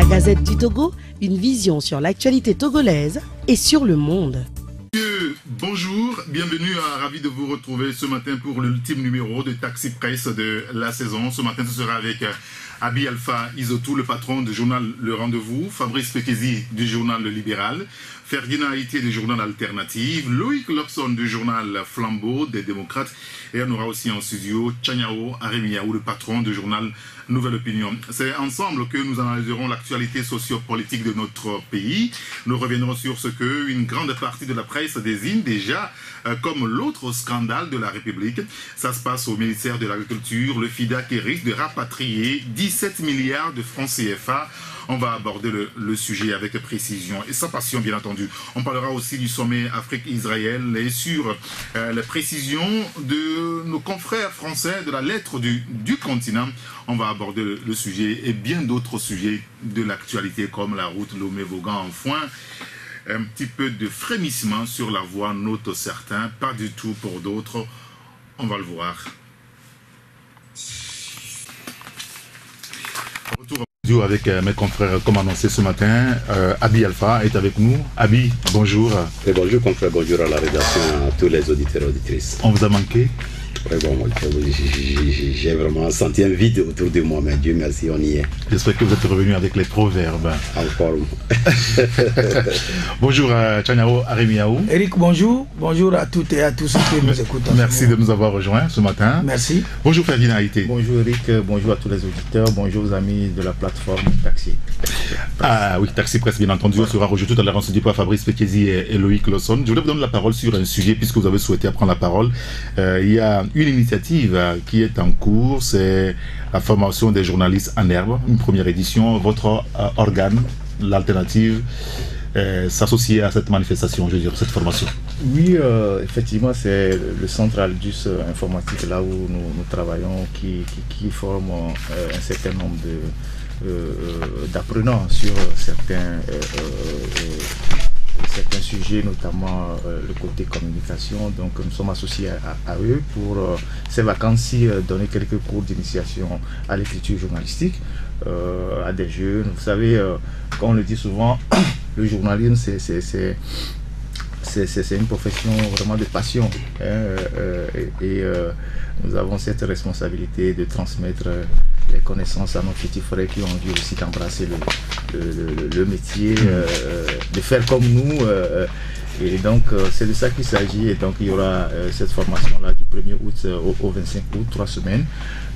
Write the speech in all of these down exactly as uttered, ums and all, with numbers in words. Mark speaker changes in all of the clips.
Speaker 1: Gazette du Togo, une vision sur l'actualité togolaise et sur le monde.
Speaker 2: Bonjour, bienvenue, à, ravi de vous retrouver ce matin pour l'ultime numéro de Taxi Presse de la saison. Ce matin, ce sera avec Abi Alpha Izotou, le patron du journal Le Rendez-vous, Fabrice Pekezi du journal Le Libéral, Ferdinand Haïté du journal Alternative, Loïc Lobson du journal Flambeau des démocrates, et on aura aussi en studio Tchanyao Aremiaou, le patron du journal Nouvelle Opinion. C'est ensemble que nous analyserons l'actualité socio-politique de notre pays. Nous reviendrons sur ce que une grande partie de la presse désigne déjà euh, comme l'autre scandale de la République. Ça se passe au ministère de l'Agriculture, le FIDA qui risque de rapatrier dix-sept milliards de francs C F A. On va aborder le, le sujet avec précision et sans passion, bien entendu. On parlera aussi du sommet Afrique-Israël et sur euh, la précision de nos confrères français de la lettre du, du continent. On va aborder le, le sujet et bien d'autres sujets de l'actualité comme la route Lomé-Vaughan en foin. Un petit peu de frémissement sur la voie, note certains, pas du tout pour d'autres. On va le voir. Retour avec euh, mes confrères, comme annoncé ce matin. euh, Abi Alpha est avec nous. Abi, bonjour.
Speaker 3: Et bonjour confrère, bonjour à la rédaction, à tous les auditeurs et auditrices.
Speaker 2: On vous a manqué?
Speaker 3: Ouais, bon, j'ai vraiment senti un vide autour de moi, mais Dieu merci, on y est.
Speaker 2: J'espère que vous êtes revenu avec les proverbes.
Speaker 3: En forme.
Speaker 2: Bonjour à Tchanyao Aremiaou.
Speaker 4: Eric, bonjour. Bonjour à toutes et à tous ceux qui nous écoutent.
Speaker 2: Merci de nous avoir rejoints ce matin.
Speaker 4: Merci.
Speaker 2: Bonjour Ferdinand Haïté.
Speaker 5: Bonjour Eric, bonjour à tous les auditeurs, bonjour aux amis de la plateforme Taxi.
Speaker 2: Ah oui, Taxi Presse, bien entendu. On sera rejoint tout à l'heure en studio par Fabrice Pekezi et, et Loïc Lawson. Je voulais vous donner la parole sur un sujet, puisque vous avez souhaité prendre la parole. Euh, il y a une initiative euh, qui est en cours, c'est la formation des journalistes en herbe, une première édition. Votre euh, organe, l'Alternative, euh, s'associe à cette manifestation, je veux dire, cette formation.
Speaker 5: Oui, euh, effectivement, c'est le centre Aldus informatique, là où nous, nous travaillons, qui, qui, qui forme euh, un certain nombre de, euh, d'apprenants sur certains... Euh, euh, certains sujets, notamment euh, le côté communication. Donc nous sommes associés à, à eux pour euh, ces vacances-ci euh, donner quelques cours d'initiation à l'écriture journalistique euh, à des jeunes. Vous savez, euh, comme on le dit souvent, le journalisme c'est c'est une profession vraiment de passion, hein, euh, et, et euh, nous avons cette responsabilité de transmettre euh, les connaissances à nos petits frères qui ont envie aussi d'embrasser le, le, le, le métier, euh, de faire comme nous. Euh, et donc euh, c'est de ça qu'il s'agit. Et donc il y aura euh, cette formation-là du premier août euh, au, au vingt-cinq août, trois semaines,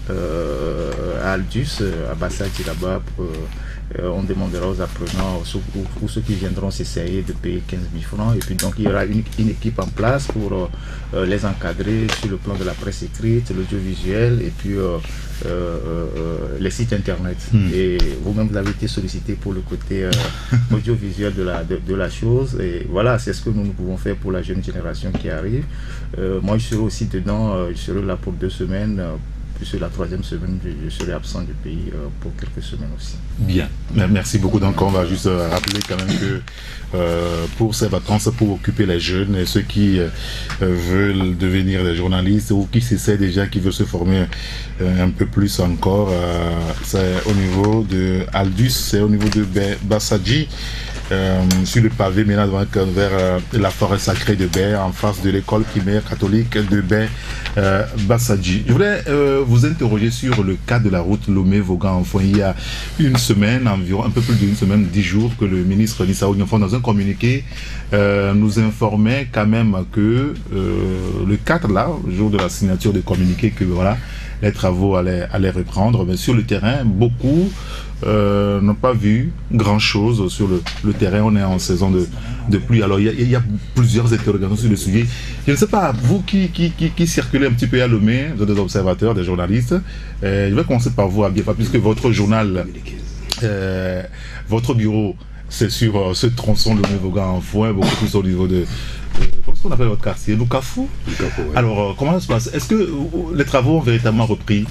Speaker 5: euh, à Aldus, à Bassadi là-bas. Euh, on demandera aux apprenants ou, ou ceux qui viendront s'essayer de payer quinze mille francs. Et puis donc il y aura une, une équipe en place pour euh, les encadrer sur le plan de la presse écrite, l'audiovisuel et puis euh, euh, euh, les sites internet. Mm. Et vous-même vous avez été sollicité pour le côté euh, audiovisuel de la, de, de la chose. Et voilà, c'est ce que nous, nous pouvons faire pour la jeune génération qui arrive. Euh, moi je serai aussi dedans, euh, je serai là pour deux semaines. Euh, Sur la troisième semaine, je serai absent du pays euh, pour quelques semaines aussi.
Speaker 2: Bien, merci beaucoup. Donc on va juste euh, rappeler quand même que euh, pour ces vacances, pour occuper les jeunes et ceux qui euh, veulent devenir des journalistes ou qui s'essaient déjà, qui veulent se former euh, un peu plus encore, euh, c'est au niveau de Aldus, c'est au niveau de Bassadi. Euh, sur le pavé maintenant vers euh, la forêt sacrée de Baie, en face de l'école primaire catholique de Baie, euh, Bassadi. Je voulais euh, vous interroger sur le cas de la route Lomé-Vaughan. Enfin, il y a une semaine, environ un peu plus d'une semaine, dix jours, que le ministre Nissa Ognofon, dans un communiqué, euh, nous informait quand même que euh, le quatre là, le jour de la signature du communiqué, que voilà, les travaux allaient, allaient reprendre. Mais sur le terrain, beaucoup euh, n'ont pas vu grand-chose sur le, le terrain. On est en saison de, de pluie. Alors, il y, a, il y a plusieurs interrogations sur le sujet. Je ne sais pas, vous qui, qui, qui, qui circulez un petit peu à Lomé, vous êtes des observateurs, des journalistes, euh, je vais commencer par vous, Abiafa, puisque votre journal, euh, votre bureau, c'est sur euh, ce tronçon Lomé-Vaughan en foin, beaucoup plus au niveau de... Comment est-ce qu'on appelle votre quartier? Lukafu. Lukafu, oui. Alors, euh, comment ça se passe? Est-ce que euh, les travaux ont véritablement repris?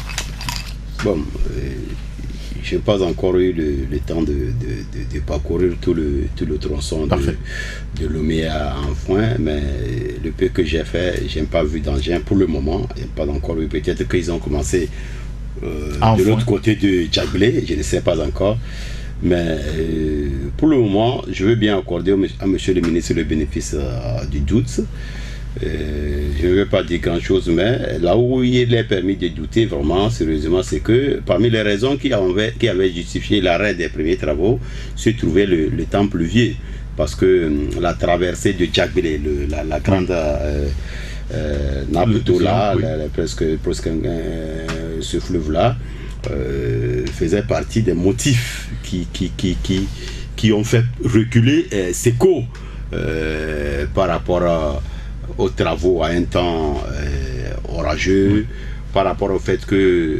Speaker 3: Bon, euh, je n'ai pas encore eu le, le temps de, de, de, de parcourir tout le, tout le tronçon de, de Lomé à Enfoin, mais le peu que j'ai fait, je n'ai pas vu d'engin pour le moment. Je n'ai pas encore eu. Peut-être qu'ils ont commencé euh, de l'autre côté de Djaglé, je ne sais pas encore. Mais euh, pour le moment, je veux bien accorder à monsieur le ministre le bénéfice euh, du doute. Euh, je ne veux pas dire grand chose, mais là où il est permis de douter vraiment sérieusement, c'est que parmi les raisons qui avaient, qui avaient justifié l'arrêt des premiers travaux se trouvait le, le temps pluvieux, parce que euh, la traversée de Djagbélé, la, la grande euh, euh, Nabutola, oui. presque, presque euh, ce fleuve là euh, faisait partie des motifs qui, qui, qui, qui, qui ont fait reculer euh, Seko euh, par rapport à aux travaux à un temps euh, orageux, oui. par rapport au fait que euh,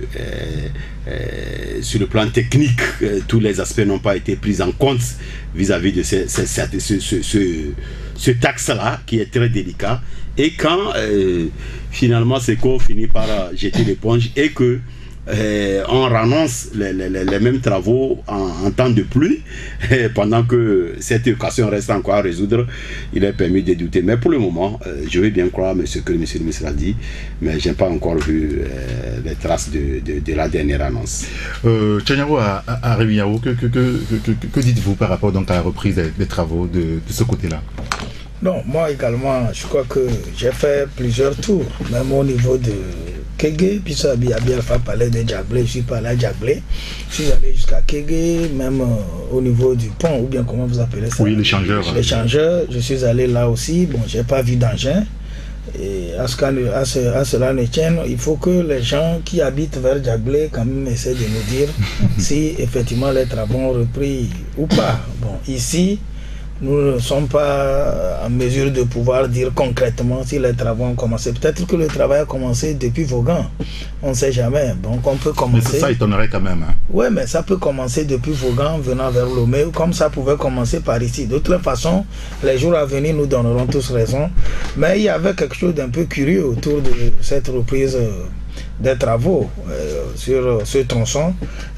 Speaker 3: euh, sur le plan technique, euh, tous les aspects n'ont pas été pris en compte vis-à-vis -vis de ce, ce, ce, ce, ce, ce taxe-là qui est très délicat. Et quand euh, finalement Seko finit par jeter l'éponge et que Euh, on renonce les, les, les mêmes travaux en, en temps de pluie, et pendant que cette équation reste encore à résoudre, il est permis de douter. Mais pour le moment, euh, je vais bien croire ce que monsieur le ministre a dit, mais je n'ai pas encore vu euh, les traces de, de, de la dernière annonce.
Speaker 2: Euh, Tchanyao, à, à, à Réuniao, que, que, que, que, que, que dites-vous par rapport donc, à la reprise des, des travaux de, de ce côté-là?
Speaker 4: Non, moi également, je crois que j'ai fait plusieurs tours, même au niveau de Kégué, puis ça a bien fait parler de Djagbélé, je suis pas allé à Djagbélé, je suis allé jusqu'à Kégué, même euh, au niveau du pont, ou bien comment vous appelez ça?
Speaker 2: Oui, l'échangeur.
Speaker 4: L'échangeur, je suis allé là aussi, bon, j'ai pas vu d'engin. Et à, ce, à, ce, à cela ne tienne, il faut que les gens qui habitent vers Djagbélé quand même essaient de nous dire si effectivement les travaux ont repris ou pas. Bon, ici, nous ne sommes pas en mesure de pouvoir dire concrètement si les travaux ont commencé. Peut-être que le travail a commencé depuis Vaughan. On ne sait jamais. Donc on peut commencer.
Speaker 2: Mais ça étonnerait quand même. Hein.
Speaker 4: Oui, mais ça peut commencer depuis Vaughan, venant vers Lomé, comme ça pouvait commencer par ici. De toute façon, les jours à venir nous donneront tous raison. Mais il y avait quelque chose d'un peu curieux autour de cette reprise des travaux euh, sur ce tronçon.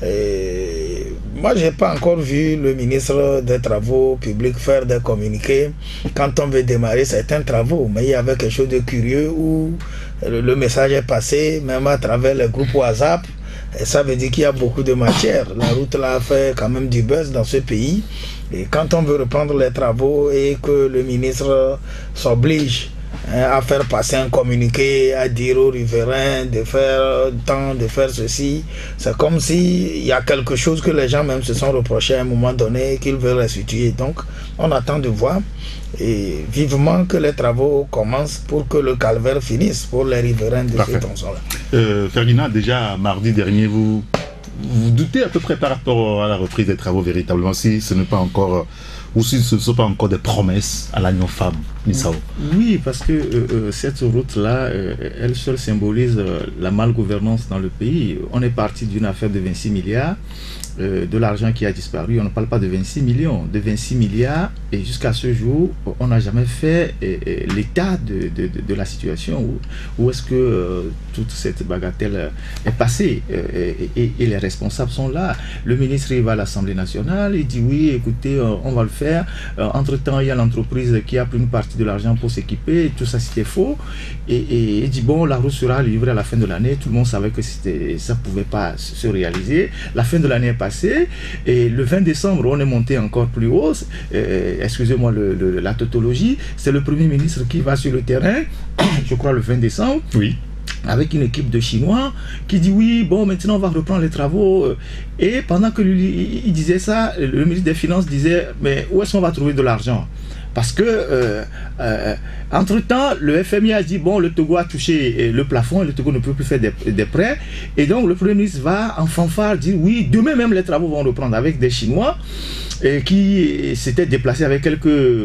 Speaker 4: Et moi, je n'ai pas encore vu le ministre des Travaux publics faire des communiqués quand on veut démarrer certains travaux. Mais il y avait quelque chose de curieux où le message est passé, même à travers les groupes WhatsApp. Et ça veut dire qu'il y a beaucoup de matière. La route là a fait quand même du buzz dans ce pays. Et quand on veut reprendre les travaux et que le ministre s'oblige à faire passer un communiqué, à dire aux riverains de faire tant, de faire ceci. C'est comme s'il y a quelque chose que les gens même se sont reprochés à un moment donné, qu'ils veulent restituer. Donc, on attend de voir et vivement que les travaux commencent pour que le calvaire finisse pour les riverains de ce tronçon-là.
Speaker 2: Euh, Ferdinand, déjà mardi dernier, vous, vous doutez à peu près par rapport à la reprise des travaux véritablement, si ce n'est pas encore... ou si ce ne sont pas encore des promesses à l'Agnon Fab, Nissao?
Speaker 5: Oui, parce que euh, euh, cette route-là, euh, elle seule symbolise euh, la malgouvernance dans le pays. On est parti d'une affaire de vingt-six milliards, euh, de l'argent qui a disparu. On ne parle pas de vingt-six millions, de vingt-six milliards, et jusqu'à ce jour, on n'a jamais fait euh, euh, l'état de, de, de, de la situation. Où, où est-ce que euh, toute cette bagatelle est passée euh, et, et les responsables sont là. Le ministre il va à l'Assemblée nationale, il dit oui, écoutez, euh, on va le faire. Euh, entre-temps, il y a l'entreprise qui a pris une partie de l'argent pour s'équiper, tout ça c'était faux. Et, et il dit bon, la route sera livrée à la fin de l'année. Tout le monde savait que ça ne pouvait pas se réaliser. La fin de l'année est passée et le vingt décembre, on est monté encore plus haut. Euh, excusez-moi le, le, la tautologie. C'est le Premier ministre qui va sur le terrain, je crois le vingt décembre.
Speaker 2: Oui.
Speaker 5: Avec une équipe de Chinois qui dit oui, bon, maintenant on va reprendre les travaux. Et pendant que lui, il disait ça, le ministre des Finances disait, mais où est-ce qu'on va trouver de l'argent? Parce que, euh, euh, entre-temps, le F M I a dit, bon, le Togo a touché le plafond et le Togo ne peut plus faire des, des prêts. Et donc, le Premier ministre va en fanfare dire, oui, demain même les travaux vont reprendre avec des Chinois et qui s'étaient déplacés avec quelques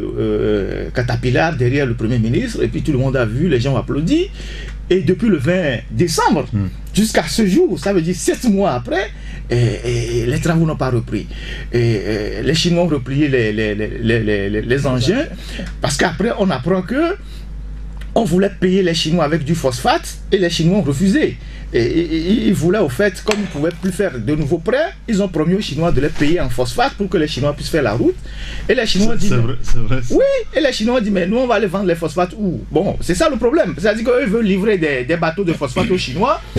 Speaker 5: euh, catapillars derrière le Premier ministre. Et puis, tout le monde a vu, les gens ont applaudi. Et depuis le vingt décembre mm. jusqu'à ce jour, ça veut dire sept mois après, et, et, les travaux n'ont pas repris. Et, et, les Chinois ont replié les, les, les, les, les, les engins, parce qu'après on apprend que on voulait payer les Chinois avec du phosphate et les Chinois ont refusé. Et, et, et ils voulaient au fait, comme ils ne pouvaient plus faire de nouveaux prêts, ils ont promis aux Chinois de les payer en phosphate pour que les Chinois puissent faire la route. Et les Chinois disent... Oui, et les Chinois disent, mais nous on va aller vendre les phosphates où? Bon, c'est ça le problème. C'est-à-dire qu'eux veulent livrer des, des bateaux de phosphate aux Chinois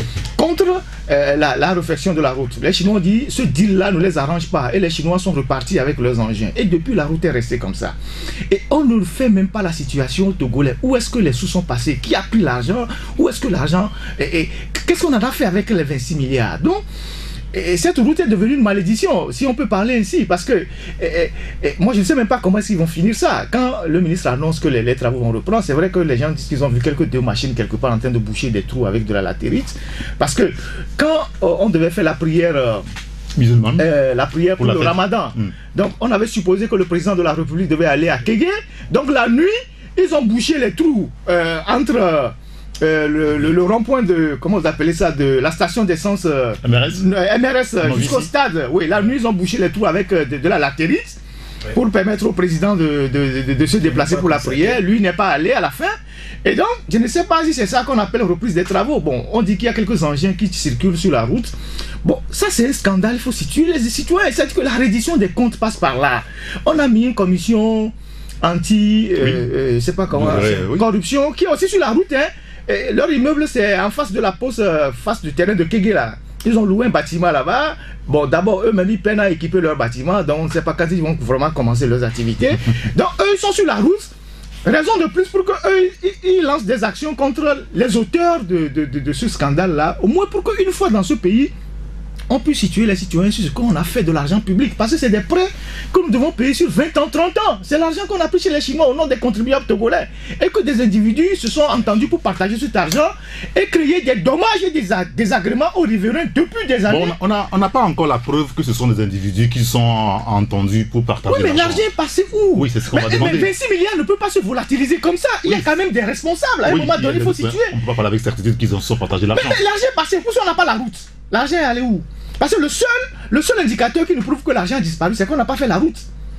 Speaker 5: contre euh, la, la réfection de la route. Les Chinois ont dit, ce deal-là ne les arrange pas. Et les Chinois sont repartis avec leurs engins. Et depuis, la route est restée comme ça. Et on ne fait même pas la situation togolais. Où est-ce que les sous sont passés? Qui a pris l'argent? Où est-ce que l'argent... Qu'est-ce qu'on en a fait avec les vingt-six milliards? Donc, et cette route est devenue une malédiction, si on peut parler ainsi, parce que et, et, moi je ne sais même pas comment est-ce qu'ils vont finir ça. Quand le ministre annonce que les, les travaux vont reprendre, c'est vrai que les gens disent qu'ils ont vu quelques deux machines quelque part en train de boucher des trous avec de la latérite, parce que quand euh, on devait faire la prière euh, musulmane, euh, la prière pour, pour le fête. Ramadan, mm. donc on avait supposé que le président de la République devait aller à Kégué, donc la nuit, ils ont bouché les trous euh, entre... Euh, le, le, le rond-point de, comment vous appelez ça, de la station d'essence euh, M R S, M R S euh, jusqu'au stade. Oui, la nuit, ils ont bouché les trous avec euh, de, de la latérite oui. pour permettre au président de, de, de, de se déplacer pour la prière. Lui n'est pas allé à la fin. Et donc, je ne sais pas si c'est ça qu'on appelle reprise des travaux. Bon, on dit qu'il y a quelques engins qui circulent sur la route. Bon, ça c'est un scandale, il faut situer les citoyens. C'est-à-dire que la reddition des comptes passe par là. On a mis une commission anti, euh, oui. euh, je sais pas comment, ouais, oui. corruption, qui est aussi sur la route, hein. Et leur immeuble, c'est en face de la poste, euh, face du terrain de Kégué là. Ils ont loué un bâtiment là-bas. Bon, d'abord, eux-mêmes, ils peinent à équiper leur bâtiment. Donc, on ne sait pas quand ils vont vraiment commencer leurs activités. Donc, eux, ils sont sur la route. Raison de plus pour qu'eux, ils, ils lancent des actions contre les auteurs de, de, de, de ce scandale-là. Au moins pour qu'une fois dans ce pays, on puisse situer les citoyens sur ce qu'on a fait de l'argent public. Parce que c'est des prêts que nous devons payer sur vingt ans, trente ans. C'est l'argent qu'on a pris chez les Chinois au nom des contribuables togolais. Et que des individus se sont entendus pour partager cet argent et créer des dommages et des désagréments aux riverains depuis des années.
Speaker 2: Bon, on n'a on a pas encore la preuve que ce sont des individus qui sont entendus pour partager
Speaker 5: l'argent. Oui, mais l'argent est passé où?
Speaker 2: Oui, c'est ce qu'on va demander.
Speaker 5: Mais vingt-six milliards ne peut pas se volatiliser comme ça. Il oui. y a quand même des responsables. À un oui, moment donné, il faut situer.
Speaker 2: On ne peut pas parler avec certitude qu'ils ont sont partagé l'argent.
Speaker 5: Mais, mais l'argent est passé. Pourquoi on n'a pas la route? L'argent est allé où? Parce que le seul, le seul indicateur qui nous prouve que l'argent a disparu, c'est qu'on n'a pas fait la route.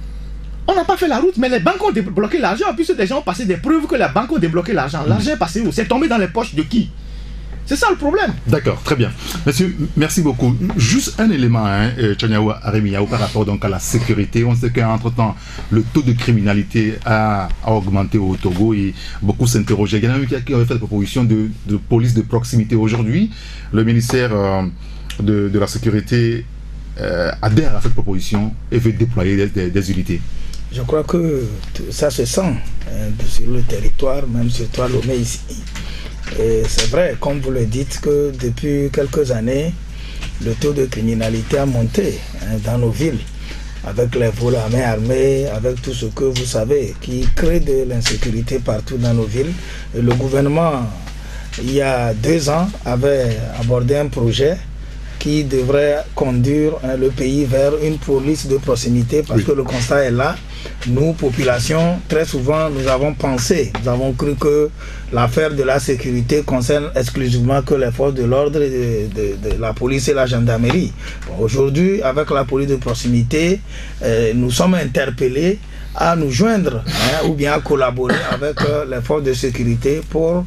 Speaker 5: On n'a pas fait la route, mais les banques ont débloqué l'argent, puisque des gens ont passé des preuves que les banques ont débloqué l'argent. L'argent est passé où? C'est tombé dans les poches de qui? C'est ça le problème.
Speaker 2: D'accord, très bien. Monsieur, merci beaucoup. Juste un élément, hein, Tchaniaou Aremiaou, par rapport donc à la sécurité. On sait qu'entre-temps, le taux de criminalité a, a augmenté au Togo et beaucoup s'interrogeaient. Il y en a un qui avait fait la proposition de, de police de proximité. Aujourd'hui, le ministère euh, de, de la Sécurité euh, adhère à cette proposition et veut déployer des, des, des unités.
Speaker 4: Je crois que ça se sent hein, sur le territoire, même sur toi, Lomé, ici. Et c'est vrai, comme vous le dites, que depuis quelques années, le taux de criminalité a monté hein, dans nos villes, avec les vols à main armée, avec tout ce que vous savez, qui crée de l'insécurité partout dans nos villes. Et le gouvernement, il y a deux ans, avait abordé un projet qui devrait conduire hein, le pays vers une police de proximité, parce oui. que le constat est là. Nous, population, très souvent, nous avons pensé, nous avons cru que l'affaire de la sécurité concerne exclusivement que les forces de l'ordre, de, de, de la police et la gendarmerie. Bon, aujourd'hui, avec la police de proximité, euh, nous sommes interpellés à nous joindre hein, ou bien à collaborer avec euh, les forces de sécurité pour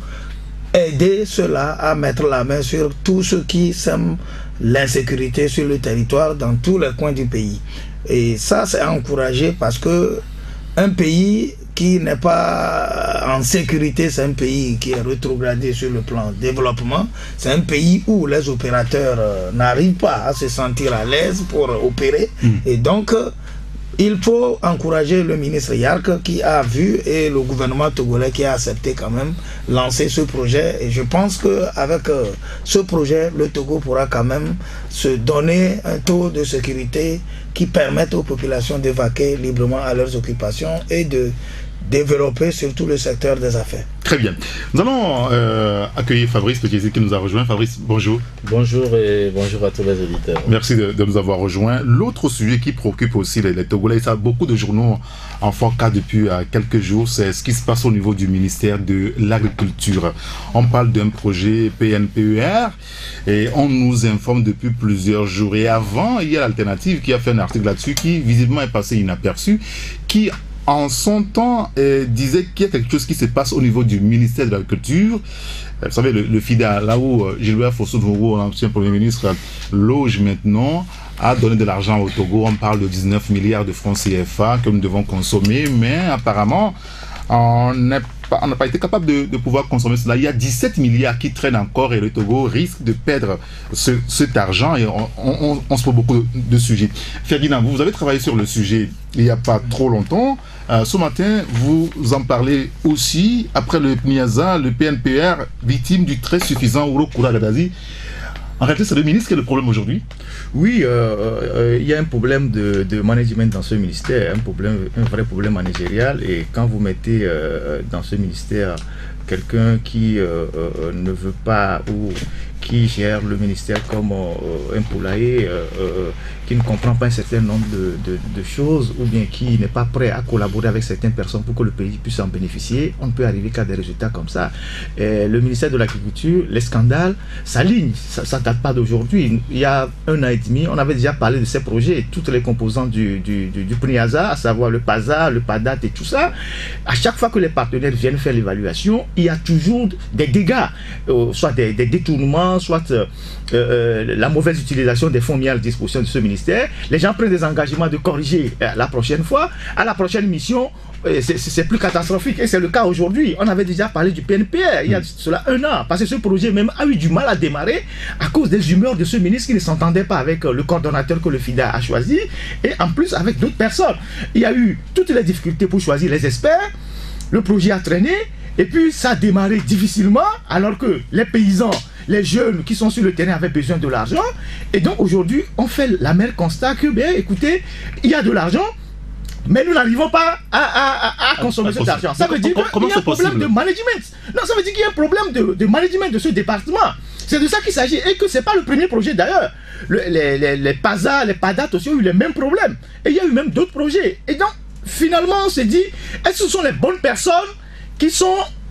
Speaker 4: aider ceux-là à mettre la main sur tout ce qui sème l'insécurité sur le territoire dans tous les coins du pays. Et ça, c'est encouragé parce que un pays qui n'est pas en sécurité, c'est un pays qui est rétrogradé sur le plan développement. C'est un pays où les opérateurs euh, n'arrivent pas à se sentir à l'aise pour opérer. Mmh. Et donc, euh, il faut encourager le ministre Yark qui a vu et le gouvernement togolais qui a accepté quand même lancer ce projet. Et je pense qu'avec euh, ce projet, le Togo pourra quand même se donner un taux de sécurité qui permette aux populations d'évacuer librement à leurs occupations et de développer surtout le secteur des affaires.
Speaker 2: Très bien. Nous allons euh, accueillir Fabrice Petit qui nous a rejoint. Fabrice, bonjour.
Speaker 6: Bonjour et bonjour à tous les auditeurs.
Speaker 2: Merci de, de nous avoir rejoints. L'autre sujet qui préoccupe aussi les, les Togolais, ça, beaucoup de journaux en font cas depuis euh, quelques jours, c'est ce qui se passe au niveau du ministère de l'Agriculture. On parle d'un projet P N P E R et on nous informe depuis plusieurs jours. Et avant, il y a l'Alternative qui a fait un article là-dessus qui visiblement est passé inaperçu, qui en son temps, euh, disait qu'il y a quelque chose qui se passe au niveau du ministère de l'Agriculture. Euh, vous savez, le, le FIDA, là où euh, Gilbert Fosso-Dvogo, l'ancien Premier ministre, loge maintenant, a donné de l'argent au Togo. On parle de dix-neuf milliards de francs C F A que nous devons consommer, mais apparemment, on n'a pas, on n'a pas été capable de, de pouvoir consommer cela. Il y a dix-sept milliards qui traînent encore et le Togo risque de perdre ce, cet argent et on, on, on se pose beaucoup de, de sujets. Ferdinand, vous avez travaillé sur le sujet il n'y a pas trop longtemps. Euh, ce matin, vous en parlez aussi après le P N I A Z A, le P N P R, victime du très suffisant Ouro Koura-Gadazi. En réalité, c'est le ministre qui est le problème aujourd'hui.
Speaker 5: Oui, euh, euh, il y a un problème de, de management dans ce ministère, un, problème, un vrai problème managérial. Et quand vous mettez euh, dans ce ministère quelqu'un qui euh, euh, ne veut pas ou qui gère le ministère comme euh, un poulailler, euh, euh, qui ne comprend pas un certain nombre de, de, de choses, ou bien qui n'est pas prêt à collaborer avec certaines personnes pour que le pays puisse en bénéficier, on ne peut arriver qu'à des résultats comme ça. Et le ministère de l'Agriculture, les scandales s'alignent, ça ne date pas d'aujourd'hui. Il y a un an et demi, on avait déjà parlé de ces projets, toutes les composantes du, du, du, du P N I A Z A, à savoir le P A Z A, le P A D A T et tout ça. À chaque fois que les partenaires viennent faire l'évaluation, il y a toujours des dégâts, euh, soit des, des détournements, soit euh, euh, la mauvaise utilisation des fonds mis à la disposition de ce ministère. Les gens prennent des engagements de corriger euh, la prochaine fois. À la prochaine mission, euh, c'est plus catastrophique. Et c'est le cas aujourd'hui. On avait déjà parlé du P N P R il y a cela un an. Parce que ce projet même a eu du mal à démarrer à cause des humeurs de ce ministre qui ne s'entendait pas avec euh, le coordonnateur que le FIDA a choisi. Et en plus avec d'autres personnes. Il y a eu toutes les difficultés pour choisir les experts. Le projet a traîné. Et puis ça a démarré difficilement alors que les paysans, les jeunes qui sont sur le terrain avaient besoin de l'argent. Et donc aujourd'hui, on fait la même constat que, bien écoutez, il y a de l'argent, mais nous n'arrivons pas à, à, à, à consommer cet argent. Ça veut dire qu'il y a un problème de management. Non, ça veut dire qu'il y a un problème de, de management de ce département. C'est de ça qu'il s'agit. Et que ce n'est pas le premier projet d'ailleurs. Le, les, les, les P A Z A, les P A D A T aussi ont eu les mêmes problèmes. Et il y a eu même d'autres projets. Et donc, finalement, on s'est dit, est-ce que ce sont les bonnes personnes qui sont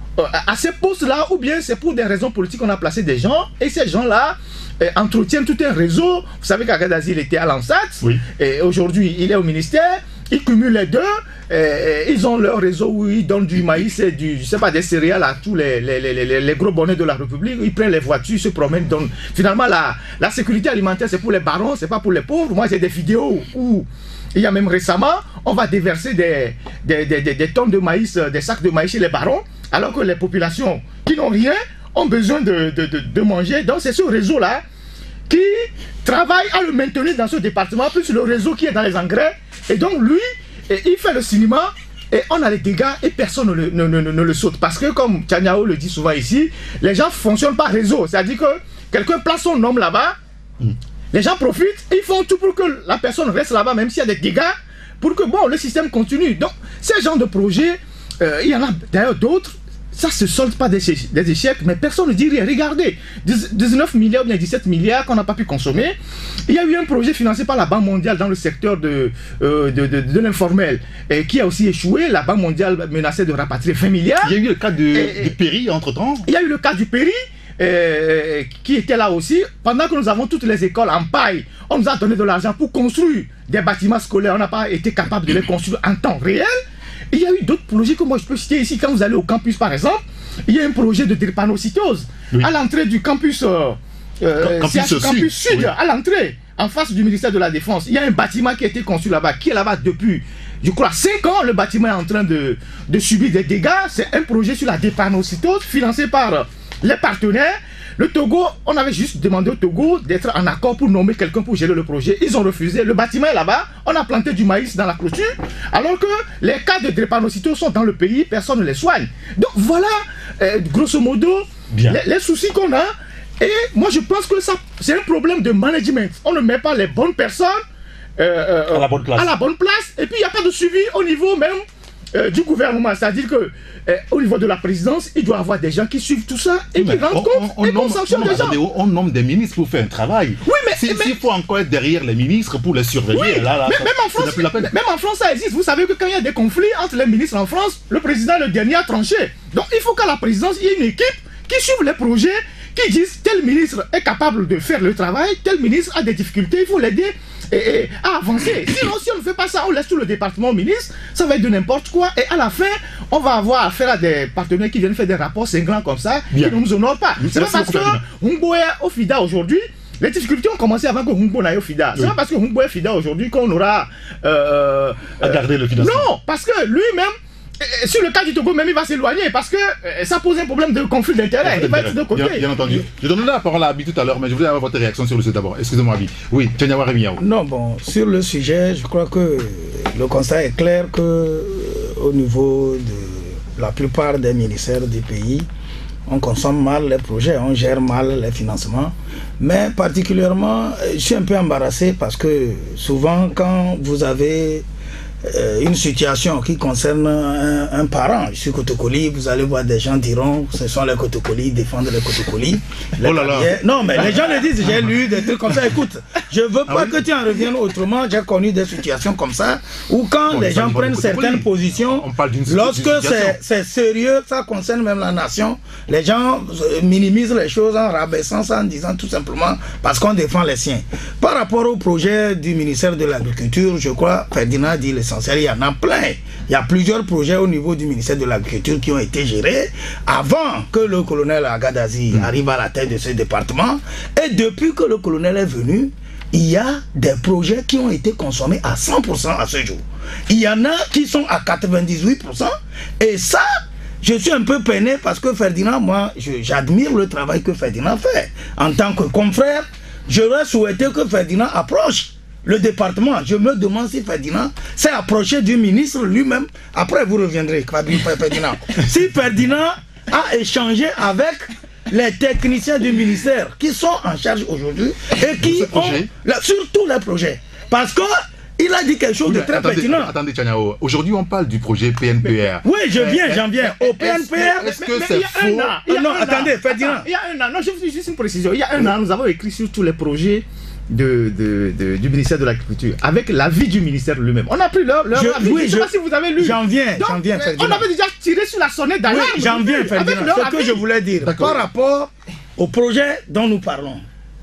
Speaker 5: à ces postes-là, ou bien c'est pour des raisons politiques qu'on a placé des gens, et ces gens-là euh, entretiennent tout un réseau. Vous savez qu'Agadazi, il était à l'ANSAT, oui. Et aujourd'hui, il est au ministère, ils cumulent les deux, euh, ils ont leur réseau où ils donnent du maïs et du, je sais pas, des céréales à tous les, les, les, les, les gros bonnets de la République, ils prennent les voitures, se promènent, donnent. Finalement, la, la sécurité alimentaire, c'est pour les barons, c'est pas pour les pauvres. Moi, j'ai des vidéos où il y a même récemment, on va déverser des, des, des, des, des tonnes de maïs, des sacs de maïs chez les barons, alors que les populations qui n'ont rien ont besoin de, de, de, de manger. Donc c'est ce réseau-là qui travaille à le maintenir dans ce département, plus le réseau qui est dans les engrais. Et donc lui, et il fait le cinéma et on a les dégâts et personne ne le, ne, ne, ne le saute. Parce que comme Tchaniao le dit souvent ici, les gens fonctionnent par réseau. C'est-à-dire que quelqu'un place son homme là-bas, mm. Les gens profitent et ils font tout pour que la personne reste là-bas, même s'il y a des dégâts, pour que bon, le système continue. Donc, ces genres de projets, euh, il y en a d'ailleurs d'autres, ça ne se solde pas des, des échecs, mais personne ne dit rien. Regardez, dix-neuf milliards ou bien dix-sept milliards qu'on n'a pas pu consommer. Il y a eu un projet financé par la Banque mondiale dans le secteur de, euh, de, de, de l'informel, qui a aussi échoué. La Banque mondiale menaçait de rapatrier vingt milliards.
Speaker 2: Il y a eu le cas de, et, du Péri entre-temps.
Speaker 5: Il y a eu le cas du Péri. Euh, qui était là aussi, pendant que nous avons toutes les écoles en paille, on nous a donné de l'argent pour construire des bâtiments scolaires, on n'a pas été capable de les construire en temps réel. Et il y a eu d'autres projets que moi je peux citer ici. Quand vous allez au campus par exemple, il y a un projet de drépanocytose, oui. À l'entrée du campus, euh, euh, campus, C H, campus sud, sud oui. À l'entrée, en face du ministère de la Défense, il y a un bâtiment qui a été construit là-bas, qui est là-bas depuis, je crois, cinq ans. Le bâtiment est en train de, de subir des dégâts. C'est un projet sur la drépanocytose financé par les partenaires. Le Togo, on avait juste demandé au Togo d'être en accord pour nommer quelqu'un pour gérer le projet. Ils ont refusé. Le bâtiment est là-bas. On a planté du maïs dans la clôture. Alors que les cas de drépanocytose sont dans le pays, personne ne les soigne. Donc voilà, euh, grosso modo, les, les soucis qu'on a. Et moi, je pense que ça, c'est un problème de management. On ne met pas les bonnes personnes euh, euh,
Speaker 2: à, la bonne place.
Speaker 5: à la bonne place. Et puis, il n'y a pas de suivi au niveau même Euh, du gouvernement, c'est-à-dire que euh, au niveau de la présidence, il doit y avoir des gens qui suivent tout ça et oui, qui rendent compte on, on, et qu'on sanctionne des gens.
Speaker 2: On, on nomme des ministres pour faire un travail.
Speaker 5: Oui, mais
Speaker 2: s'il si, si faut encore être derrière les ministres pour les surveiller, oui, là, là,
Speaker 5: mais,
Speaker 2: ça,
Speaker 5: même, en France, la peine. même en France, ça existe. Vous savez que quand il y a des conflits entre les ministres en France, le président le dernier a tranché. Donc il faut qu'à la présidence, il y ait une équipe qui suive les projets, qui disent tel ministre est capable de faire le travail, tel ministre a des difficultés, il faut l'aider et, et à avancer. Sinon, si on ne fait pas ça, on laisse tout le département au ministre, ça va être de n'importe quoi. Et à la fin, on va avoir affaire à des partenaires qui viennent faire des rapports cinglants comme ça, Bien. qui ne nous honorent pas. C'est pas parce que Humbo est au FIDA aujourd'hui. Les difficultés ont commencé avant que Humbo n'aille au FIDA. Oui. C'est pas parce que Humbo est FIDA aujourd'hui qu'on aura... Euh,
Speaker 2: à garder le financement.
Speaker 5: Non, parce que lui-même, Et sur le cas du Togo, même il va s'éloigner parce que euh, ça pose un problème de conflit d'intérêt. Il va être de côté.
Speaker 2: Bien, bien entendu. Je donnerai la parole à Abi tout à l'heure, mais je voulais avoir votre réaction sur le sujet d'abord. Excusez-moi, Abi. Oui, Tchanyawa Rémiao.
Speaker 4: Non, bon, sur le sujet, je crois que le constat est clair que euh, au niveau de la plupart des ministères du pays, on consomme mal les projets, on gère mal les financements. Mais particulièrement, je suis un peu embarrassé parce que souvent, quand vous avez euh, une situation qui concerne un, un parent, je suis Kotokoli, vous allez voir des gens diront ce sont les Kotokoli, défendre les Kotokoli.
Speaker 2: Oh là là.
Speaker 4: Non, mais les gens le disent, j'ai lu des trucs comme ça. Écoute, je veux pas ah oui? que tu en reviennes autrement. J'ai connu des situations comme ça où quand bon, les gens prennent certaines positions, on parle lorsque c'est sérieux, ça concerne même la nation, les gens minimisent les choses en rabaissant ça, en disant tout simplement parce qu'on défend les siens. Par rapport au projet du ministère de l'Agriculture, je crois, Ferdinand dit l'essentiel, il y en a plein. Il y a plusieurs projets au niveau du ministère de l'Agriculture qui ont été gérés avant que le colonel Agadazi mmh. arrive à la tête de ce département. Et depuis que le colonel est venu, il y a des projets qui ont été consommés à cent pour cent à ce jour. Il y en a qui sont à quatre-vingt-dix-huit pour cent. Et ça, je suis un peu peiné parce que Ferdinand, moi, j'admire le travail que Ferdinand fait. En tant que confrère, j'aurais souhaité que Ferdinand approche le département. Je me demande si Ferdinand s'est approché du ministre lui-même. Après, vous reviendrez, Ferdinand. Si Ferdinand a échangé avec les techniciens du ministère qui sont en charge aujourd'hui et qui ont la, surtout les projets. Parce que il a dit quelque chose oui, de très
Speaker 2: attendez,
Speaker 4: pertinent.
Speaker 2: Attendez, Tchaniao. Aujourd'hui, on parle du projet P N P R.
Speaker 4: Oui, je viens, j'en viens. Au P N P R,
Speaker 2: est-ce que c'est faux?
Speaker 4: Non, attendez, Ferdinand.
Speaker 5: Il y a un an, non, je vous dis juste une précision. Il y a un an, nous avons écrit sur tous les projets De, de, de, du ministère de l'Agriculture, avec l'avis du ministère lui-même. On a pris leur, leur
Speaker 4: je,
Speaker 5: avis.
Speaker 4: Oui,
Speaker 5: je ne sais pas si vous avez lu.
Speaker 4: J'en viens, j'en viens, Ferdinand.
Speaker 5: On avait déjà tiré sur la sonnette d'alarme.
Speaker 4: Oui, j'en viens, Ferdinand. Ce que je voulais dire, par rapport au projet dont nous parlons.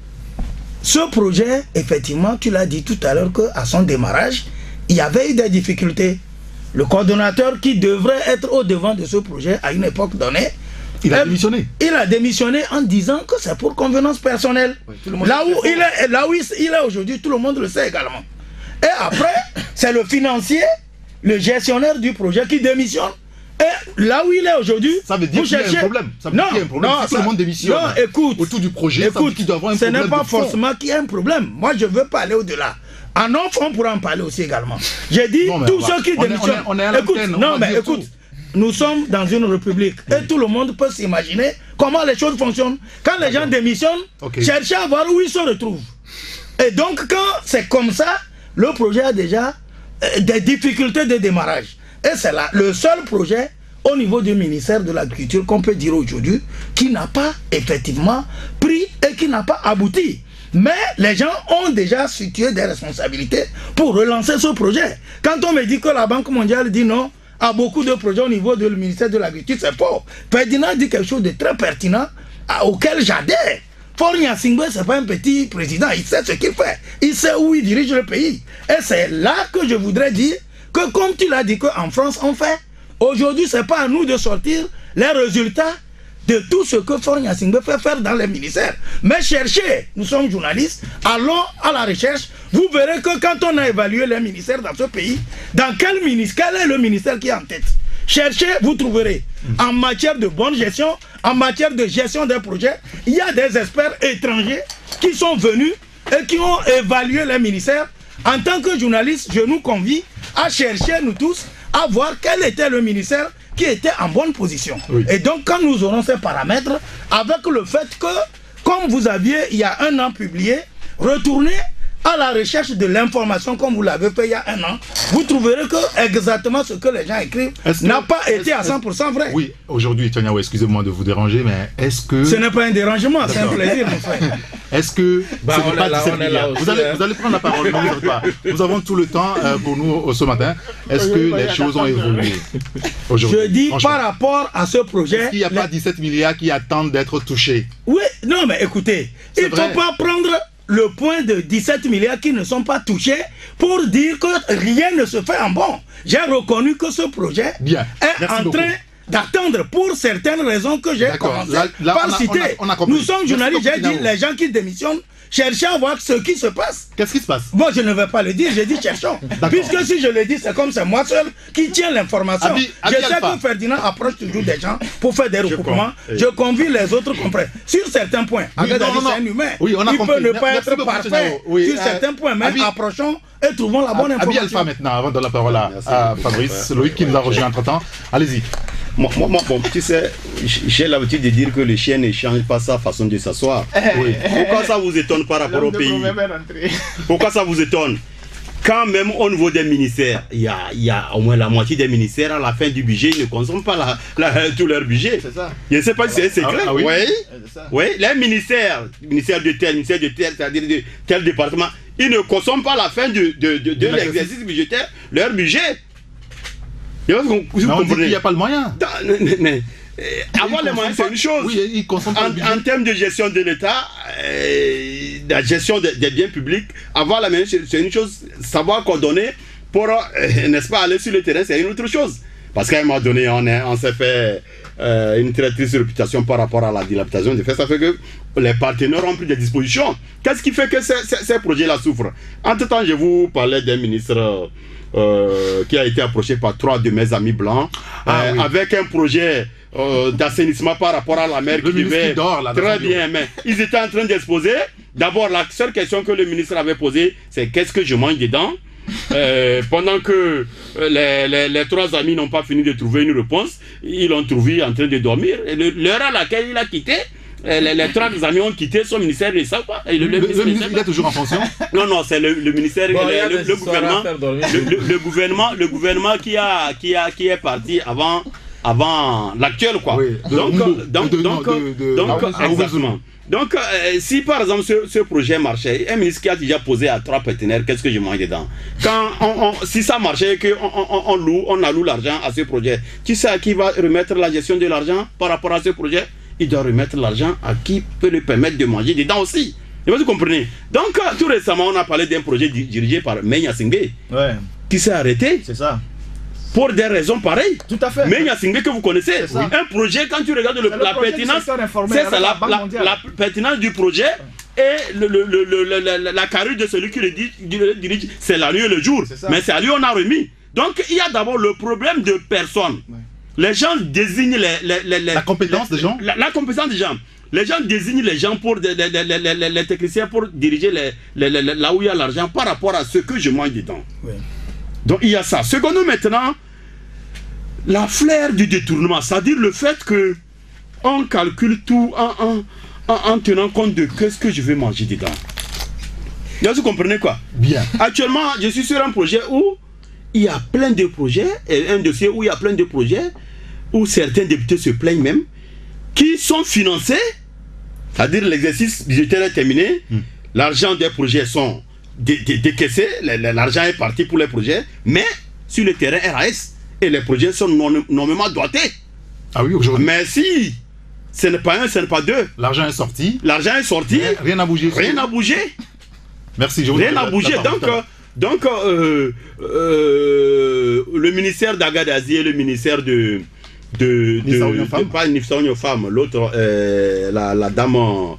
Speaker 4: Ce projet, effectivement, tu l'as dit tout à l'heure qu'à son démarrage, il y avait eu des difficultés. Le coordonnateur qui devrait être au devant de ce projet à une époque donnée,
Speaker 2: il a démissionné.
Speaker 4: Il a démissionné en disant que c'est pour convenance personnelle. Oui, là, où il est, là où il est aujourd'hui, tout le monde le sait également. Et après, c'est le financier, le gestionnaire du projet qui démissionne. Et là où il est aujourd'hui,
Speaker 2: ça veut dire qu'il y a un problème. Ça veut
Speaker 4: non,
Speaker 2: dire qu'il y a un problème.
Speaker 4: Non,
Speaker 2: si tout le monde démissionne
Speaker 4: non, écoute,
Speaker 2: autour du projet,
Speaker 4: écoute,
Speaker 2: ça qu'il doit avoir un
Speaker 4: ce
Speaker 2: problème.
Speaker 4: Ce n'est pas forcément qu'il y a un problème. Moi, je veux pas aller au-delà. En offre, on pourra en parler aussi également. J'ai dit, bon, tous ceux qui démissionnent.
Speaker 2: On est, on est
Speaker 4: écoute, non, mais écoute. Tout. Nous sommes dans une république oui. et tout le monde peut s'imaginer comment les choses fonctionnent. Quand les gens démissionnent, okay. cherchez à voir où ils se retrouvent. Et donc quand c'est comme ça, le projet a déjà euh, des difficultés de démarrage. Et c'est là le seul projet au niveau du ministère de l'Agriculture qu'on peut dire aujourd'hui qui n'a pas effectivement pris et qui n'a pas abouti. Mais les gens ont déjà situé des responsabilités pour relancer ce projet. Quand on me dit que la Banque mondiale dit non à beaucoup de projets au niveau du ministère de l'Agriculture, c'est faux. Ferdinand dit quelque chose de très pertinent à, auquel j'adhère. Faure Gnassingbé, ce n'est pas un petit président, il sait ce qu'il fait. Il sait où il dirige le pays. Et c'est là que je voudrais dire que comme tu l'as dit qu'en France on fait, aujourd'hui ce n'est pas à nous de sortir les résultats de tout ce que Faure Gnassingbé fait faire dans les ministères. Mais cherchez, nous sommes journalistes, allons à la recherche. Vous verrez que quand on a évalué les ministères dans ce pays, dans quel ministère, quel est le ministère qui est en tête? Cherchez, vous trouverez. En matière de bonne gestion, en matière de gestion des projets, il y a des experts étrangers qui sont venus et qui ont évalué les ministères. En tant que journaliste, je nous convie à chercher, nous tous, à voir quel était le ministère qui était en bonne position. Oui. Et donc, quand nous aurons ces paramètres, avec le fait que, comme vous aviez, il y a un an publié, retournez à la recherche de l'information comme vous l'avez fait il y a un an, vous trouverez que exactement ce que les gens écrivent n'a pas été à cent pour cent vrai.
Speaker 2: Oui, aujourd'hui, Tchaniao, excusez-moi de vous déranger, mais est-ce que...
Speaker 4: Ce n'est pas un dérangement, c'est un plaisir, mon frère.
Speaker 2: Est-ce que... Bah, ce n'est pas dix-sept milliards. Vous allez, vous allez prendre la parole, non, vous, pas. Nous avons tout le temps euh, pour nous ce matin. Est-ce que les choses ont évolué aujourd'hui?
Speaker 4: Je dis par rapport à ce projet...
Speaker 2: Il n'y a
Speaker 4: les...
Speaker 2: pas dix-sept milliards qui attendent d'être touchés.
Speaker 4: Oui, non, mais écoutez, il ne faut pas prendre le point de dix-sept milliards qui ne sont pas touchés pour dire que rien ne se fait en bon. J'ai reconnu que ce projet
Speaker 2: Bien.
Speaker 4: est
Speaker 2: Merci
Speaker 4: en
Speaker 2: beaucoup.
Speaker 4: train d'attendre pour certaines raisons que j'ai commencé là, là, par on a, citer. On a, on a Nous sommes journalistes, j'ai dit les gens qui démissionnent, cherchez à voir ce qui se passe.
Speaker 2: Qu'est-ce qui se passe?
Speaker 4: Bon, je ne vais pas le dire, j'ai dit cherchons. Puisque si je le dis, c'est comme c'est moi seul qui tiens l'information. Je sais que Ferdinand approche toujours des gens pour faire des recoupements. Je, je convie les autres comprennent. Sur certains points, oui, Agadadi c'est un humain. Oui, on a il compris. peut ne pas Merci être parfait oui, sur euh, certains points, mais Abi, approchons et trouvons la bonne information.
Speaker 2: Abi Alpha maintenant, avant de la parole à, à Fabrice, Loïc qui nous a rejoint entre temps. Allez-y.
Speaker 3: Moi, moi, bon, tu sais, j'ai l'habitude de dire que le chien ne change pas sa façon de s'asseoir. Oui. Pourquoi ça vous étonne par rapport au pays? Pourquoi ça vous étonne? Quand même au niveau des ministères, il y a, il y a au moins la moitié des ministères à la fin du budget, ils ne consomment pas la, la, tout leur budget. C'est ça. Je ne sais pas si c'est secret. Ah, ah oui, oui. oui. Les ministères, ministère de tel, ministère de tel, c'est-à-dire de tel département, ils ne consomment pas à la fin de, de, de, de l'exercice budgétaire leur budget.
Speaker 2: Vous mais on dit qu'il n'y a pas le moyen.
Speaker 3: Dans, mais, mais, euh, avoir les moyens, c'est une chose.
Speaker 2: Oui, ils consomment pas
Speaker 3: en, en termes de gestion de l'État, euh, la gestion de, des biens publics, avoir la moyen, c'est une chose. Savoir coordonner pour, euh, n'est-ce pas, aller sur le terrain, c'est une autre chose. Parce qu'à un moment donné, on, on s'est fait euh, une très triste réputation par rapport à la dilapidation des faits. Ça fait que les partenaires ont pris des dispositions. Qu'est-ce qui fait que ces, ces, ces projets-là souffrent? Entre-temps, je vous parlais d'un ministre... Euh, qui a été approché par trois de mes amis blancs ah, euh, oui. avec un projet euh, d'assainissement par rapport à la mer le qui devait dort, là, très bien, mais ils étaient en train d'exposer. D'abord, la seule question que le ministre avait posée, c'est qu'est-ce que je mange dedans? euh, pendant que les, les, les trois amis n'ont pas fini de trouver une réponse, ils l'ont trouvé en train de dormir. L'heure à laquelle il a quitté, Les, les trois amis ont quitté son ministère, ils ne savent pas. Le, le,
Speaker 2: le, le ministre, il est toujours en fonction?
Speaker 3: Non, non, c'est le, le ministère, bon, le, le, le, gouvernement, le, le gouvernement, le gouvernement qui a, qui a, qui est parti avant, avant l'actuel, quoi. Oui, de, donc, de, donc, de, donc, de, de, donc, de, exactement. Donc, euh, si par exemple ce, ce projet marchait, un ministre qui a déjà posé à trois partenaires, qu'est-ce que je mange dedans? Quand on, on, si ça marchait, qu'on on, on loue, on alloue l'argent à ce projet, qui sait à qui va remettre la gestion de l'argent par rapport à ce projet? Il doit remettre l'argent à qui peut lui permettre de manger dedans aussi. Vous comprenez? Donc, tout récemment, on a parlé d'un projet dirigé par Menya Singbe, ouais. qui s'est arrêté.
Speaker 5: C'est ça.
Speaker 3: Pour des raisons pareilles.
Speaker 5: Tout à fait.
Speaker 3: Menya Singbe que vous connaissez. Oui. Un projet, quand tu regardes le, le la pertinence, c'est ça, la, la, la, la pertinence du projet et le, le, le, le, la, la carrure de celui qui le dirige, c'est la nuit et le jour. Mais c'est à lui qu'on a remis. Donc, il y a d'abord le problème de personne. Ouais. Les gens désignent les, les, les, les
Speaker 2: la compétence
Speaker 3: les,
Speaker 2: des gens.
Speaker 3: La, la compétence des gens. Les gens désignent les gens pour les, les, les, les, les techniciens pour diriger les, les, les, les, là où il y a l'argent par rapport à ce que je mange dedans. Oui. Donc il y a ça. Secondo maintenant, la flair du détournement, c'est-à-dire le fait que on calcule tout en, en, en, en tenant compte de qu'est-ce que je vais manger dedans. Là, vous comprenez quoi?
Speaker 2: Bien.
Speaker 3: Actuellement, je suis sur un projet où il y a plein de projets, et un dossier où il y a plein de projets, où certains députés se plaignent même, qui sont financés, c'est-à-dire l'exercice budgétaire est terminé, mm. l'argent des projets sont dé dé décaissés, l'argent est parti pour les projets, mais sur le terrain R A S, et les projets sont normalement dotés.
Speaker 2: Ah oui, aujourd'hui.
Speaker 3: Mais si, ce n'est pas un, ce n'est pas deux.
Speaker 2: L'argent est sorti.
Speaker 3: L'argent est sorti.
Speaker 2: Rien n'a bougé.
Speaker 3: Rien n'a bougé.
Speaker 2: Merci, je vous
Speaker 3: Rien n'a bougé. Donc, Donc, euh, euh, le ministère d'Agadadi et le ministère de... de, de, de, de pas Nifsaonio Femme, l'autre, euh, la, la dame...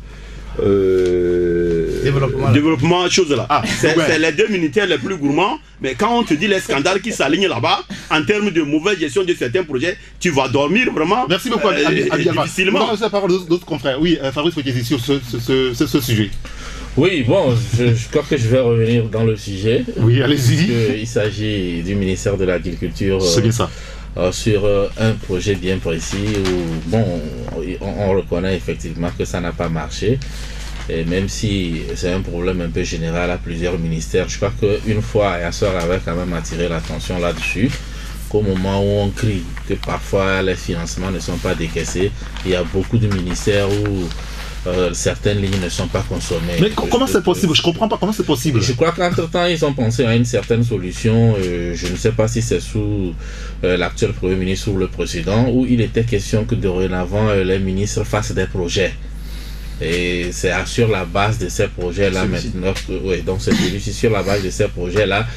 Speaker 3: Euh, développement, développement chose là. Ah, c'est ouais. les deux ministères les plus gourmands. Mais quand on te dit les scandales qui s'alignent là-bas, en termes de mauvaise gestion de certains projets, tu vas dormir vraiment.
Speaker 2: Merci beaucoup, euh, Abi, Abi, difficilement. On va passer la parole d'autres confrères. Oui, euh, Fabrice Fotiesi sur ce, ce, ce, ce sujet.
Speaker 6: Oui, bon, je, je crois que je vais revenir dans le sujet.
Speaker 2: Oui, allez-y.
Speaker 6: Il s'agit du ministère de l'Agriculture.
Speaker 2: C'est bien ça.
Speaker 6: Euh, sur euh, un projet bien précis où, bon, on, on reconnaît effectivement que ça n'a pas marché. Et même si c'est un problème un peu général à plusieurs ministères, je crois qu'une fois, Yassor avait quand même attiré l'attention là-dessus, qu'au moment où on crie que parfois les financements ne sont pas décaissés, il y a beaucoup de ministères où Euh, certaines lignes ne sont pas consommées.
Speaker 2: Mais comment c'est possible? Je comprends pas comment c'est possible.
Speaker 6: Je crois qu'entre-temps, ils ont pensé à une certaine solution. Euh, je ne sais pas si c'est sous euh, l'actuel Premier ministre ou le précédent, où il était question que dorénavant, euh, les ministres fassent des projets. Et c'est sur la base de ces projets-là maintenant, que, oui, donc c'est sur la base de ces projets-là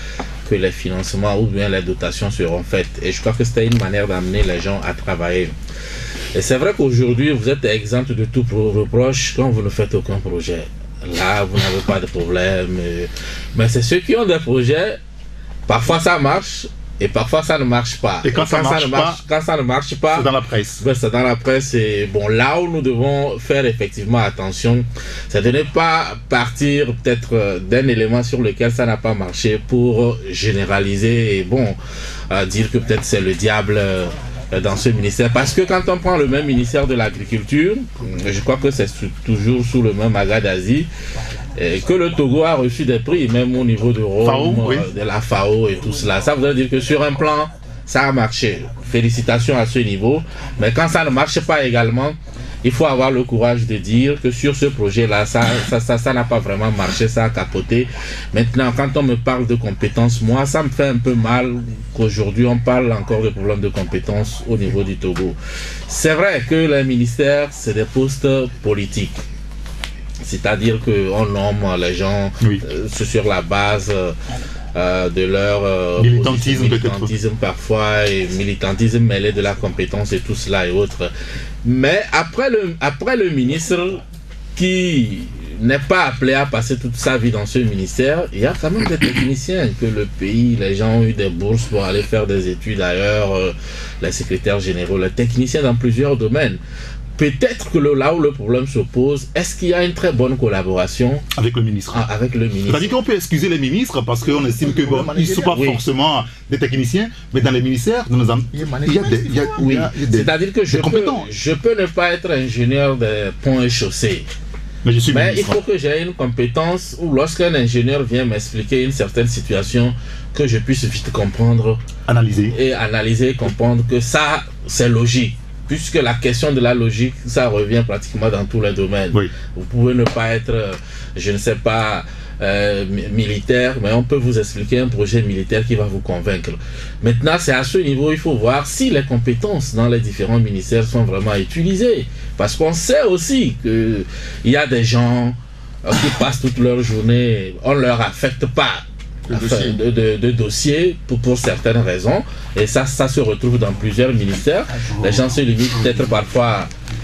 Speaker 6: que les financements ou bien les dotations seront faites. Et je crois que c'était une manière d'amener les gens à travailler. Et c'est vrai qu'aujourd'hui, vous êtes exempt de tout reproche quand vous ne faites aucun projet. Là, vous n'avez pas de problème. Mais c'est ceux qui ont des projets, parfois ça marche, et parfois ça ne marche pas.
Speaker 2: Et quand, et ça, quand, marche ça, ne marche,
Speaker 6: pas, quand ça ne marche pas,
Speaker 2: c'est dans la presse.
Speaker 6: Ben c'est dans la presse. Et bon, là où nous devons faire effectivement attention, c'est de ne pas partir peut-être d'un élément sur lequel ça n'a pas marché pour généraliser et bon, euh, dire que peut-être c'est le diable euh, dans ce ministère. Parce que quand on prend le même ministère de l'Agriculture, je crois que c'est toujours sous le même aga d'Asie, que le Togo a reçu des prix, même au niveau de Rome, F A O, oui. de la F A O et tout cela. Ça veut dire que sur un plan, ça a marché. Félicitations à ce niveau. Mais quand ça ne marche pas également, il faut avoir le courage de dire que sur ce projet-là, ça ça, ça, ça n'a pas vraiment marché, ça a capoté. Maintenant, quand on me parle de compétences, moi, ça me fait un peu mal qu'aujourd'hui, on parle encore de problèmes de compétences au niveau du Togo. C'est vrai que les ministères, c'est des postes politiques. C'est-à-dire qu'on nomme les gens oui. euh, sur la base euh, de leur euh,
Speaker 2: militantisme,
Speaker 6: militantisme parfois, et militantisme mêlé de la compétence et tout cela et autres. Mais après le, après le ministre qui n'est pas appelé à passer toute sa vie dans ce ministère, il y a quand même des techniciens que le pays, les gens ont eu des bourses pour aller faire des études ailleurs, euh, les secrétaires généraux, les techniciens dans plusieurs domaines. Peut-être que le, là où le problème se pose, est-ce qu'il y a une très bonne collaboration
Speaker 2: avec le ministre
Speaker 6: ah, avec le ministre.
Speaker 2: C'est-à-dire qu'on peut excuser les ministres parce qu'on estime que bon, ils ne sont pas oui. forcément des techniciens, mais dans les ministères, dans nos il y a des, il y a,
Speaker 6: oui.
Speaker 2: il y a des
Speaker 6: C'est-à-dire que je peux, je peux ne pas être ingénieur des ponts et chaussées.
Speaker 2: Mais, je suis
Speaker 6: mais il faut que j'ai une compétence où lorsqu'un ingénieur vient m'expliquer une certaine situation, que je puisse vite comprendre,
Speaker 2: analyser
Speaker 6: et analyser, comprendre que ça, c'est logique. Puisque la question de la logique, ça revient pratiquement dans tous les domaines.
Speaker 2: Oui.
Speaker 6: Vous pouvez ne pas être, je ne sais pas, euh, militaire, mais on peut vous expliquer un projet militaire qui va vous convaincre. Maintenant, c'est à ce niveau, il faut voir si les compétences dans les différents ministères sont vraiment utilisées. Parce qu'on sait aussi qu'il y a des gens euh, qui passent toute leur journée, on ne leur affecte pas Enfin, de, de, de dossiers pour, pour certaines raisons, et ça, ça se retrouve dans plusieurs ministères. Les gens se limitent peut-être parfois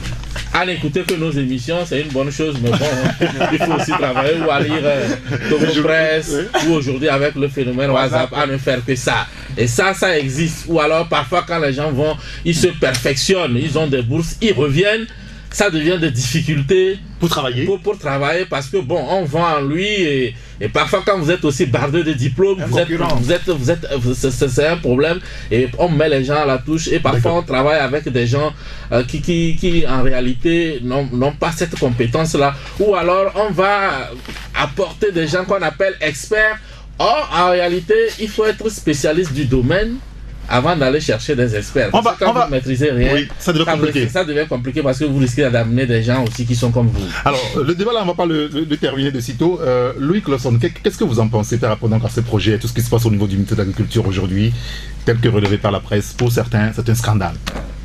Speaker 6: à n'écouter que nos émissions, c'est une bonne chose, mais bon, il faut aussi travailler ou à lire euh, Togo Presse, ou aujourd'hui avec le phénomène WhatsApp, à ne faire que ça. Et ça, ça existe. Ou alors parfois quand les gens vont, ils se perfectionnent, ils ont des bourses, ils reviennent, ça devient des difficultés
Speaker 2: pour travailler.
Speaker 6: Pour, pour travailler parce que bon, on voit en lui et, et parfois quand vous êtes aussi bardeux de diplômes, vous êtes, vous êtes, vous êtes, c'est un problème et on met les gens à la touche et parfois on travaille avec des gens euh, qui, qui, qui en réalité n'ont pas cette compétence-là, ou alors on va apporter des gens qu'on appelle experts. Or, en réalité, il faut être spécialiste du domaine avant d'aller chercher des experts.
Speaker 2: On va,
Speaker 6: quand
Speaker 2: on
Speaker 6: vous
Speaker 2: va...
Speaker 6: ne maîtrisez rien,
Speaker 2: oui, ça devient compliqué.
Speaker 6: Ça devient compliqué parce que vous risquez d'amener des gens aussi qui sont comme vous.
Speaker 2: Alors, le débat là, on ne va pas le, le, le terminer de sitôt. Euh, Loïc Lawson, qu'est-ce que vous en pensez par rapport à ce projet, tout ce qui se passe au niveau du ministère de l'Agriculture aujourd'hui, tel que relevé par la presse, pour certains, c'est un scandale?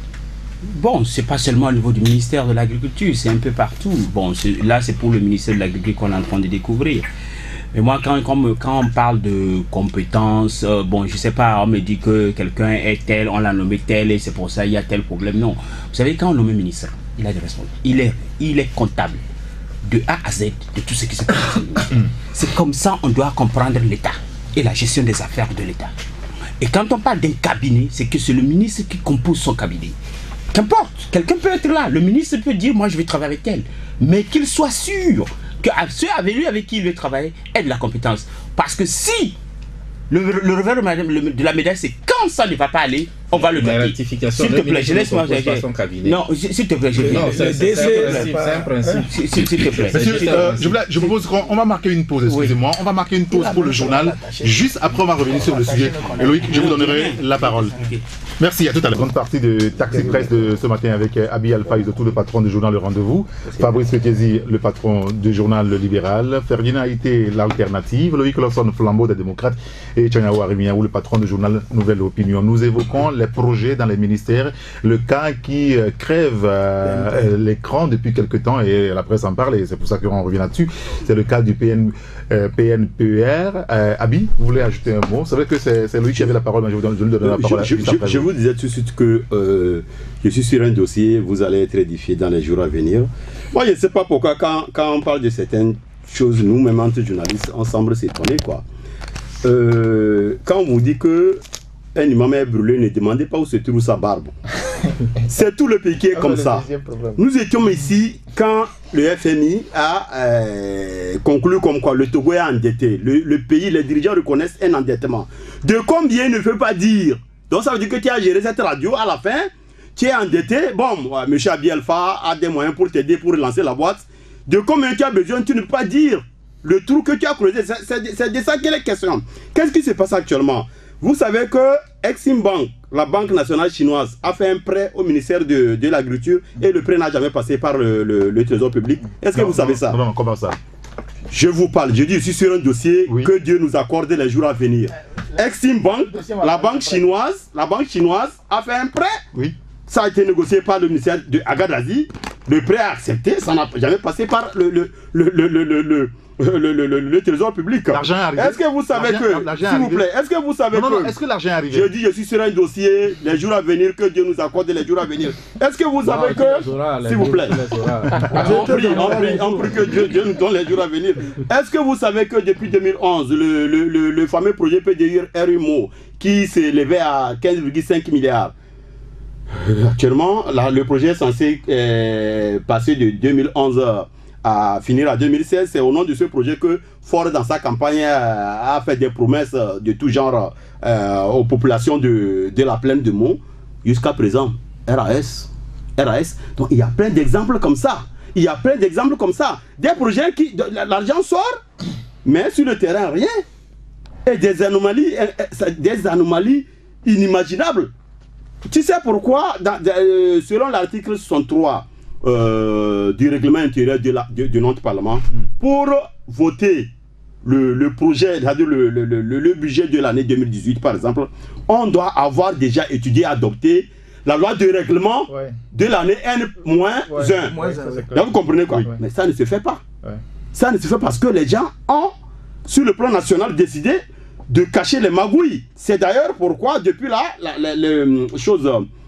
Speaker 7: Bon, c'est pas seulement au niveau du ministère de l'Agriculture, c'est un peu partout. Bon, là, c'est pour le ministère de l'Agriculture qu'on est en train de découvrir. Mais moi, quand, quand, quand on parle de compétences, euh, bon, je sais pas, on me dit que quelqu'un est tel, on l'a nommé tel, et c'est pour ça qu'il y a tel problème. Non. Vous savez, quand on nomme un ministre, il a des responsabilités. Il est, il est comptable de A à Z de tout ce qui se passe. C'est comme ça on doit comprendre l'État et la gestion des affaires de l'État. Et quand on parle d'un cabinet, c'est que c'est le ministre qui compose son cabinet. Qu'importe, quelqu'un peut être là. Le ministre peut dire, moi, je vais travailler avec elle. Mais qu'il soit sûr que ceux avec lui avec qui il veut travailler aient de la compétence. Parce que si le, le revers de la médaille, c'est quand ça ne va pas aller, on va le bloquer. S'il te plaît, je laisse moi Non, s'il te plaît, je
Speaker 6: C'est un principe.
Speaker 7: S'il te plaît.
Speaker 2: Je propose qu'on va marquer une pause, excusez-moi. On va marquer une pause pour le journal. Juste après, on va revenir sur le sujet. Et Loïc, je vous donnerai la parole. Merci, à tout à l'heure. Grande partie de Taxi Presse de ce matin avec Abi Alpha Isotou, le patron du journal Le Rendez-vous, Fabrice Fekezi, le patron du journal Le Libéral, Ferdinand Haïté, l'Alternative, Loïc Lawson, flambeau des démocrates, et Tchanawa Rimiaou, le patron du journal Nouvelle Opinion. Nous évoquons les projets dans les ministères. Le cas qui euh, crève euh, l'écran depuis quelque temps, et la presse en parle, et c'est pour ça qu'on revient là-dessus, c'est le cas du P N, euh, P N P R. Euh, Abi, vous voulez ajouter un mot? C'est vrai que c'est lui qui avait la parole, mais je vous donne, je vous donne la parole.
Speaker 3: Je, je, je, je vous disais tout de suite que euh, je suis sur un dossier, vous allez être édifié dans les jours à venir. Moi, je ne sais pas pourquoi, quand, quand on parle de certaines choses, nous-mêmes, entre journalistes, on semble s'étonner, quoi. Euh, quand on vous dit que un imam est brûlé, ne demandez pas où se trouve sa barbe. C'est tout le pays qui est comme ça. Nous étions ici quand le F M I a euh, conclu comme quoi le Togo est endetté. Le, le pays, les dirigeants reconnaissent un endettement. De combien il ne veut pas dire. Donc ça veut dire que tu as géré cette radio, à la fin, tu es endetté. Bon, M. Abi Alpha a des moyens pour t'aider, pour relancer la boîte. De combien tu as besoin, tu ne peux pas dire. Le trou que tu as creusé, c'est de ça qu'il est question. Qu'est-ce qui se passe actuellement? Vous savez que Exim Bank, la banque nationale chinoise, a fait un prêt au ministère de, de l'Agriculture et le prêt n'a jamais passé par le, le, le Trésor public. Est-ce que vous savez ça?
Speaker 2: Non, non, comment ça?
Speaker 3: Je vous parle, je dis, je suis sur un dossier, oui, que Dieu nous accorde les jours à venir. Exim Bank, la banque chinoise, la banque chinoise a fait un prêt.
Speaker 2: Oui.
Speaker 3: Ça a été négocié par le ministère de Agadazi. Le prêt a accepté, ça n'a jamais passé par le, le, le, le, le, le, le Le, le, le, le trésor public.
Speaker 2: L'argent est arrivé.
Speaker 3: Est-ce que vous savez que, s'il vous plaît, est-ce que vous savez
Speaker 2: non, non,
Speaker 3: que,
Speaker 2: est-ce que l'argent est arrivé?
Speaker 3: Je dis, je suis sur un dossier, les jours à venir, que Dieu nous accorde les jours à venir. Est-ce que vous savez que, s'il vous plaît, on prie, on prie, on prie que Dieu, Dieu nous donne les jours à venir. Est-ce que vous savez que depuis deux mille onze, le, le, le, le fameux projet P D I R U M O, qui s'élevait à quinze virgule cinq milliards, actuellement, là, le projet est censé euh, passer de deux mille onze à finir à deux mille seize. C'est au nom de ce projet que Ford, dans sa campagne, euh, a fait des promesses de tout genre euh, aux populations de, de la plaine de Meaux. Jusqu'à présent, R A S. R A S. Donc il y a plein d'exemples comme ça. Il y a plein d'exemples comme ça. Des projets qui, l'argent sort, mais sur le terrain, rien. Et des anomalies, des anomalies inimaginables. Tu sais pourquoi, dans, euh, selon l'article soixante-trois euh, du règlement intérieur de, la, de, de notre Parlement, mm. pour voter le, le projet, c'est-à-dire le, le, le, le budget de l'année deux mille dix-huit par exemple, on doit avoir déjà étudié, adopté la loi de règlement, ouais, de l'année N moins un. Ouais, là vous comprenez quoi, oui. Mais ça ne se fait pas. Ouais. Ça ne se fait parce que les gens ont, sur le plan national, décidé de cacher les magouilles. C'est d'ailleurs pourquoi, depuis là, la, la, la, chose,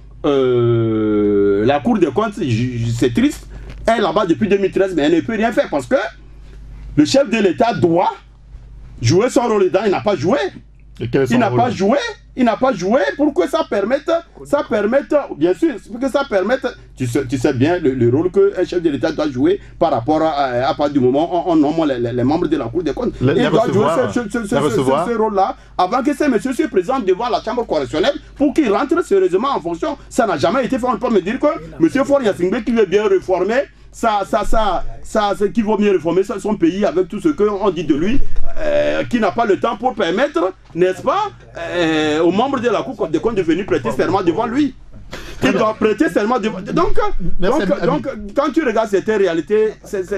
Speaker 3: euh, la Cour des comptes, c'est triste, elle est là-bas depuis deux mille treize, mais elle ne peut rien faire parce que le chef de l'État doit jouer son rôle dedans. Il n'a pas joué. Il n'a pas joué. Il n'a pas joué pour que ça permette, ça permette, bien sûr, pour que ça permette, tu sais, tu sais bien le, le rôle qu'un chef de l'État doit jouer par rapport à, à, à partir du moment où on, on nomme les, les, les membres de la Cour des comptes. Le, il doit jouer ce, ce, ce, ce, ce, ce rôle-là avant que ces messieurs se présentent devant la chambre correctionnelle pour qu'ils rentrent sérieusement en fonction. Ça n'a jamais été fait. On ne peut pas me dire que M. Faure Gnassingbé qui veut bien réformer, ça, ça, ça, ça, ça, qui vaut mieux réformer son pays avec tout ce qu'on dit de lui, euh, qui n'a pas le temps pour permettre, n'est-ce pas, euh, aux membres de la Cour des comptes de venir prêter serment devant lui. Il doit prêter serment devant... Donc, donc, donc quand tu regardes cette réalité,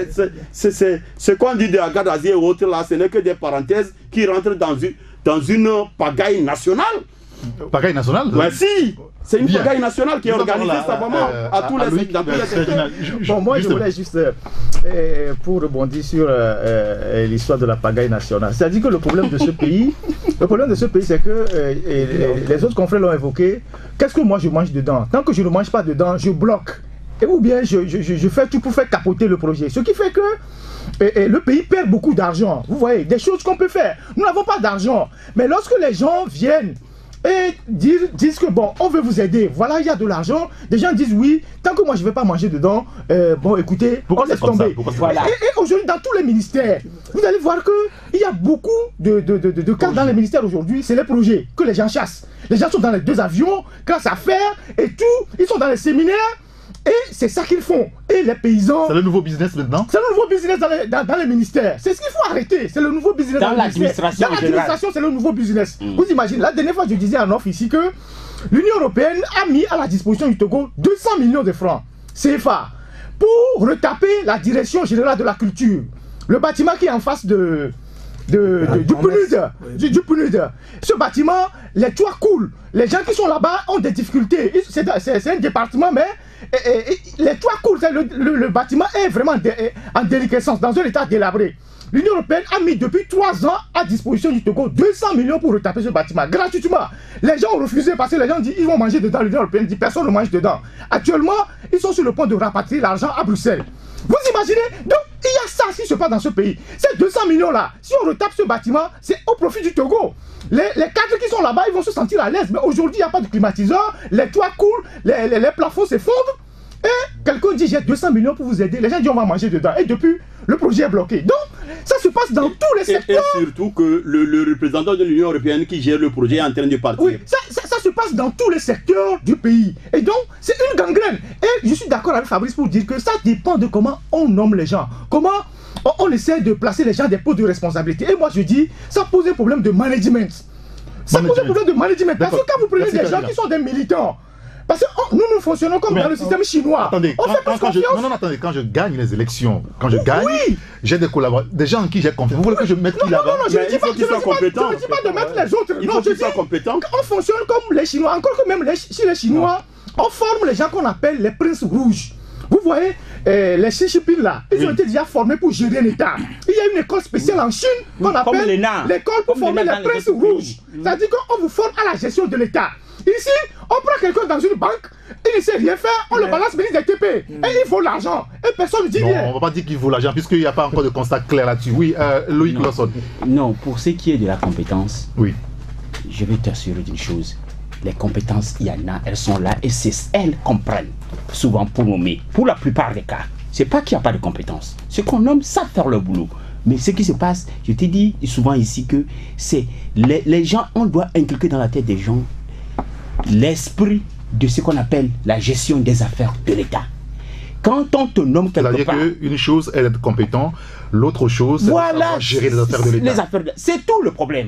Speaker 3: ce qu'on dit de Agadazi et autres là, ce n'est que des parenthèses qui rentrent dans une, dans une pagaille nationale.
Speaker 2: Pagaille nationale?
Speaker 3: Ben si. C'est une pagaille nationale qui est organisée savamment euh, à, à tous à les secteurs.
Speaker 5: Bon, moi je voulais juste, euh, pour rebondir sur euh, euh, l'histoire de la pagaille nationale, c'est-à-dire que le problème de ce pays, le problème de ce pays, c'est que euh, et, les autres confrères l'ont évoqué, qu'est-ce que moi je mange dedans? Tant que je ne mange pas dedans, je bloque. Et ou bien je, je, je fais tout pour faire capoter le projet. Ce qui fait que et, et le pays perd beaucoup d'argent. Vous voyez, des choses qu'on peut faire. Nous n'avons pas d'argent. Mais lorsque les gens viennent et disent, disent que bon, on veut vous aider, voilà, il y a de l'argent, des gens disent oui, tant que moi je ne vais pas manger dedans, euh, bon écoutez, pourquoi on laisse tomber. Voilà. Et, et aujourd'hui, dans tous les ministères, vous allez voir qu'il y a beaucoup de, de, de, de, de cas dans les ministères aujourd'hui, c'est les projets que les gens chassent. Les gens sont dans les deux avions, classe affaires et tout, ils sont dans les séminaires. Et c'est ça qu'ils font. Et les paysans...
Speaker 2: C'est le nouveau business maintenant?
Speaker 5: C'est le nouveau business dans les, dans, dans les ministères. C'est ce qu'il faut arrêter. C'est le nouveau business dans, dans l'administration. Dans l'administration, c'est le nouveau business. Mmh. Vous imaginez, la dernière fois, je disais en off ici que l'Union européenne a mis à la disposition du Togo deux cents millions de francs C F A pour retaper la direction générale de la culture. Le bâtiment qui est en face de...
Speaker 8: de, de, du P N U D. Du, du P N U D. Ce bâtiment, les toits coulent. Les gens qui sont là-bas ont des difficultés. C'est un département, mais et, et, et, les toits coulent. Le, le, le bâtiment est vraiment dé, en déliquescence, dans un état délabré. L'Union européenne a mis depuis trois ans à disposition du Togo deux cents millions pour retaper ce bâtiment, gratuitement. Les gens ont refusé parce que les gens disent qu'ils vont manger dedans. L'Union européenne dit personne ne mange dedans. Actuellement, ils sont sur le point de rapatrier l'argent à Bruxelles. Vous imaginez? Donc, il y a ça qui se passe dans ce pays. Ces deux cents millions-là, si on retape ce bâtiment, c'est au profit du Togo. Les, les cadres qui sont là-bas, ils vont se sentir à l'aise. Mais aujourd'hui, il n'y a pas de climatiseur, les toits coulent, les, les, les plafonds s'effondrent. Et quelqu'un dit j'ai deux cents millions pour vous aider. Les gens disent on va manger dedans. Et depuis, le projet est bloqué. Donc, ça se passe dans tous les secteurs.
Speaker 3: Et, et surtout que le, le représentant de l'Union européenne qui gère le projet est en train de partir.
Speaker 8: Oui, ça, ça, ça se passe dans tous les secteurs du pays. Et donc, c'est une gangrène. Et je suis d'accord avec Fabrice pour dire que ça dépend de comment on nomme les gens. Comment on, on essaie de placer les gens des postes de responsabilité. Et moi, je dis, ça pose un problème de management. Ça management. pose un problème de management. Parce que quand vous prenez des gens qui sont des militants, parce que oh, nous, nous fonctionnons comme dans le système chinois.
Speaker 2: Attendez,
Speaker 8: on
Speaker 2: quand,
Speaker 8: fait
Speaker 2: quand, quand je, non, non, attendez, quand je gagne les élections, quand je gagne, oui. j'ai des collaborateurs, des gens en qui j'ai confiance. Vous voulez que je mette qui là-bas?
Speaker 8: Non, non, non, je ne dis pas qu'ils soient compétents. Je ne dis pas de mettre les autres.
Speaker 3: Il faut qu'ils soient compétents.
Speaker 8: On fonctionne comme les Chinois. Encore que même les, chez les Chinois, non. on forme les gens qu'on appelle les princes rouges. Vous voyez, euh, les Xi Jinping là, ils oui. ont été déjà formés pour gérer l'État. Il y a une école spéciale oui. en Chine qu'on oui, appelle l'école pour comme former les, les princes rouges. C'est-à-dire qu'on vous forme à la gestion de l'État. Ici, on prend quelqu'un dans une banque, il ne sait rien faire, on ouais. le balance ministre des T P. Mm. Et il faut l'argent. Et personne ne dit
Speaker 2: non,
Speaker 8: rien.
Speaker 2: On ne va pas dire qu'il faut l'argent, puisqu'il n'y a pas encore de constat clair là-dessus. Oui, euh, Loïc Lawson.
Speaker 7: Non, pour ce qui est de la compétence,
Speaker 2: oui.
Speaker 7: je vais t'assurer d'une chose. Les compétences, il y en a, elles sont là et c'est elles qu'on prenne souvent pour nommer. Pour la plupart des cas, c'est pas qu'il n'y a pas de compétences. Ceux qu'on nomme savent faire leur boulot. Mais ce qui se passe, je t'ai dit souvent ici que c'est les, les gens, on doit inculquer dans la tête des gens l'esprit de ce qu'on appelle la gestion des affaires de l'État. Quand on te nomme quelque part...
Speaker 2: C'est-à-dire qu'une chose est d'être compétent, l'autre chose,
Speaker 7: voilà,
Speaker 2: c'est de gérer les affaires de l'État.
Speaker 7: C'est tout le problème.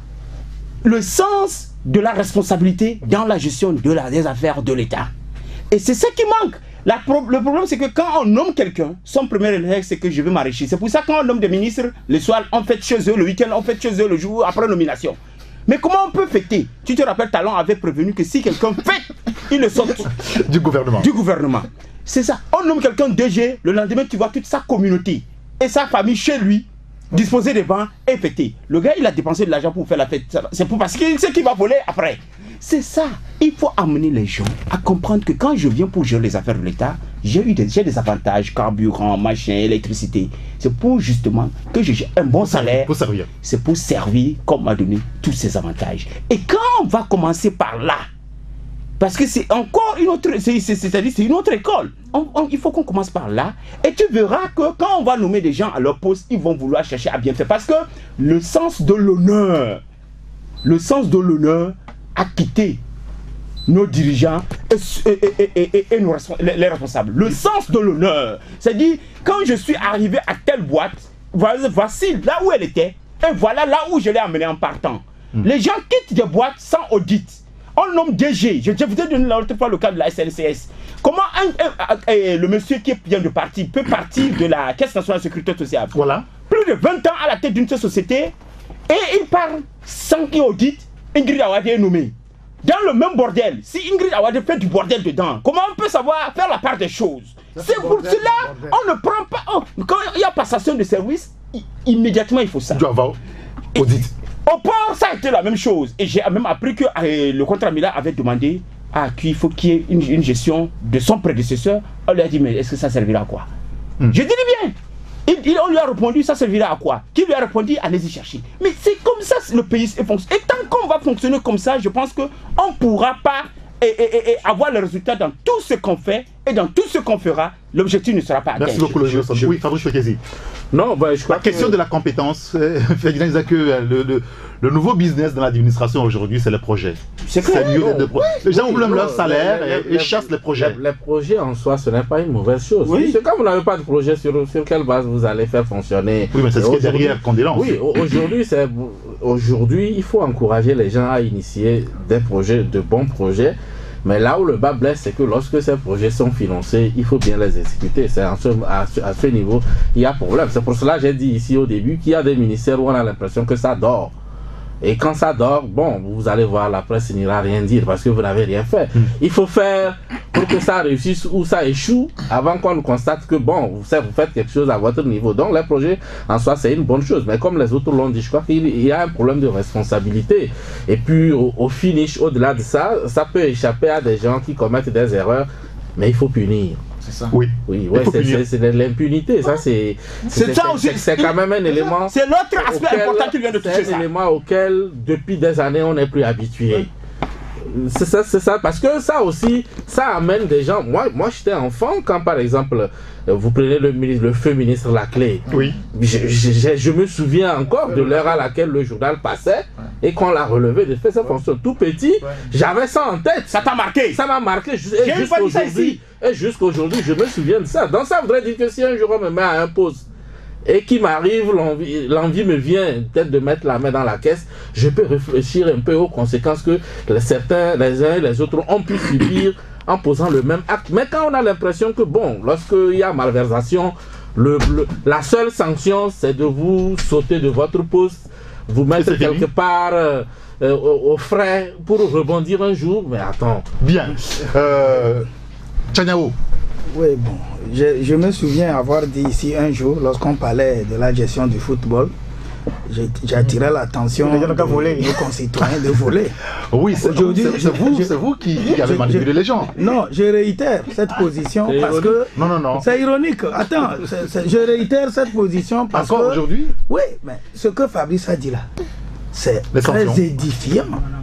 Speaker 7: Le sens de la responsabilité dans la gestion de la, des affaires de l'État. Et c'est ce qui manque. La pro le problème, c'est que quand on nomme quelqu'un, son premier réflexe, c'est que je veux m'enrichir. C'est pour ça que quand on nomme des ministres, le soir, on fête chez eux, le week-end, on fête chez eux, le jour après nomination. Mais comment on peut fêter? Tu te rappelles, Talon avait prévenu que si quelqu'un fête, il le saute
Speaker 2: du gouvernement.
Speaker 7: Du gouvernement. C'est ça. On nomme quelqu'un D G, le lendemain, tu vois toute sa communauté et sa famille chez lui, disposer des bancs et fêter. Le gars, il a dépensé de l'argent pour faire la fête. C'est pour parce qu'il sait qu'il va voler après. C'est ça. Il faut amener les gens à comprendre que quand je viens pour gérer les affaires de l'État, j'ai eu des, des avantages, carburant, machin, électricité. C'est pour justement que j'ai un bon salaire.
Speaker 2: Pour servir.
Speaker 7: C'est pour servir comme m'a donné tous ces avantages. Et quand on va commencer par là, parce que c'est encore une autre, c'est-à-dire c'est une autre école. On, on, il faut qu'on commence par là. Et tu verras que quand on va nommer des gens à leur poste, ils vont vouloir chercher à bien faire. Parce que le sens de l'honneur, le sens de l'honneur a quitté nos dirigeants et, et, et, et, et nos, les responsables. Le sens de l'honneur, c'est-à-dire quand je suis arrivé à telle boîte, voici là où elle était et voilà là où je l'ai amenée en partant. Mmh. Les gens quittent des boîtes sans audit. On nomme D G. Je, je vous ai donné l'autre fois le cas de la S N C S. Comment un, un, un, un, le monsieur qui vient de partir peut partir de la Caisse nationale de sécurité sociale?
Speaker 2: Voilà.
Speaker 7: Plus de vingt ans à la tête d'une société et il part sans qu'il audite. Ingrid Awade est nommée. Dans le même bordel, si Ingrid Awade fait du bordel dedans, comment on peut savoir faire la part des choses? C'est pour cela on ne prend pas. Oh, quand il y a passation de service, immédiatement il faut ça.
Speaker 2: Tu dois avoir audit.
Speaker 7: Au port, ça a été la même chose. Et j'ai même appris que euh, le contrat Mila avait demandé à qu'il faut qu'il y ait une, une gestion de son prédécesseur. On lui a dit, mais est-ce que ça servira à quoi? mm. Je dis bien. Il, il, on lui a répondu, ça servira à quoi? Qui lui a répondu, allez-y chercher. Mais c'est comme ça le pays fonctionne. Et tant qu'on va fonctionner comme ça, je pense qu'on ne pourra pas et, et, et avoir le résultat dans tout ce qu'on fait et dans tout ce qu'on fera. L'objectif ne sera pas atteint.
Speaker 2: Merci beaucoup, je, je, je, Oui, Fabrice Fekesi.
Speaker 6: Non, bah, je crois
Speaker 2: la question
Speaker 6: que...
Speaker 2: de la compétence, euh, Ferdinand disait que euh, le, le, le nouveau business dans l'administration aujourd'hui, c'est le projet. C'est mieux d'être de pro... Les gens oublient leur salaire les, les, et, et chassent les projets.
Speaker 6: Les, les projets en soi, ce n'est pas une mauvaise chose. Oui. C'est quand vous n'avez pas de projet, sur, sur quelle base vous allez faire fonctionner.
Speaker 2: Oui, mais c'est ce qui est derrière qu'on dénonce.
Speaker 6: Oui, aujourd'hui, aujourd'hui, il faut encourager les gens à initier des projets, de bons projets. Mais là où le bas blesse, c'est que lorsque ces projets sont financés, il faut bien les exécuter. C'est à ce, à, ce, à ce niveau, il y a problème. C'est pour cela que j'ai dit ici au début qu'il y a des ministères où on a l'impression que ça dort. Et quand ça dort, bon, vous allez voir, la presse n'ira rien dire parce que vous n'avez rien fait. Mm. Il faut faire pour que ça réussisse ou ça échoue avant qu'on constate que, bon, vous, vous faites quelque chose à votre niveau. Donc, les projets, en soi, c'est une bonne chose. Mais comme les autres l'ont dit, je crois qu'il y a un problème de responsabilité. Et puis, au, au finish, au-delà de ça, ça peut échapper à des gens qui commettent des erreurs, mais il faut punir.
Speaker 8: C'est ça.
Speaker 2: Oui.
Speaker 6: Oui, ouais, c'est de l'impunité. Ça, c'est.
Speaker 7: C'est ça aussi.
Speaker 6: C'est quand même un élément.
Speaker 7: C'est l'autre aspect auquel, important qui vient de toucher.
Speaker 6: C'est un élément auquel, depuis des années, on n'est plus habitué. Oui. C'est ça, c'est ça. Parce que ça aussi, ça amène des gens. Moi, moi j'étais enfant quand, par exemple, vous prenez le, ministre, le feu ministre Laclé.
Speaker 2: Oui. Je,
Speaker 6: je, je me souviens encore de l'heure à laquelle le journal passait et qu'on l'a relevé de fait sa fonction. Tout petit, j'avais ça en tête.
Speaker 7: Ça t'a marqué.
Speaker 6: Ça m'a marqué. Et jusqu'à aujourd'hui, et jusqu'aujourd'hui, je me souviens de ça. Donc ça voudrait dire que si un jour on me met à un poste et qu'il m'arrive, l'envie me vient peut-être de mettre la main dans la caisse, je peux réfléchir un peu aux conséquences que les, certains, les uns et les autres ont pu subir en posant le même acte. Mais quand on a l'impression que, bon, lorsqu'il y a malversation, le, le, la seule sanction, c'est de vous sauter de votre poste, vous mettre quelque part euh, euh, au, au frais pour rebondir un jour. Mais attends.
Speaker 2: Bien. Euh, Tchaniao.
Speaker 4: Oui, bon, je, je me souviens avoir dit ici un jour, lorsqu'on parlait de la gestion du football, j'ai attiré l'attention de nos concitoyens de voler.
Speaker 2: Oui, c'est vous, vous, vous qui, qui avez manipulé les gens.
Speaker 4: Non, je réitère cette position parce que...
Speaker 2: Non, non, non.
Speaker 4: C'est ironique. Attends, c est, c est, je réitère cette position parce
Speaker 2: Encore
Speaker 4: que...
Speaker 2: aujourd'hui?
Speaker 4: Oui, mais ce que Fabrice a dit là, c'est très édifiant.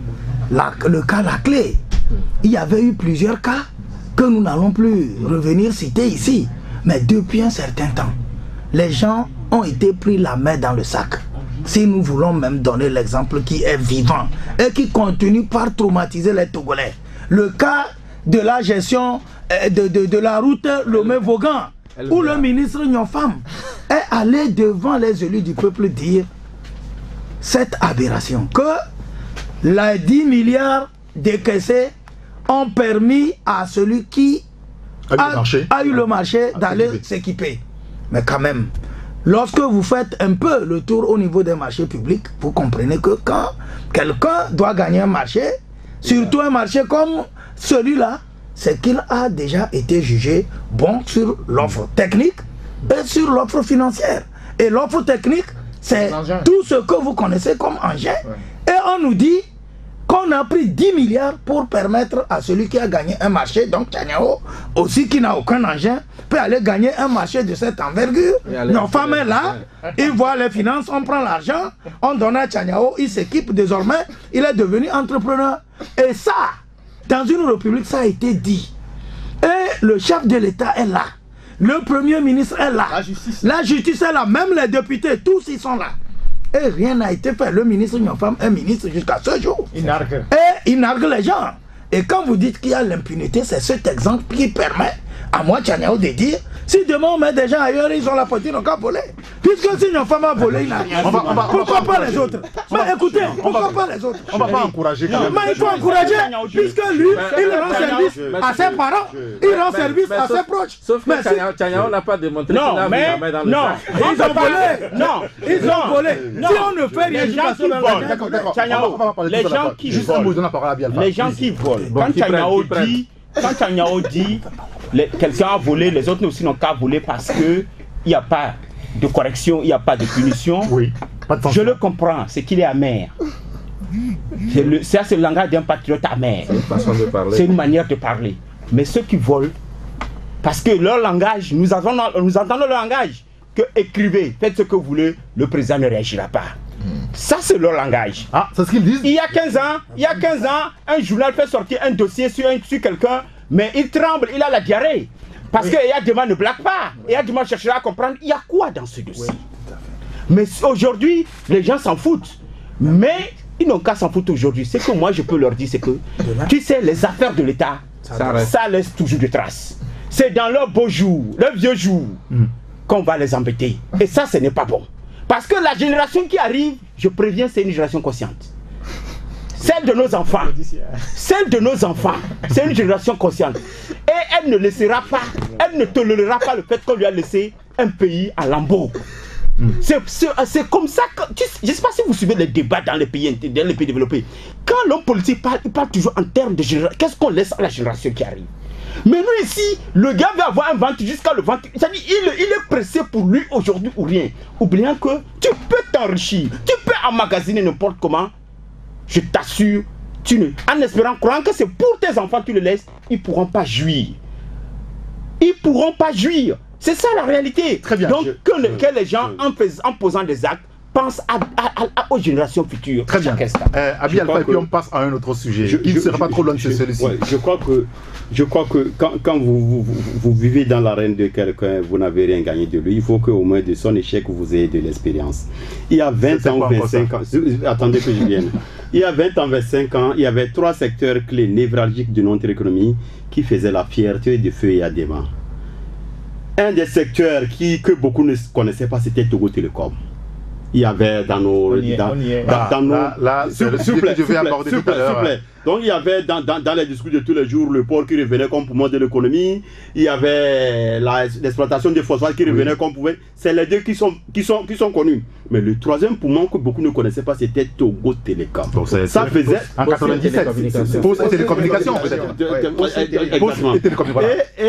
Speaker 4: La, le cas Laclé, il y avait eu plusieurs cas que nous n'allons plus revenir citer ici. Mais depuis un certain temps, les gens ont été pris la main dans le sac. Si nous voulons même donner l'exemple qui est vivant et qui continue par traumatiser les Togolais. Le cas de la gestion de, de, de la route Lomé-Vaughan, où le ministre Nyonfam est allé devant les élus du peuple dire cette aberration, que les dix milliards décaissés ont permis à celui qui a, a, a eu le marché d'aller s'équiper. Mais quand même, lorsque vous faites un peu le tour au niveau des marchés publics, vous comprenez que quand quelqu'un doit gagner un marché, surtout un marché comme celui-là, c'est qu'il a déjà été jugé bon sur l'offre technique et sur l'offre financière. Et l'offre technique, c'est tout ce que vous connaissez comme engin. Ouais. Et on nous dit qu'on a pris dix milliards pour permettre à celui qui a gagné un marché, donc Tchaniao, aussi qui n'a aucun engin, peut aller gagner un marché de cette envergure. Nos femmes est là, ils voient les finances, on prend l'argent, on donne à Tchaniao, il s'équipe désormais, il est devenu entrepreneur. Et ça, dans une république, ça a été dit. Et le chef de l'État est là. Le premier ministre est là. La justice. La justice est là. Même les députés, tous ils sont là. Et rien n'a été fait. Le ministre Nyonfam est ministre jusqu'à ce jour. Il nargue. Et il nargue les gens. Et quand vous dites qu'il y a l'impunité, c'est cet exemple qui permet à moi, Tchaniao, de dire si demain on met des gens ailleurs, ils ont la poitrine au cas volé. Puisque si Nyonfam a volé, il n'a rien. On va, on va, pourquoi on va, pas les autres? Mais écoutez, pourquoi pas les autres?
Speaker 2: On ne va pas encourager quand même.
Speaker 4: Mais il faut encourager, puisque lui, il rend service à ses parents, il rend service à ses proches.
Speaker 6: Sauf que Tchaniao n'a pas démontré qu'il a mis la main dans le
Speaker 7: sac.
Speaker 4: Ils ont volé. Non, ils ont volé. Si on ne fait rien,
Speaker 7: les gens qui volent. Tchaniao, les gens qui volent. Les gens qui volent. Quand Tchaniao dit, quand Tchaniao dit, quelqu'un a volé, les autres aussi n'ont qu'à voler parce que il n'y a pas de correction, il n'y a pas de punition.
Speaker 2: Oui. Pas de
Speaker 7: je le comprends, c'est qu'il est amer. Ça, c'est le langage d'un patriote amer. C'est une manière de parler. Mais ceux qui volent, parce que leur langage, nous, avons, nous entendons leur langage, que écrivez, faites ce que vous voulez, le président ne réagira pas. Ça, c'est leur langage.
Speaker 2: Ah, c'est ce qu'ils disent.
Speaker 7: Il y a quinze ans, il y a quinze ans, un journal fait sortir un dossier sur, sur quelqu'un, mais il tremble, il a la diarrhée. Parce oui. que Yadema ne blague pas. Oui. Yadema cherchera à comprendre, il y a quoi dans ce dossier. Oui, mais aujourd'hui, les gens s'en foutent. Mais ils n'ont qu'à s'en foutre aujourd'hui. Ce que moi, je peux leur dire, c'est que, tu sais, les affaires de l'État, ça, ça laisse toujours des traces. C'est dans leurs beaux jours, leurs vieux jours, mm. qu'on va les embêter. Et ça, ce n'est pas bon. Parce que la génération qui arrive, je préviens, c'est une génération consciente. celle de nos enfants, celle de nos enfants, c'est une génération consciente. Et elle ne laissera pas, elle ne tolérera pas le fait qu'on lui a laissé un pays à lambeaux. Mm. C'est comme ça que, je ne sais pas si vous suivez les débats dans les pays, dans les pays développés. Quand l'homme politique parle, il parle toujours en termes de génération. Qu'est-ce qu'on laisse à la génération qui arrive? Mais nous ici, le gars va avoir un ventre jusqu'à le ventre. C'est-à-dire il, il est pressé pour lui aujourd'hui ou rien. Oubliant que tu peux t'enrichir, tu peux emmagasiner n'importe comment. Je t'assure, tu ne, en espérant, croyant que c'est pour tes enfants que tu le laisses, ils ne pourront pas jouir. Ils ne pourront pas jouir. C'est ça la réalité. Très bien. Donc je, que, le, je, que les gens, je, en, fais, en posant des actes, pensent à, à, à, aux générations futures.
Speaker 2: Très bien. Euh, Abi Alpha, et puis on passe à un autre sujet. Je, Il ne sera pas trop loin de celui-ci.
Speaker 3: Ouais, je crois que, je crois que quand, quand vous, vous, vous, vous vivez dans l'arène de quelqu'un, vous n'avez rien gagné de lui. Il faut qu'au moins de son échec, vous ayez de l'expérience. Il y a vingt ans, vingt-cinq ans, attendez que je vienne. Il y a vingt ans, vingt-cinq ans, il y avait trois secteurs clés névralgiques de notre économie qui faisaient la fierté de Feu et Adema. Un des secteurs qui, que beaucoup ne connaissaient pas, c'était Togo Télécom. Il y avait dans nos...
Speaker 2: Est,
Speaker 3: dans,
Speaker 2: dans, dans nos là, là c'est le sujet que je vais aborder tout à l'heure.
Speaker 3: Donc il y avait dans, dans, dans les discours de tous les jours le port qui revenait comme poumon de l'économie. Il y avait l'exploitation des phosphates qui revenait oui. comme poumon. C'est les deux qui sont, qui, sont, qui sont connus. Mais le troisième poumon que beaucoup ne connaissaient pas, c'était Togo Télécom.
Speaker 2: Donc,
Speaker 3: ça faisait...
Speaker 2: En quatre-vingt-dix-sept, Poste et télécommunications peut-être.
Speaker 3: Poste et télécommunications.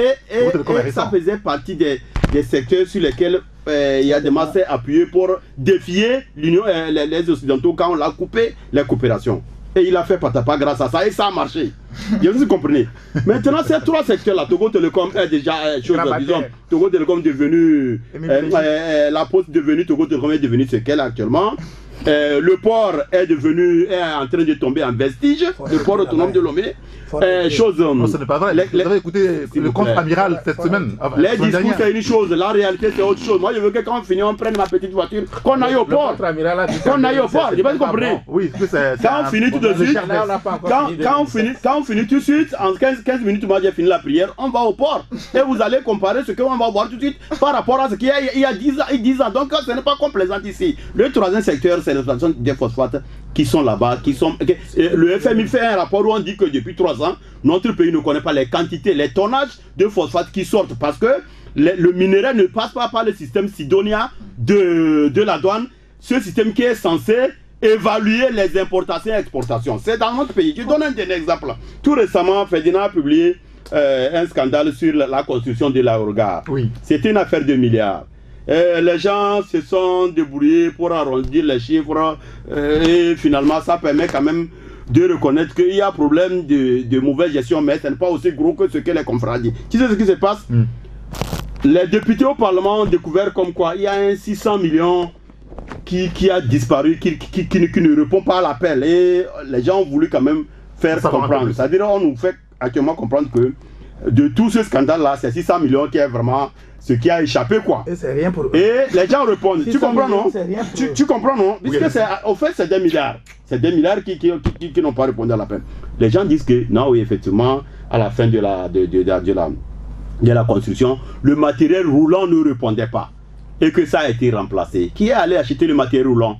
Speaker 3: Et ça faisait partie des, des secteurs sur lesquels euh, il y a des masses appuyées pour défier l'Union, euh, les, les Occidentaux quand on l'a coupé les coopérations. Et il a fait patapa grâce à ça et ça a marché. Vous comprenez. Maintenant, ces trois secteurs-là, Togo Télécom est déjà euh, chose, disons, Togo Télécom est devenu, euh, euh, la Poste est devenue, Togo Télécom est devenu ce qu'elle est actuellement. Euh, le port est devenu, est en train de tomber en vestige, faut le port autonome de Lomé. Euh, chose,
Speaker 2: non, ce n'est pas vrai. Les, Vous avez écouté le compte amiral cette semaine.
Speaker 3: Les discours, c'est une chose, la réalité, c'est autre chose. Moi, je veux que quand on finit, on prenne ma petite voiture, qu'on aille au port. Qu'on aille au port, je vais comprendre.
Speaker 2: Oui,
Speaker 3: quand on finit tout de suite, quand, quand, on finit, quand on finit tout de suite, en quinze, quinze minutes, moi j'ai fini la prière, on va au port. Et vous allez comparer ce qu'on va voir tout de suite par rapport à ce qu'il y a il y a dix ans. Donc, ce n'est pas complaisant ici. Le troisième secteur, c'est l'exploitation des phosphates qui sont là-bas, qui sont... Le F M I fait un rapport où on dit que depuis trois ans, notre pays ne connaît pas les quantités, les tonnages de phosphate qui sortent parce que le, le minerai ne passe pas par le système Sidonia de, de la douane, ce système qui est censé évaluer les importations et exportations. C'est dans notre pays. Je donne un dernier exemple. Tout récemment, Ferdinand a publié euh, un scandale sur la, la construction de l'aérogare.
Speaker 2: Oui.
Speaker 3: C'était une affaire de milliards. Euh, les gens se sont débrouillés pour arrondir les chiffres euh, et finalement ça permet quand même de reconnaître qu'il y a problème de, de mauvaise gestion, mais ce n'est pas aussi gros que ce que les confrères disent. Tu sais ce qui se passe? mm. Les députés au Parlement ont découvert comme quoi il y a un six cents millions qui, qui a disparu, qui, qui, qui, qui ne répond pas à l'appel et les gens ont voulu quand même faire ça comprendre. C'est-à-dire on nous fait actuellement comprendre que de tout ce scandale-là, c'est six cents millions qui est vraiment ce qui a échappé quoi.
Speaker 4: Et c'est rien pour eux.
Speaker 3: Et les gens répondent. Tu comprends non tu, tu comprends non Puisque oui, c'est, au fait c'est des milliards. C'est des milliards qui, qui, qui, qui n'ont pas répondu à l'appel. Les gens disent que non, oui, effectivement, à la fin de la, de, de, de, de, la, de la construction, le matériel roulant ne répondait pas. Et que ça a été remplacé. Qui est allé acheter le matériel roulant?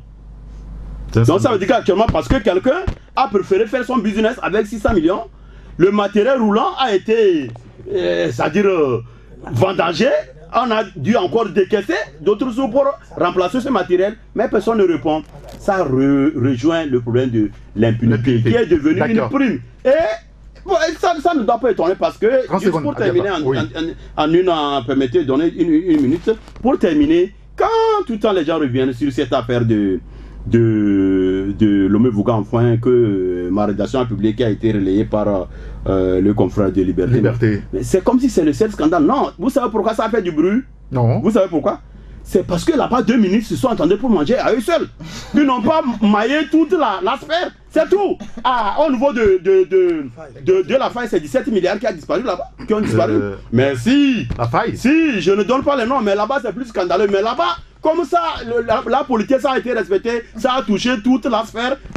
Speaker 3: Donc ça veut dire qu'actuellement, parce que quelqu'un a préféré faire son business avec six cents millions, le matériel roulant a été, euh, c'est-à-dire euh, vendangé. On a dû encore décaisser d'autres sous pour remplacer ce matériel, mais personne ne répond. Ça re rejoint le problème de l'impunité qui est devenu une prime. Et bon, ça, ça ne doit pas étonner parce que, juste pour terminer, en, oui. en, en, en une, en, permettez de donner une, une minute, pour terminer, quand tout le temps les gens reviennent sur cette affaire de de, de Lomé Vouga enfin que euh, ma rédaction a publié qui a été relayée par euh, le confrère de Liberté.
Speaker 2: Liberté.
Speaker 3: C'est comme si c'est le seul scandale. Non, vous savez pourquoi ça a fait du bruit?
Speaker 2: Non.
Speaker 3: Vous savez pourquoi? C'est parce que là-bas, deux minutes se sont entendus pour manger à eux seuls. Ils n'ont pas maillé toute la, la sphère. C'est tout. Ah, au niveau de, de, de, de, de la faille, c'est dix-sept milliards qui a disparu là-bas. Qui ont disparu. Euh, mais si.
Speaker 2: La faille.
Speaker 3: Si, je ne donne pas les noms, mais là-bas, c'est plus scandaleux. Mais là-bas, comme ça, le, la, la politique, ça a été respecté. Ça a touché toute la sphère.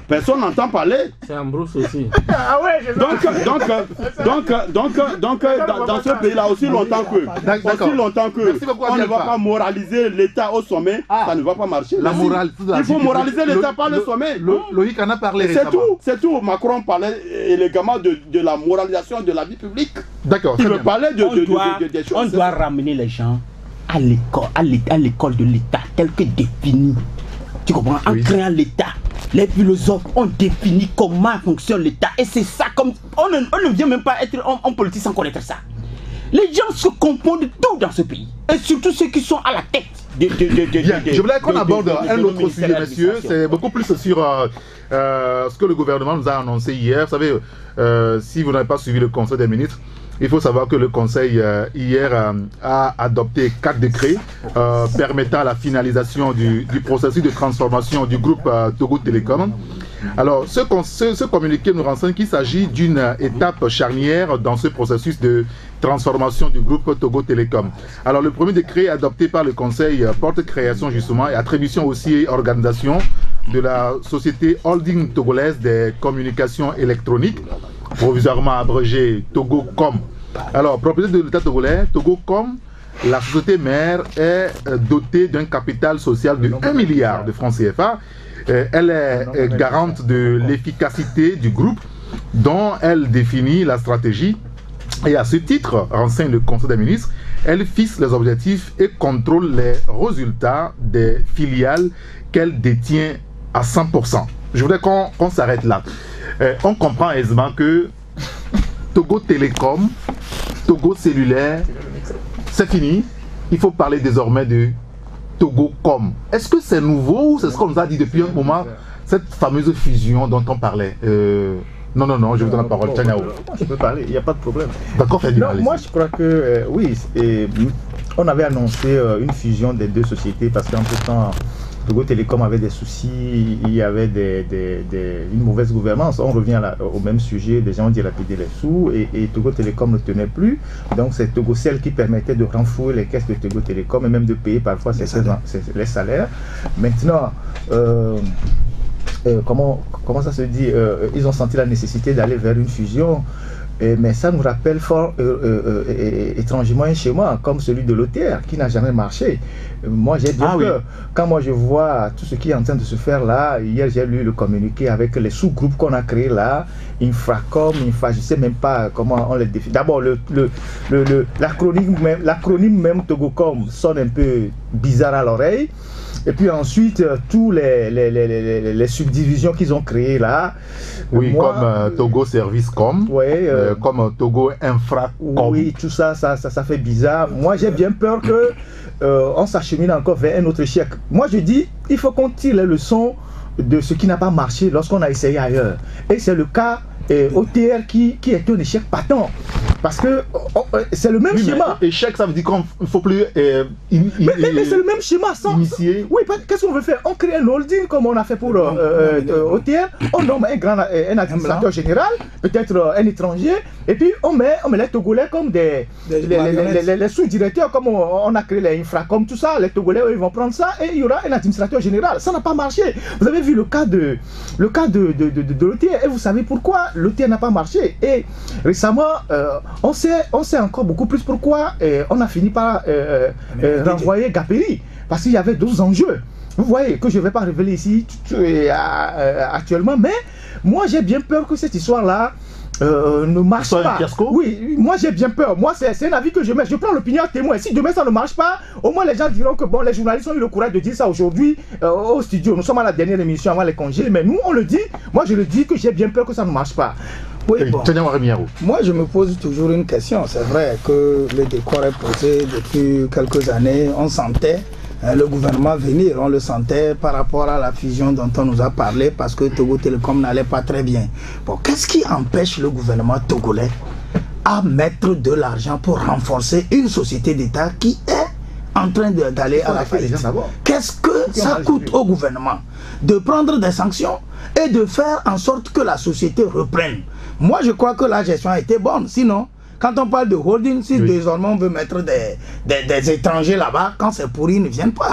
Speaker 9: personne n'entend parler.
Speaker 6: C'est en brousse aussi.
Speaker 8: Ah ouais, je
Speaker 9: Donc, donc, donc, donc, donc, dans, dans ce pays-là, aussi longtemps que, aussi longtemps que on ne va pas moraliser l'État au sommet, ah, ça ne va pas marcher.
Speaker 10: La morale,
Speaker 9: il faut moraliser l'État par le sommet.
Speaker 10: Loïc en a parlé.
Speaker 9: C'est tout, c'est tout. Macron parlait élégamment de, de la moralisation de la vie publique.
Speaker 10: D'accord.
Speaker 9: Il me parlait de, de,
Speaker 7: doit,
Speaker 9: de, de, de des choses.
Speaker 7: On doit ramener les gens à l'école, à l'école de l'État, telle que définie. Tu comprends? En oui. créant l'État, les philosophes ont défini comment fonctionne l'État. Et c'est ça, comme on ne, on ne vient même pas être en, en politique sans connaître ça. Les gens se confondent tout dans ce pays. Et surtout ceux qui sont à la tête. De, de, de, de,
Speaker 10: Bien,
Speaker 7: de,
Speaker 10: je voulais qu'on aborde
Speaker 7: de, de, de,
Speaker 10: un
Speaker 7: de,
Speaker 10: autre
Speaker 7: de,
Speaker 10: sujet, messieurs. C'est beaucoup plus sur euh, euh, ce que le gouvernement nous a annoncé hier. Vous savez, euh, si vous n'avez pas suivi le Conseil des ministres, il faut savoir que le Conseil, euh, hier, euh, a adopté quatre décrets euh, permettant la finalisation du, du processus de transformation du groupe euh, Togo Télécom. Alors, ce, ce, ce communiqué nous renseigne qu'il s'agit d'une étape charnière dans ce processus de transformation du groupe Togo Télécom. Alors, le premier décret adopté par le Conseil euh, porte création justement et attribution aussi et organisation de la société holding togolaise des communications électroniques, provisoirement abrégé Togocom. Alors, propriété de l'État togolais, Togocom, la société mère est dotée d'un capital social de un milliard de francs C F A. Elle est garante de l'efficacité du groupe dont elle définit la stratégie. Et à ce titre, renseigne le Conseil des ministres, elle fixe les objectifs et contrôle les résultats des filiales qu'elle détient à cent pour cent. Je voudrais qu'on qu'on s'arrête là. Euh, on comprend aisément que Togo Télécom, Togo Cellulaire, c'est fini. Il faut parler désormais de Togocom. Est-ce que c'est nouveau ou c'est ce qu'on nous a dit depuis un moment, cette fameuse fusion dont on parlait? euh, Non, non, non, je vous donne la parole. Tchaniao.
Speaker 5: Je peux parler, il n'y a pas de problème.
Speaker 10: D'accord, Ferdinand.
Speaker 5: Non, moi je crois que euh, oui, et, on avait annoncé euh, une fusion des deux sociétés parce qu'en tout temps, Togo Télécom avait des soucis, il y avait des, des, des, une mauvaise gouvernance. On revient à la, au même sujet, des gens ont dilapidé les sous et, et Togo Télécom ne tenait plus. Donc c'est Togocel qui permettait de renflouer les caisses de Togo Télécom et même de payer parfois les salaires. Les salaires. Maintenant, euh, euh, comment, comment ça se dit euh, ils ont senti la nécessité d'aller vers une fusion. Et, mais ça nous rappelle fort euh, euh, euh, étrangement un schéma comme celui de l'O T R qui n'a jamais marché. Euh, moi j'ai bien ah, peur. Oui. Quand moi je vois tout ce qui est en train de se faire là, hier j'ai lu le communiqué avec les sous-groupes qu'on a créés là, Infracom, Infra, je ne sais même pas comment on les définit. D'abord le, le, le, le, l'acronyme même, l'acronyme même Togocom sonne un peu bizarre à l'oreille. Et puis ensuite, euh, tous les, les, les, les, les subdivisions qu'ils ont créées là.
Speaker 10: Oui, moi, comme euh, Togo Service Com,
Speaker 5: ouais, euh,
Speaker 10: euh, comme Togo Infra Com.
Speaker 5: Oui, tout ça, ça, ça, ça fait bizarre. Moi, j'ai bien peur que euh, on s'achemine encore vers un autre échec. Moi, je dis, il faut qu'on tire les leçons de ce qui n'a pas marché lorsqu'on a essayé ailleurs. Et c'est le cas euh, O T R qui, qui est un échec patent. Parce que oh, oh, c'est le même oui, schéma.
Speaker 10: Échec, ça veut dire qu'il ne faut plus. Euh, in, in,
Speaker 5: mais mais, mais c'est le même schéma. Sans,
Speaker 10: initier.
Speaker 5: Oui, qu'est-ce qu'on veut faire? On crée un holding comme on a fait pour euh, euh, euh, O T R. On nomme un, grand, un administrateur général, peut-être euh, un étranger, et puis on met, on met les Togolais comme des, des les, les, les, les sous-directeurs, comme on, on a créé les Infracom, tout ça. Les Togolais, eux, ils vont prendre ça et il y aura un administrateur général. Ça n'a pas marché. Vous avez vu le cas de, le cas de, de, de, de, de l'O T R et vous savez pourquoi l'O T R n'a pas marché. Et récemment, euh, On sait, on sait encore beaucoup plus pourquoi euh, on a fini par euh, euh, renvoyer Gaperi. Parce qu'il y avait d'autres enjeux. Vous voyez, que je ne vais pas révéler ici tout, tout, euh, euh, actuellement. Mais moi, j'ai bien peur que cette histoire-là euh, ne marche pas. Un fiasco? Oui, moi j'ai bien peur. Moi, c'est un avis que je mets. Je prends l'opinion à témoin. Si demain ça ne marche pas, au moins les gens diront que bon, les journalistes ont eu le courage de dire ça aujourd'hui euh, au studio. Nous sommes à la dernière émission avant les congés. Mais nous, on le dit. Moi, je le dis que j'ai bien peur que ça ne marche pas.
Speaker 4: Oui, bon. Moi, je me pose toujours une question. C'est vrai que le décor est posé depuis quelques années. On sentait hein, le gouvernement venir, on le sentait par rapport à la fusion dont on nous a parlé parce que Togo Télécom n'allait pas très bien. Bon, qu'est-ce qui empêche le gouvernement togolais à mettre de l'argent pour renforcer une société d'État qui est en train d'aller à la faillite? Qu'est-ce que ça coûte au gouvernement de prendre des sanctions et de faire en sorte que la société reprenne? Moi, je crois que la gestion a été bonne. Sinon, quand on parle de holding, si oui. désormais on veut mettre des, des, des étrangers là-bas, quand c'est pourri, ils ne viennent pas.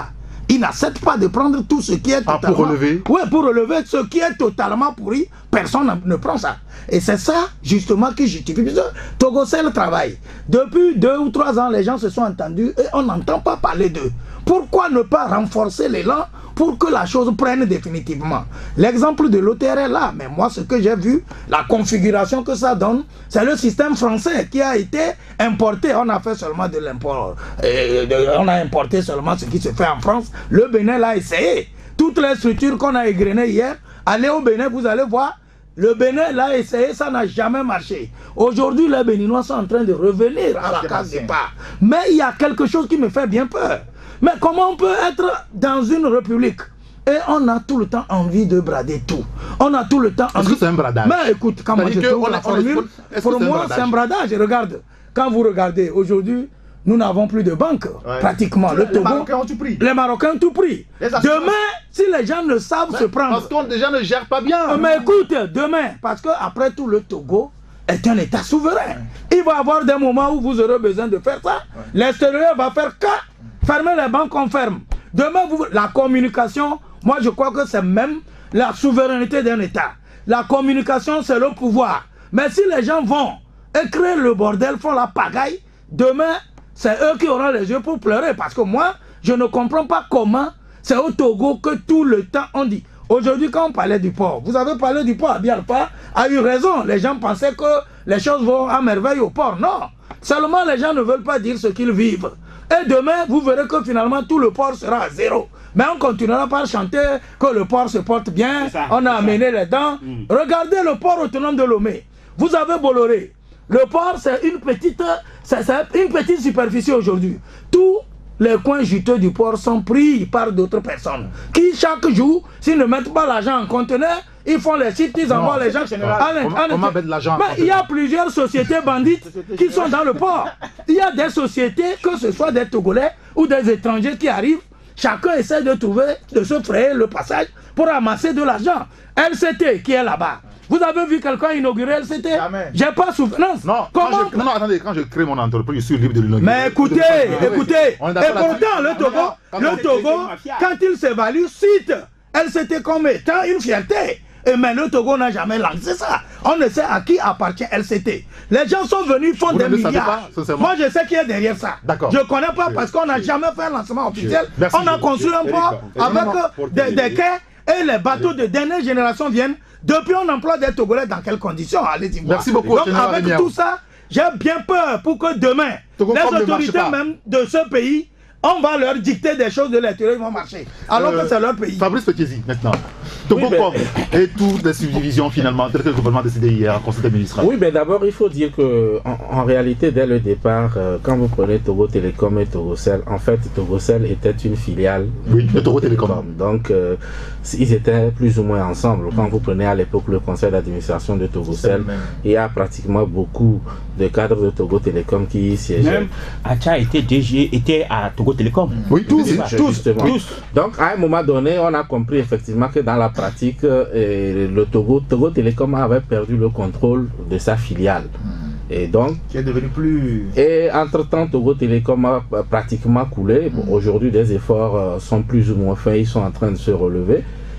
Speaker 4: Ils n'acceptent pas de prendre tout ce qui est totalement...
Speaker 10: Ah, pour relever?
Speaker 4: Oui, pour relever ce qui est totalement pourri. Personne ne prend ça. Et c'est ça, justement, qui justifie. Togocel travaille. Depuis deux ou trois ans, les gens se sont entendus et on n'entend pas parler d'eux. Pourquoi ne pas renforcer l'élan pour que la chose prenne définitivement? L'exemple de l'O T R est là, mais moi, ce que j'ai vu, la configuration que ça donne, c'est le système français qui a été importé. On a fait seulement de l'import. On a importé seulement ce qui se fait en France. Le Bénin l'a essayé. Toutes les structures qu'on a égrenées hier, allez au Bénin, vous allez voir, le Bénin l'a essayé, ça n'a jamais marché. Aujourd'hui, les Béninois sont en train de revenir à la case départ. Mais il y a quelque chose qui me fait bien peur. Mais comment on peut être dans une république et on a tout le temps envie de brader tout? On a tout le temps envie...
Speaker 10: Est-ce que c'est un bradage?
Speaker 4: Mais écoute, quand moi je trouve la formule, pour moi c'est un bradage. Regarde, quand vous regardez, aujourd'hui, nous n'avons plus de banque, ouais. pratiquement. Le
Speaker 8: les
Speaker 4: Togo,
Speaker 8: Marocains ont tout pris.
Speaker 4: Les Marocains ont tout pris. Demain, si les gens ne savent
Speaker 10: mais
Speaker 4: se prendre...
Speaker 10: Parce qu'on déjà ne gère pas bien.
Speaker 4: Mais écoute, demain, parce qu'après tout, le Togo est un État souverain. Il va y avoir des moments où vous aurez besoin de faire ça. Ouais. L'extérieur va faire cas. Fermer les banques, on ferme. Demain, vous, la communication, moi je crois que c'est même la souveraineté d'un État. La communication, c'est le pouvoir. Mais si les gens vont et créent le bordel, font la pagaille, demain, c'est eux qui auront les yeux pour pleurer. Parce que moi, je ne comprends pas comment c'est au Togo que tout le temps on dit. Aujourd'hui, quand on parlait du port, vous avez parlé du port, Bialpa a eu raison. Les gens pensaient que les choses vont à merveille au port. Non. Seulement, les gens ne veulent pas dire ce qu'ils vivent. Et demain, vous verrez que finalement, tout le port sera à zéro. Mais on continuera par chanter que le port se porte bien, ça, on a amené ça. les dents. Mm. Regardez le port autonome de Lomé. Vous avez Bolloré. Le port, c'est une petite, c'est une petite superficie aujourd'hui. Tous les coins juteux du port sont pris par d'autres personnes qui, chaque jour, s'ils ne mettent pas l'argent en conteneur, ils font les sites, ils envoient les gens.
Speaker 10: Comment mettre l'argent?
Speaker 4: Il y a plusieurs sociétés bandites qui sont dans le port. Il y a des sociétés, que ce soit des Togolais ou des étrangers qui arrivent, chacun essaie de trouver, de se frayer le passage pour amasser de l'argent. L C T qui est là-bas. Vous avez vu quelqu'un inaugurer L C T? J'ai pas souvenance.
Speaker 10: Non, Comment je, non, attendez, quand je crée mon entreprise, je suis libre de l'inaugurer.
Speaker 4: Mais écoutez, écoutez, et pourtant le Togo, le Togo, quand il s'évalue, cite L C T comme étant une fierté. Et mais le Togo n'a jamais lancé ça. On ne sait à qui appartient L C T. Les gens sont venus, font des milliards. Pas, Moi, je sais qui est derrière ça. Je ne connais pas parce qu'on n'a jamais fait un lancement officiel.
Speaker 10: Merci,
Speaker 4: on a construit un port avec des, des quais et les bateaux de dernière génération viennent. Depuis, on emploie des Togolais dans quelles conditions? Allez-y voir.
Speaker 10: Merci beaucoup.
Speaker 4: Donc, avec tout ça, j'ai bien peur pour que demain, Togo les autorités même de ce pays, on va leur dicter des choses de l'intérieur, ils vont marcher. Alors euh, que c'est leur pays.
Speaker 10: Fabrice Petiesi, maintenant. Togo oui, ben... et toutes les subdivisions finalement, telles que le gouvernement a décidé hier, conseil des ministres.
Speaker 6: Oui, mais ben, d'abord, il faut dire que en, en réalité, dès le départ, euh, quand vous prenez Togo Télécom et Togocel, en fait, Togocel était une filiale
Speaker 10: oui, de Togo Télécom.
Speaker 6: Donc, euh, ils étaient plus ou moins ensemble. Quand vous prenez à l'époque le conseil d'administration de Togocel, il y a pratiquement beaucoup de cadres de Togo Télécom qui y siégeaient.
Speaker 7: Même Acha était, D G, était à Togo Télécom.
Speaker 10: Oui, tous, tous,
Speaker 6: tous. Donc, à un moment donné, on a compris effectivement que dans la pratique, euh, le Togo, Togo Télécom avait perdu le contrôle de sa filiale. Et donc,
Speaker 8: qui est devenu plus...
Speaker 6: Et entre-temps, Togo Télécom a pratiquement coulé. Bon, aujourd'hui, des efforts euh, sont plus ou moins faits, ils sont en train de se relever.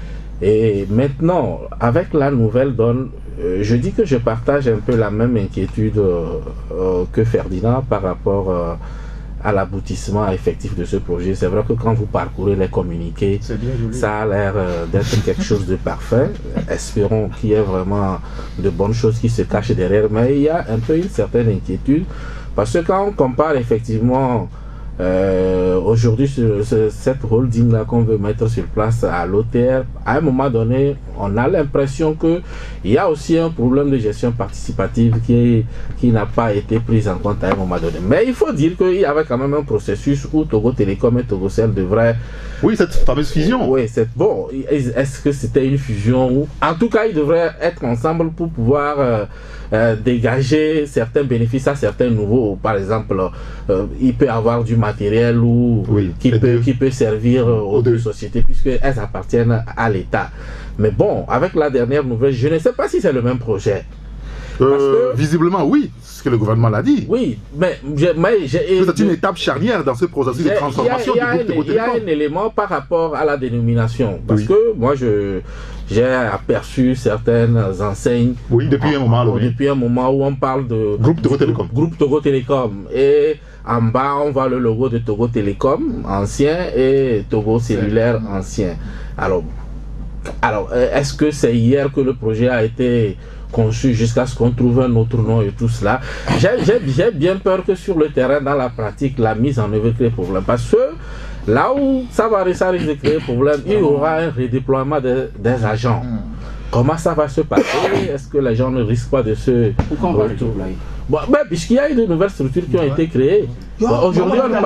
Speaker 6: Et maintenant, avec la nouvelle donne, euh, je dis que je partage un peu la même inquiétude euh, euh, que Ferdinand par rapport euh, à l'aboutissement effectif de ce projet. C'est vrai que quand vous parcourez les communiqués, ça a l'air euh, d'être quelque chose de parfait. Espérons qu'il y ait vraiment de bonnes choses qui se cachent derrière. Mais il y a un peu une certaine inquiétude parce que quand on compare effectivement Euh, aujourd'hui, cette holding là qu'on veut mettre sur place à l'O T R, à un moment donné, on a l'impression que il y a aussi un problème de gestion participative qui, qui n'a pas été pris en compte à un moment donné. Mais il faut dire qu'il y avait quand même un processus où Togo Télécom et Togocel devraient...
Speaker 10: Oui, cette fameuse fusion.
Speaker 6: Oui, c'est bon. Est-ce que c'était une fusion ou... En tout cas, ils devraient être ensemble pour pouvoir euh, euh, dégager certains bénéfices à certains nouveaux. Par exemple, euh, il peut y avoir du matériel ou
Speaker 10: oui,
Speaker 6: qui, peut, qui peut servir aux deux sociétés puisqu'elles appartiennent à l'État. Mais bon, avec la dernière nouvelle, je ne sais pas si c'est le même projet.
Speaker 10: euh, que, Visiblement, oui, ce que le gouvernement l'a dit.
Speaker 6: Oui, mais...
Speaker 10: C'est une étape charnière dans ce processus de transformation
Speaker 6: du groupe Togo Télécom. Il y a un élément par rapport à la dénomination. Parce oui. que moi, je j'ai aperçu certaines enseignes...
Speaker 10: Oui, depuis un moment.
Speaker 6: Oui. Depuis un moment où on parle de...
Speaker 10: Groupe Togo Télécom.
Speaker 6: Groupe Togo Télécom. Et en bas, on voit le logo de Togo Télécom, ancien, et Togo Cellulaire, ancien. Alors, alors est-ce que c'est hier que le projet a été conçu jusqu'à ce qu'on trouve un autre nom et tout cela? J'ai bien peur que sur le terrain, dans la pratique, la mise en œuvre crée problème. Parce que là où ça va risquer de créer problème, il y aura un redéploiement de, des agents. Comment ça va se passer? Est-ce que les gens ne risquent pas de se...
Speaker 7: Pourquoi on va redéployer?
Speaker 6: Bon, ben, puisqu'il y a eu de nouvelles structures qui ont ouais. été créées. Bon, aujourd'hui, on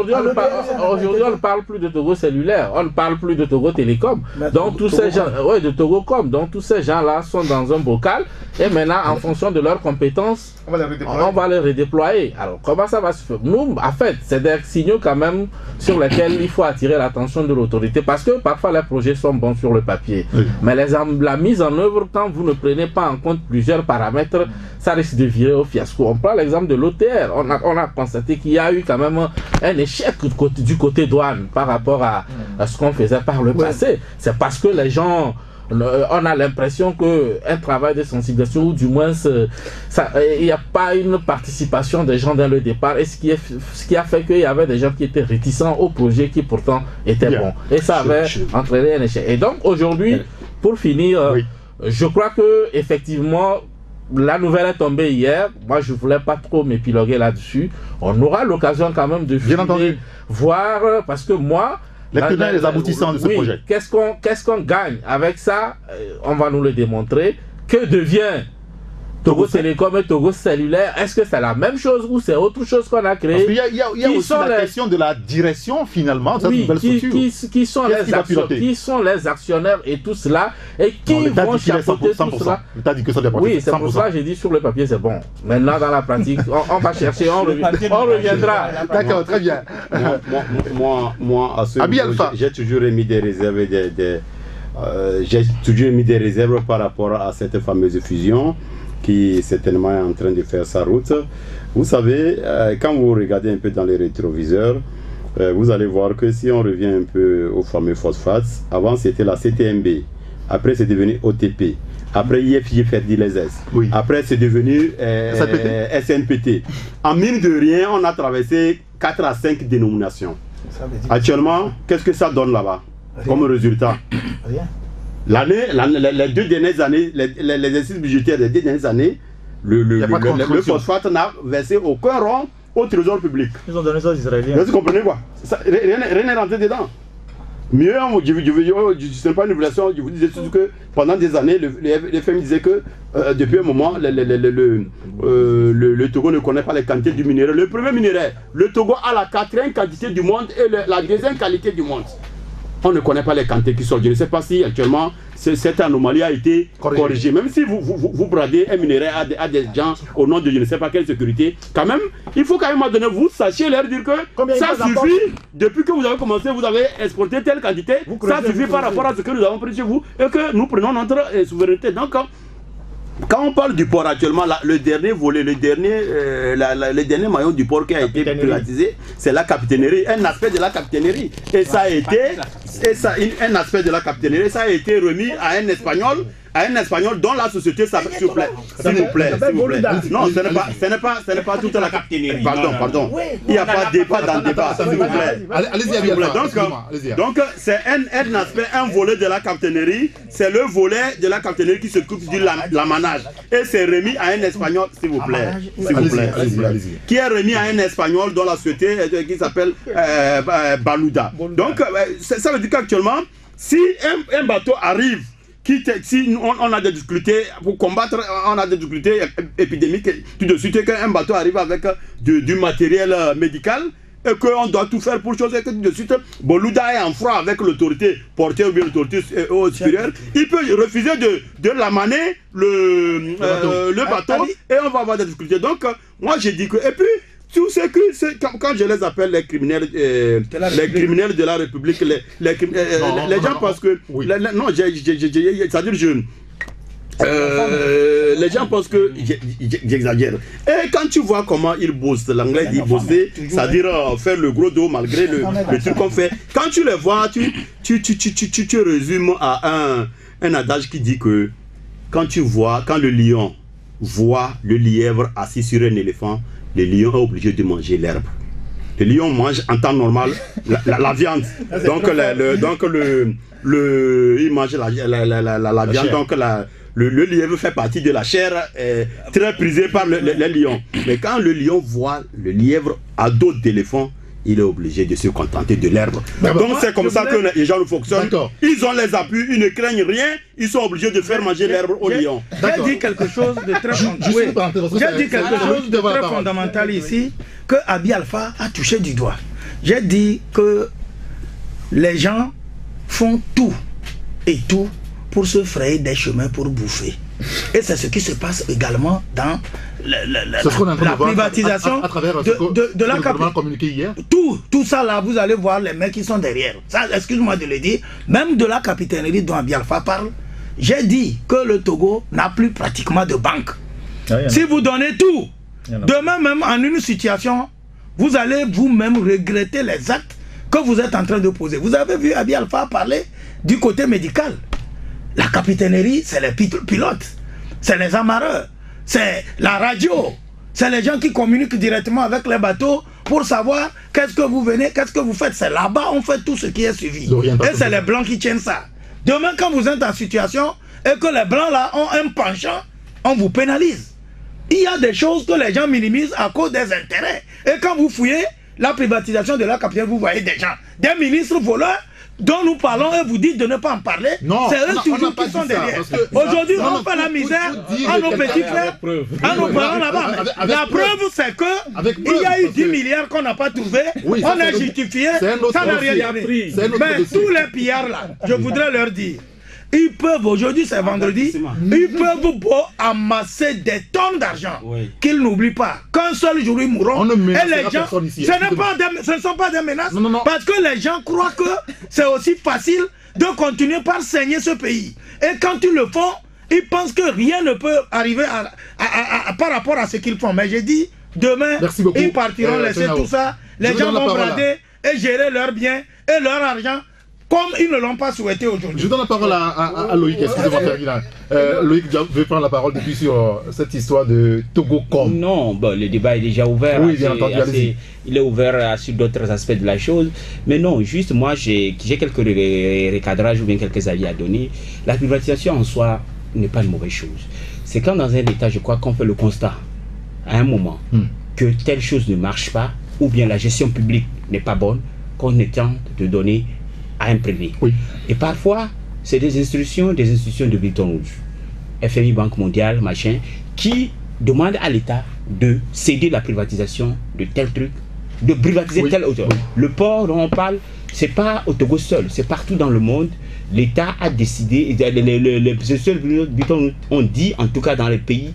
Speaker 6: ne parle plus de Togo Cellulaire, on ne parle plus de Togo Télécom. Donc tous ces gens, ouais, de Togo Com. Donc tous ces gens-là sont dans un bocal et maintenant, en fonction de leurs compétences, on va les redéployer. On va les redéployer. Alors comment ça va se faire? Nous, en fait, c'est des signaux quand même sur lesquels il faut attirer l'attention de l'autorité parce que parfois les projets sont bons sur le papier, oui. mais les, la mise en œuvre, quand vous ne prenez pas en compte plusieurs paramètres, ça risque de virer au fiasco. On prend l'exemple de l'O T R. On a, on a constaté qu'il y a eu quand même un échec du côté, du côté douane par rapport à, à ce qu'on faisait par le ouais. passé. C'est parce que les gens, on a l'impression qu'un travail de sensibilisation, ou du moins il n'y a pas une participation des gens dans le départ, et ce qui, est, ce qui a fait qu'il y avait des gens qui étaient réticents au projet qui pourtant était yeah. bon. Et ça avait je, je... entraîné un échec. Et donc aujourd'hui, pour finir, oui. je crois que effectivement, la nouvelle est tombée hier. Moi, je ne voulais pas trop m'épiloguer là-dessus. On aura l'occasion quand même de filmer, voir, parce que moi...
Speaker 10: Les tenants et les aboutissants de ce
Speaker 6: oui,
Speaker 10: projet.
Speaker 6: Qu'est-ce qu'on qu'est-ce qu'on gagne avec ça? On va nous le démontrer. Que devient Togo Télécom et Togo Cellulaire? Est-ce que c'est la même chose ou c'est autre chose qu'on a créé?
Speaker 10: Il y a, y a, y a aussi la les... question de la direction finalement de cette
Speaker 6: oui,
Speaker 10: nouvelle
Speaker 6: qui,
Speaker 10: structure.
Speaker 6: Qui, qui, sont les action, qui sont les actionnaires et tout cela et qui non, vont chapeauter tout cela?
Speaker 10: L'État dit que ça doit
Speaker 6: oui, c'est pour ça que j'ai dit sur le papier c'est bon. Maintenant dans la pratique, on, on va chercher, on, revi on reviendra.
Speaker 10: D'accord, très bien.
Speaker 3: Moi, moi, moi, moi à ce niveau, j'ai toujours émis des réserves et des, des, euh, j'ai toujours émis des réserves par rapport à cette fameuse fusion qui certainement est en train de faire sa route. Vous savez, euh, quand vous regardez un peu dans les rétroviseurs, euh, vous allez voir que si on revient un peu au fameux phosphate, avant c'était la C T M B, après c'est devenu O T P, après I F J Fertilizers, oui. après c'est devenu euh, S N P T. En mine de rien, on a traversé quatre à cinq dénominations. Actuellement, qu'est-ce que ça donne là-bas comme résultat? Rien. L'année, les deux dernières années, l'exercice budgétaire des deux dernières années, le, le, le, le, le phosphate n'a versé aucun rond au trésor public. Ils ont donné ça aux Israéliens. Vous comprenez quoi? Ça, rien n'est rentré dedans. Mieux, je ne sais pas une révélation, je vous disais surtout que pendant des années, le, les F M disait que euh, depuis un moment, le, le, le, le, euh, le, le Togo ne connaît pas les quantités du minerai. Le premier minerai, le Togo a la quatrième quantité du monde et le, la deuxième qualité du monde. On ne connaît pas les quantités qui sortent. Je ne sais pas si actuellement cette anomalie a été corrigée. corrigée. Même si vous, vous, vous bradez un minerai à des, à des gens au nom de je ne sais pas quelle sécurité, quand même, il faut quand même donner, vous sachiez leur dire que combien ça suffit. Depuis que vous avez commencé, vous avez exporté telle quantité, ça suffit par rapport à ce que nous avons pris chez vous et que nous prenons notre euh, souveraineté. Donc, quand on parle du port actuellement, la, le dernier volet, le dernier, euh, la, la, le dernier maillon du port qui a été privatisé, c'est la capitainerie, un aspect de la capitainerie. Et ça a été, et ça, un aspect de la capitainerie, ça a été remis à un Espagnol, à un Espagnol dont la société s'appelle, s'il vous plaît, s'il vous plaît, s'il vous plaît. Non, ce n'est pas, ce n'est pas, ce n'est pas toute la capitainerie. Pardon, pardon. Il n'y a pas de débat dans le débat, s'il vous plaît. Allez-y, donc, donc c'est un, un aspect, un volet de la capitainerie, c'est le volet de la capitainerie qui s'occupe du l'amanage. Et c'est remis à un Espagnol, s'il vous plaît, s'il vous plaît, qui est remis à un Espagnol dont la société qui s'appelle euh, Baluda. Donc, ça veut dire qu'actuellement, si un, un bateau arrive, qui si on, on a des difficultés pour combattre, on a des difficultés épidémiques, tout de suite qu'un bateau arrive avec du, du matériel médical et qu'on doit tout faire pour chose et que tout de suite Boluda est en froid avec l'autorité portée ou bien l'autorité euh, supérieure, il peut refuser de, de l'amaner le, euh, le bateau et on va avoir des difficultés. Donc moi j'ai dit que, et puis tout ce que c'est quand, quand je les appelle les criminels, euh, les criminels de la République, les, les, euh, non, les, les gens non, pensent que oui. les, les, non, c'est-à-dire je, euh,
Speaker 9: les gens pensent que j'exagère. Et quand tu vois comment ils bossent, l'anglais dit bosser, c'est-à-dire euh, faire le gros dos malgré le, le truc qu'on fait. Quand tu les vois, tu, tu, tu, tu, tu, tu, tu résumes à un, un adage qui dit que quand tu vois, quand le lion voit le lièvre assis sur un éléphant, le lion est obligé de manger l'herbe. Le lion mange en temps normal la, la, la viande. Donc, le, le, donc le, le, il mange la, la, la, la, la, la viande. Donc la, le, le lièvre fait partie de la chair euh, très prisée par le, le, le lion. Mais quand le lion voit le lièvre à dos d'éléphant, il est obligé de se contenter de l'herbe. Donc c'est comme ça que les gens fonctionnent. Ils ont les appuis, ils ne craignent rien, ils sont obligés de faire manger l'herbe au lion.
Speaker 4: J'ai dit quelque chose de très, J'ai dit quelque chose de très fondamental ici, que Abi Alpha a touché du doigt. J'ai dit que les gens font tout et tout pour se frayer des chemins pour bouffer. Et c'est ce qui se passe également dans le, le, le, la, la privatisation à, à, à travers de, de, de, de la
Speaker 10: communiqué hier.
Speaker 4: Tout, tout ça là, vous allez voir les mecs qui sont derrière. Ça, excuse-moi de le dire, même de la capitainerie dont Abi Alpha parle, j'ai dit que le Togo n'a plus pratiquement de banque. Ah, si vous donnez tout, demain même en une situation, vous allez vous-même regretter les actes que vous êtes en train de poser. Vous avez vu Abi Alpha parler du côté médical. La capitainerie, c'est les pilotes, c'est les amarreurs, c'est la radio, c'est les gens qui communiquent directement avec les bateaux pour savoir qu'est-ce que vous venez, qu'est-ce que vous faites. C'est là-bas, on fait tout ce qui est suivi. Et c'est les blancs qui tiennent ça. Demain, quand vous êtes en situation et que les blancs là ont un penchant, on vous pénalise. Il y a des choses que les gens minimisent à cause des intérêts. Et quand vous fouillez la privatisation de la capitale, vous voyez des gens, des ministres voleurs dont nous parlons et vous dites de ne pas en parler. C'est eux toujours qui sont derrière. Aujourd'hui, on fait la misère à nos petits frères, à nos parents là-bas. La preuve, c'est que il y a eu dix milliards qu'on n'a pas trouvé. On a justifié, ça n'a rien donné. Mais tous les pillards là, je voudrais leur dire, ils peuvent, aujourd'hui c'est vendredi, ils peuvent beau amasser des tonnes d'argent, oui. Qu'ils n'oublient pas qu'un seul jour ils mourront. Et les gens, ce, n'est pas des, ce ne sont pas des menaces, non, non, non. Parce que les gens croient que c'est aussi facile de continuer par saigner ce pays. Et quand ils le font, ils pensent que rien ne peut arriver à, à, à, à, par rapport à ce qu'ils font. Mais j'ai dit, demain, ils partiront euh, laisser tout ça, les Je gens vont brader et gérer leurs biens et leur argent comme ils ne l'ont pas souhaité aujourd'hui.
Speaker 10: Je donne la parole à, à, à Loïc, excusez-moi Ferdinand. Euh, Loïc veut prendre la parole depuis sur euh, cette histoire de Togocom.
Speaker 7: Non, bon, le débat est déjà ouvert.
Speaker 10: Oui, bien entendu,
Speaker 7: assez, il est ouvert sur d'autres aspects de la chose. Mais non, juste moi, j'ai quelques recadrages ou bien quelques avis à donner. La privatisation en soi n'est pas une mauvaise chose. C'est quand dans un État, je crois qu'on fait le constat, à un moment, hmm. que telle chose ne marche pas, ou bien la gestion publique n'est pas bonne, qu'on est temps de donner à un privé.
Speaker 10: Oui.
Speaker 7: Et parfois, c'est des institutions, des institutions de Bretton Woods, F M I, Banque mondiale, machin, qui demandent à l'État de céder la privatisation de tel truc, de privatiser oui. tel autre. Oui. Le port dont on parle, c'est pas au Togo seul, c'est partout dans le monde. L'État a décidé, les, les, les, les institutions de Bretton Woods ont dit, en tout cas dans les pays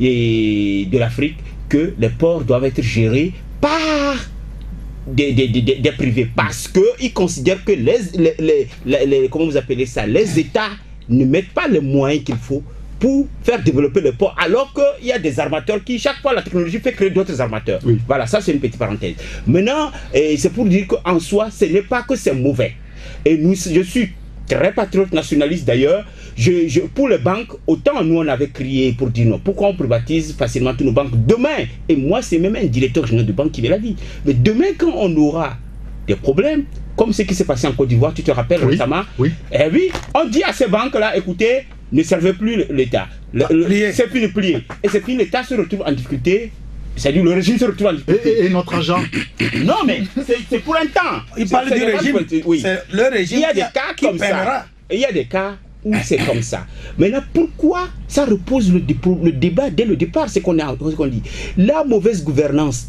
Speaker 7: et de l'Afrique, que les ports doivent être gérés par Des, des, des, des privés, parce qu'ils considèrent que les, les, les, les, les, comment vous appelez ça, les États ne mettent pas les moyens qu'il faut pour faire développer le port, alors qu'il y a des armateurs qui, chaque fois la technologie fait créer d'autres armateurs. Oui. Voilà, ça c'est une petite parenthèse. Maintenant, c'est pour dire qu'en soi, ce n'est pas que c'est mauvais. Et nous, je suis très patriote nationaliste d'ailleurs. Je, je, pour les banques, autant nous on avait crié pour dire non, pourquoi on privatise facilement toutes nos banques demain, et moi c'est même un directeur général de banque qui me l'a dit, mais demain quand on aura des problèmes, comme ce qui s'est passé en Côte d'Ivoire, tu te rappelles oui, récemment, oui. Eh oui, on dit à ces banques là, écoutez, ne servez plus l'État, c'est plus de plier, et c'est plus l'État se retrouve en difficulté. C'est-à-dire le régime se retrouve en difficulté.
Speaker 10: Et, et notre argent.
Speaker 7: Non mais c'est pour un temps.
Speaker 4: Il parle du régime.
Speaker 7: Oui.
Speaker 4: Le régime
Speaker 7: il y a des cas qui comme ça. Il y a des cas où c'est comme ça. Maintenant, pourquoi ça repose le, le débat dès le départ, c'est qu'on qu'on dit. La mauvaise gouvernance,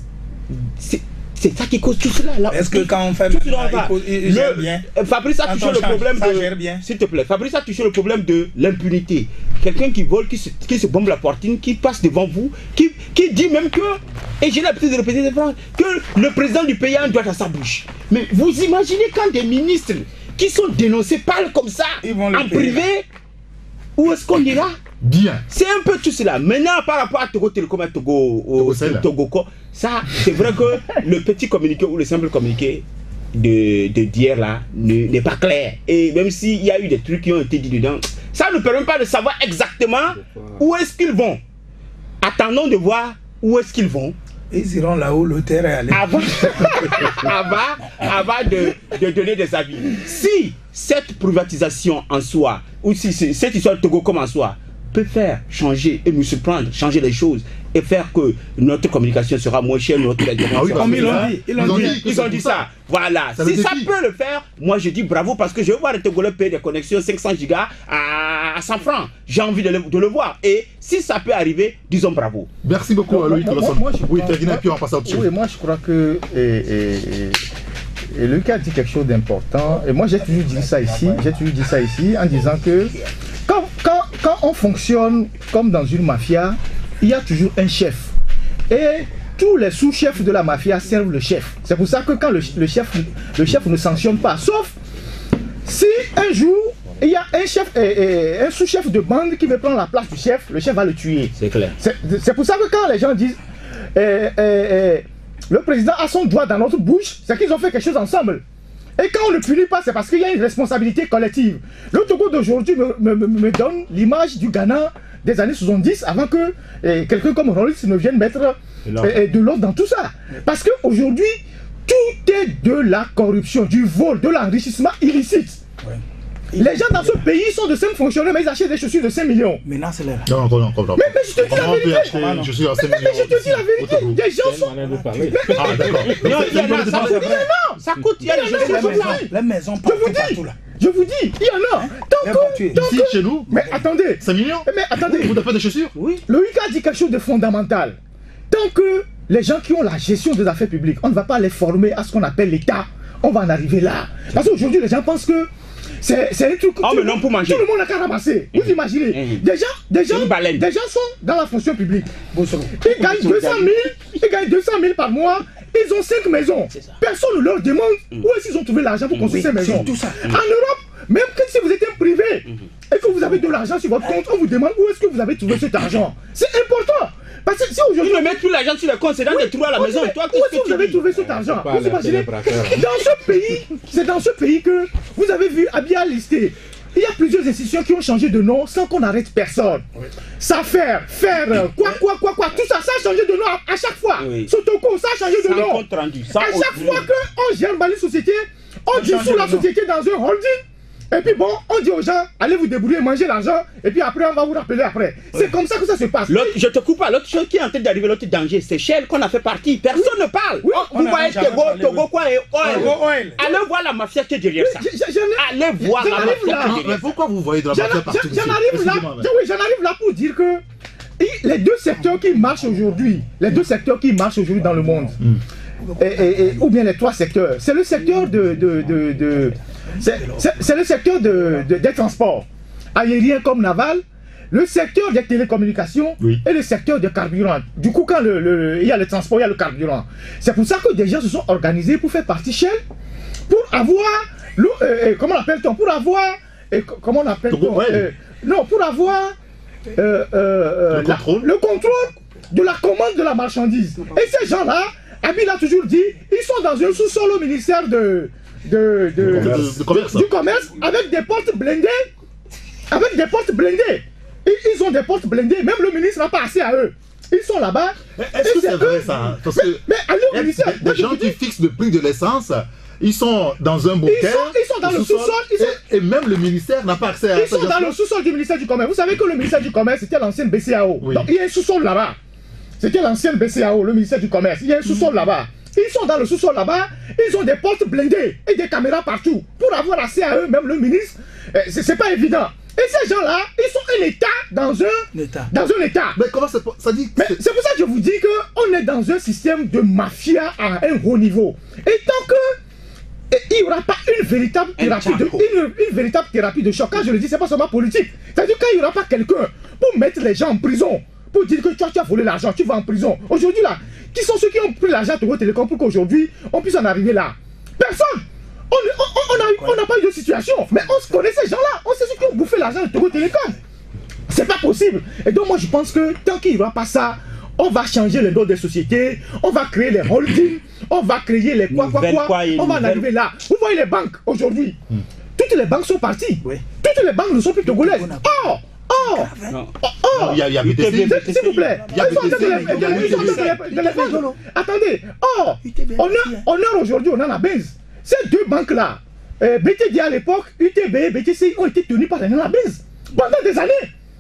Speaker 7: c'est ça qui cause tout cela.
Speaker 4: Est-ce que quand on fait
Speaker 7: tout
Speaker 4: cela, il, il, il gère bien?
Speaker 7: Fabrice a touché le problème de... S'il te plaît, Fabrice a touché le problème de l'impunité. Quelqu'un qui vole, qui se, qui se bombe la poitrine, qui passe devant vous, qui, qui dit même que, et j'ai l'habitude de répéter des phrases, que le président du pays a un doigt à sa bouche. Mais vous imaginez quand des ministres qui sont dénoncés parlent comme ça, en privé, où est-ce qu'on ira?
Speaker 10: Bien.
Speaker 11: C'est un peu tout cela. Maintenant, par rapport à Togo Télécom et Togo, au, Togo, Togo ça, c'est vrai que le petit communiqué ou le simple communiqué de d'hier là n'est pas clair. Et même s'il y a eu des trucs qui ont été dit dedans, ça ne permet pas de savoir exactement où est-ce qu'ils vont. Attendons de voir où est-ce qu'ils vont.
Speaker 4: Ils iront là où le terrain est allé.
Speaker 11: Avant, avant, avant de, de donner des avis. Si cette privatisation en soi, ou si cette histoire de Togo comme en soi, peut faire changer et nous surprendre, changer les choses et faire que notre communication sera moins chère, notre
Speaker 10: ah oui,
Speaker 11: comme
Speaker 10: ils
Speaker 11: l'ont dit, ils ont dit, ils ont dit ça. Voilà, ça si ça peut le faire, moi je dis bravo parce que je veux voir les Togolais payer des connexions cinq cents gigas à cent francs. J'ai envie de le, de le voir. Et si ça peut arriver, disons bravo.
Speaker 10: Merci beaucoup,
Speaker 8: moi,
Speaker 10: Loïc.
Speaker 8: Moi, moi, moi,
Speaker 10: oui, terminé, puis on passe à autre chose.
Speaker 8: Oui, moi je crois que et, et, et, et Loïc a dit quelque chose d'important. Et moi j'ai toujours dit ça ici, j'ai toujours dit ça ici en disant que quand, quand, quand on fonctionne comme dans une mafia, il y a toujours un chef. Et tous les sous-chefs de la mafia servent le chef. C'est pour ça que quand le, le, chef, le chef ne sanctionne pas, sauf si un jour il y a un chef, et, et, un sous-chef de bande qui veut prendre la place du chef, le chef va le tuer.
Speaker 11: C'est clair.
Speaker 8: C'est pour ça que quand les gens disent eh, eh, eh, le président a son doigt dans notre bouche, c'est qu'ils ont fait quelque chose ensemble. Et quand on ne punit pas, c'est parce qu'il y a une responsabilité collective. Le Togo d'aujourd'hui me, me, me, me donne l'image du Ghana des années soixante-dix, avant que eh, quelqu'un comme Rollins ne vienne mettre eh, de l'ordre dans tout ça. Parce qu'aujourd'hui, tout est de la corruption, du vol, de l'enrichissement illicite. Ouais. Les gens dans ce pays sont de simples fonctionnaires, mais ils achètent des chaussures de cinq millions.
Speaker 4: Maintenant, c'est là.
Speaker 10: Non, non, non, non.
Speaker 8: Mais, mais je te dis la vérité.
Speaker 10: Acheter, je suis à cinq
Speaker 8: mais,
Speaker 10: millions.
Speaker 8: mais je te dis la vérité. Des gens sont.
Speaker 10: Ah, d'accord.
Speaker 11: Non, il y en a, ça, ça coûte. Il y a des gens comme ça.
Speaker 4: Les maisons,
Speaker 8: je vous dis. Je vous dis, il y en a. Tant que.
Speaker 10: Ici, chez nous.
Speaker 8: Mais attendez.
Speaker 10: cinq millions.
Speaker 8: Mais attendez.
Speaker 10: Vous n'avez pas de chaussures?
Speaker 8: Oui. Loïc a dit quelque chose de fondamental. Tant que les gens qui ont la gestion des affaires publiques, on ne va pas les former à ce qu'on appelle l'État, on va en arriver là. Parce qu'aujourd'hui, les gens pensent que c'est un truc.
Speaker 11: Oh, mais non, pour manger.
Speaker 8: Tout le monde n'a qu'à ramasser. Vous mmh. imaginez mmh. Des gens, des, gens, des gens sont dans la fonction publique. Ils gagnent deux cent mille, ils gagnent deux cent mille par mois. Ils ont cinq maisons. Personne ne leur demande mmh. où est-ce qu'ils ont trouvé l'argent pour construire oui, ces maisons. Tout ça. Mmh. En Europe, même que si vous êtes un privé mmh. et que vous avez de l'argent sur votre compte, on vous demande où est-ce que vous avez trouvé cet argent. C'est important. Parce que si aujourd'hui.
Speaker 11: Ils ne mettent plus l'argent sur le compte, c'est dans oui, des trous à la maison. Toi,
Speaker 8: où est-ce que vous avez trouvé cet argent? Vous imaginez? Dans ce pays, c'est dans ce pays que vous avez vu Abia listé. Il y a plusieurs institutions qui ont changé de nom sans qu'on arrête personne. Oui. Ça faire, faire, quoi, quoi, quoi, quoi, tout ça, ça a changé de nom à, à chaque fois. Oui. Sotoko, ça a changé de nom.
Speaker 11: Rendu,
Speaker 8: à chaque fois qu'on gère mal une société, on dissout la société dans un holding. Et puis bon, on dit aux gens, allez vous débrouiller, manger l'argent, et puis après on va vous rappeler après. C'est oui. comme ça que ça se passe.
Speaker 11: Je te coupe pas, l'autre chose qui est en train d'arriver, l'autre danger, c'est Shell qu'on a fait partie. Personne oui. ne parle. Oui. On, vous voyez Togo, Togo quoi et oil. Allez voir la mafia qui est derrière ça. Allez voir la mafia qui est derrière ça.
Speaker 10: Mais pourquoi vous voyez de la mafia partout?
Speaker 8: J'en arrive là, oui, j'en arrive là pour dire que les deux secteurs qui marchent aujourd'hui, les deux secteurs qui marchent aujourd'hui dans le monde, mm. et, et, et, ou bien les trois secteurs, c'est le secteur de... de, de, de c'est le secteur de, de, des transports, aériens comme naval, le secteur des télécommunications oui. et le secteur des carburants. Du coup, quand le, le, il y a le transport, il y a le carburant. C'est pour ça que des gens se sont organisés pour faire partie Shell, pour avoir, le, euh, comment on appelle-t-on, pour avoir, euh, comment on appelle-t-on, euh, non, pour avoir euh, euh,
Speaker 10: le, la, contrôle.
Speaker 8: le contrôle de la commande de la marchandise. Et ces gens-là, Abil a toujours dit, ils sont dans un sous-sol au ministère de... De, de,
Speaker 10: de, de, de commerce.
Speaker 8: du commerce avec des portes blindées, avec des portes blindées. Ils, ils ont des portes blindées, même le ministre n'a pas assez à eux. Ils sont là-bas.
Speaker 10: Est-ce que c'est vrai ça? Parce
Speaker 8: mais,
Speaker 10: que
Speaker 8: mais allez au ministère.
Speaker 10: Des gens qui fixent le prix de l'essence, ils sont dans un bunker.
Speaker 8: Ils sont, ils sont dans le sous-sol.
Speaker 10: Sous et, et même le ministère n'a pas accès à ça.
Speaker 8: Ils sont dans le sous-sol du ministère du Commerce. Vous savez que le ministère du Commerce, c'était l'ancienne B C A O. Oui. Donc il y a un sous-sol là-bas. C'était l'ancienne B C A O, le ministère du Commerce. Il y a un sous-sol mmh. là-bas. Ils sont dans le sous-sol là-bas, ils ont des portes blindées et des caméras partout. Pour avoir accès à eux, même le ministre, euh, c'est pas évident. Et ces gens-là, ils sont un État dans un État. Dans un État.
Speaker 10: Mais comment ça, ça dit
Speaker 8: Mais c'est pour ça que je vous dis qu'on est dans un système de mafia à un haut niveau. Et tant que et il n'y aura pas une véritable thérapie de, une, une véritable thérapie de choc. Quand je le dis, c'est pas seulement politique. C'est-à-dire qu'il n'y aura pas quelqu'un pour mettre les gens en prison, pour dire que toi, tu as volé l'argent, tu vas en prison. Aujourd'hui là, qui sont ceux qui ont pris l'argent à Togo Télécom pour qu'aujourd'hui on puisse en arriver là? Personne. On n'a pas eu de situation, mais on se connaît ces gens-là. On sait ceux qui ont bouffé l'argent de Togo Télécom. C'est pas possible. Et donc moi je pense que tant qu'il n'y aura pas ça, on va changer le nom des sociétés, on va créer les holdings, on va créer les quoi quoi quoi, quoi on va en arriver là. Vous voyez les banques aujourd'hui, hmm. toutes les banques sont parties. Oui. Toutes les banques ne sont plus togolaises. Oh Oh, oh,
Speaker 10: il y a, il y a B T C,
Speaker 8: s'il vous plaît.
Speaker 10: Il y a B T C,
Speaker 8: attendez, oh, honneur aujourd'hui, on en a base. Ces deux banques-là, euh, B T D à l'époque, U T B, B T C, ont été tenues par la base pendant des années.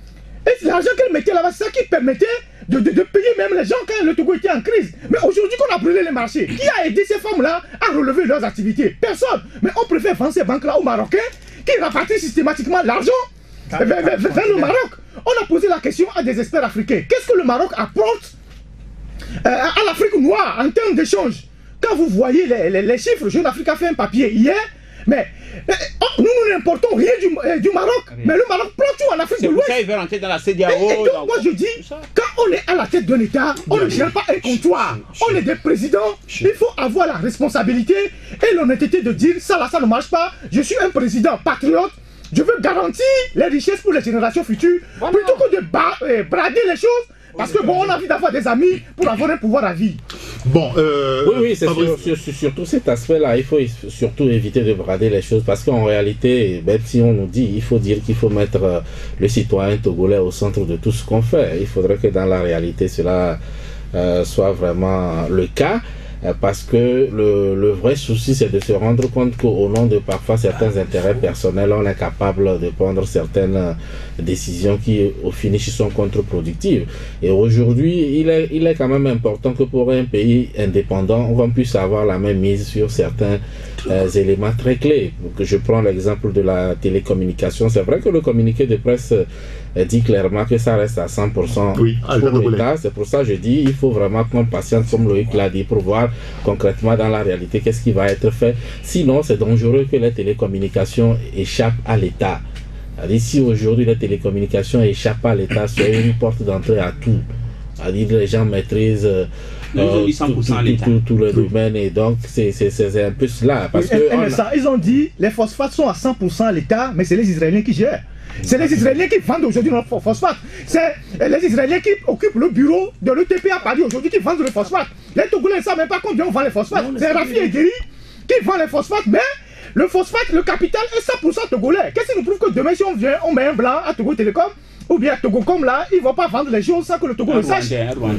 Speaker 8: Et l'argent qu'elles mettaient là-bas, c'est ça qui permettait de, de, de payer même les gens quand le Togo était en crise. Mais aujourd'hui qu'on a brûlé les marchés, qui a aidé ces femmes-là à relever leurs activités? Personne. Mais on préfère vendre ces banques-là aux Marocains qui rapatrient systématiquement l'argent vers, vers, vers le Maroc. On a posé la question à des experts africains. Qu'est-ce que le Maroc apporte euh, à l'Afrique noire en termes d'échange? Quand vous voyez les, les, les chiffres, Jeune Afrique a fait un papier hier, mais euh, oh, nous, nous n'importons rien du, euh, du Maroc, oui. Mais le Maroc prend tout en Afrique de l'Ouest.
Speaker 11: C'est pour ça qu'il veut rentrer dans la C D A O.
Speaker 8: Et, et donc, moi je dis, quand on est à la tête d'un État, on ne gère pas un comptoir. On est des présidents, il faut avoir la responsabilité et l'honnêteté de dire, ça là, ça ne marche pas, je suis un président patriote, je veux garantir les richesses pour les générations futures, voilà. Plutôt que de euh, brader les choses. Parce que bon, on a envie d'avoir des amis pour avoir un pouvoir à vie.
Speaker 10: Bon, euh,
Speaker 6: oui, oui, c'est sur, sur, sur, surtout cet aspect-là. Il faut surtout éviter de brader les choses parce qu'en réalité, même si on nous dit, il faut dire qu'il faut mettre euh, le citoyen togolais au centre de tout ce qu'on fait. Il faudrait que dans la réalité, cela euh, soit vraiment le cas. Parce que le, le vrai souci, c'est de se rendre compte qu'au nom de parfois certains intérêts personnels, on est capable de prendre certaines décisions qui, au finish, sont contre-productives. Et aujourd'hui, il est, il est quand même important que pour un pays indépendant, on puisse avoir la même mise sur certains euh, éléments très clés. Que je prends l'exemple de la télécommunication. C'est vrai que le communiqué de presse euh, dit clairement que ça reste à cent pour cent
Speaker 10: oui,
Speaker 6: pour l'État. C'est pour ça que je dis il faut vraiment qu'on patiente, comme Loïc l'a dit, pour voir concrètement dans la réalité qu'est-ce qui va être fait. Sinon, c'est dangereux que les télécommunications échappent à l'État. Si aujourd'hui les télécommunications échappent à l'État, c'est une porte d'entrée à tout. C'est-à-dire les gens maîtrisent euh, euh, tout, tout, tout, tout, tout le domaine et donc c'est un peu cela. Parce
Speaker 8: oui,
Speaker 6: que
Speaker 8: on a... Ils ont dit les phosphates sont à cent pour cent à l'État, mais c'est les Israéliens qui gèrent. C'est les Israéliens qui vendent aujourd'hui le phosphate. C'est les Israéliens qui occupent le bureau de l'E T P à Paris aujourd'hui qui vendent le phosphate. Les Togolais ne savent même pas combien on vend les phosphates. C'est Rafi Ederi qui vend les phosphates, mais le phosphate, le capital est cent pour cent togolais. Qu'est-ce qui nous prouve que demain, si on vient, on met un blanc à Togo Télécom, ou bien à Togo comme là, ils ne vont pas vendre les choses sans que le Togo le sache.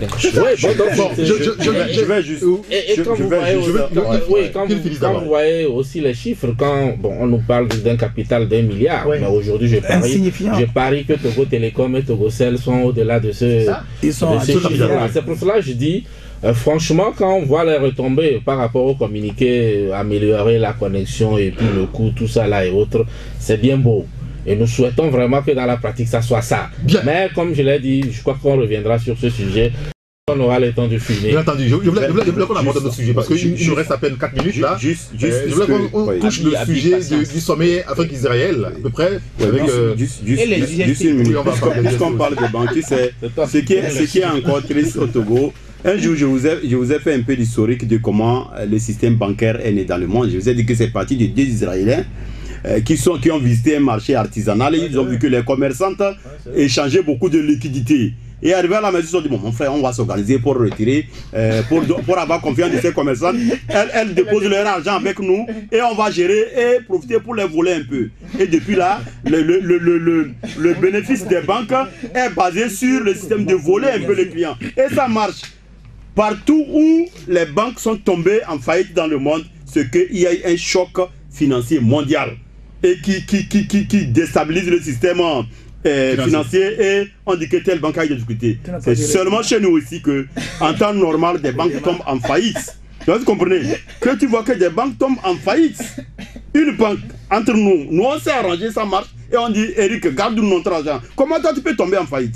Speaker 6: Je vais juste. Et quand vous voyez, quand vous voyez aussi les chiffres, quand bon, on nous parle d'un capital d'un milliard, oui. Mais aujourd'hui, je parie, je parie que Togo Télécom et Togocel sont au-delà de ce,
Speaker 4: ils sont
Speaker 6: de ces chiffres-là. C'est pour cela que je dis. Euh, franchement, quand on voit les retombées par rapport au communiqué, euh, améliorer la connexion et puis le coût, tout ça là et autres, c'est bien beau. Et nous souhaitons vraiment que dans la pratique, ça soit ça. Bien. Mais comme je l'ai dit, je crois qu'on reviendra sur ce sujet. On aura le temps de filmer.
Speaker 10: Bien entendu, je voulais, je voulais, je voulais qu'on aborde notre sujet parce qu'il nous reste à peine quatre minutes là.
Speaker 9: Juste, juste,
Speaker 10: euh, je voulais qu'on oui. touche le sujet du, du sommet Afrique-Israël, à peu près.
Speaker 9: Oui, avec, euh, juste, juste, juste, juste une minute. Puisqu'on parle de banques, c'est ce qui est, ce qui est encore triste au Togo. Un jour, je vous ai, je vous ai fait un peu d'historique de comment le système bancaire est né dans le monde. Je vous ai dit que c'est parti de deux Israéliens euh, qui, sont, qui ont visité un marché artisanal et ils ont vu que les commerçantes échangeaient beaucoup de liquidités. Et arrivé à la maison, ils se sont dit, bon, mon frère, on va s'organiser pour retirer, euh, pour, pour avoir confiance de ces commerçantes. Elles, elles déposent leur argent avec nous et on va gérer et profiter pour les voler un peu. Et depuis là, le, le, le, le, le, le bénéfice des banques est basé sur le système de voler un peu les clients. Et ça marche. Partout où les banques sont tombées en faillite dans le monde, c'est qu'il y a eu un choc financier mondial et qui, qui, qui, qui, qui déstabilise le système euh, financier et on dit que telle banque a eu des difficultés. C'est seulement chez nous aussi que, en temps normal, des banques tombent en faillite. Vous comprenez? Que tu vois que des banques tombent en faillite. Une banque, entre nous, nous on s'est arrangé, ça marche, et on dit, Eric, garde-nous notre argent. Comment toi tu peux tomber en faillite?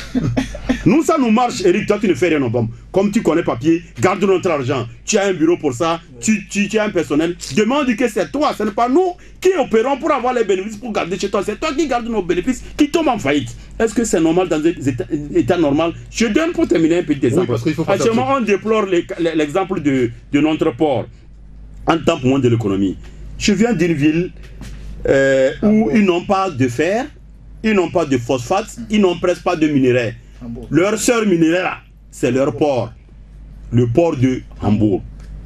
Speaker 9: Nous, ça nous marche, Eric, toi tu ne fais rien, non, bon. Comme tu connais papier, garde notre argent. Tu as un bureau pour ça, tu, tu, tu as un personnel. Demain, on dit que c'est toi, ce n'est pas nous qui opérons pour avoir les bénéfices, pour garder chez toi. C'est toi qui gardes nos bénéfices, qui tombent en faillite. Est-ce que c'est normal dans un état, état normal? Je donne pour terminer un petit exemple. Oui, actuellement, on déplore l'exemple de, de notre port en tant que monde de l'économie. Je viens d'une ville euh, où ils n'ont pas de fer, ils n'ont pas de phosphate, ils n'ont presque pas de minerais. Leur seul minerai, c'est leur port. Le port de Hambourg.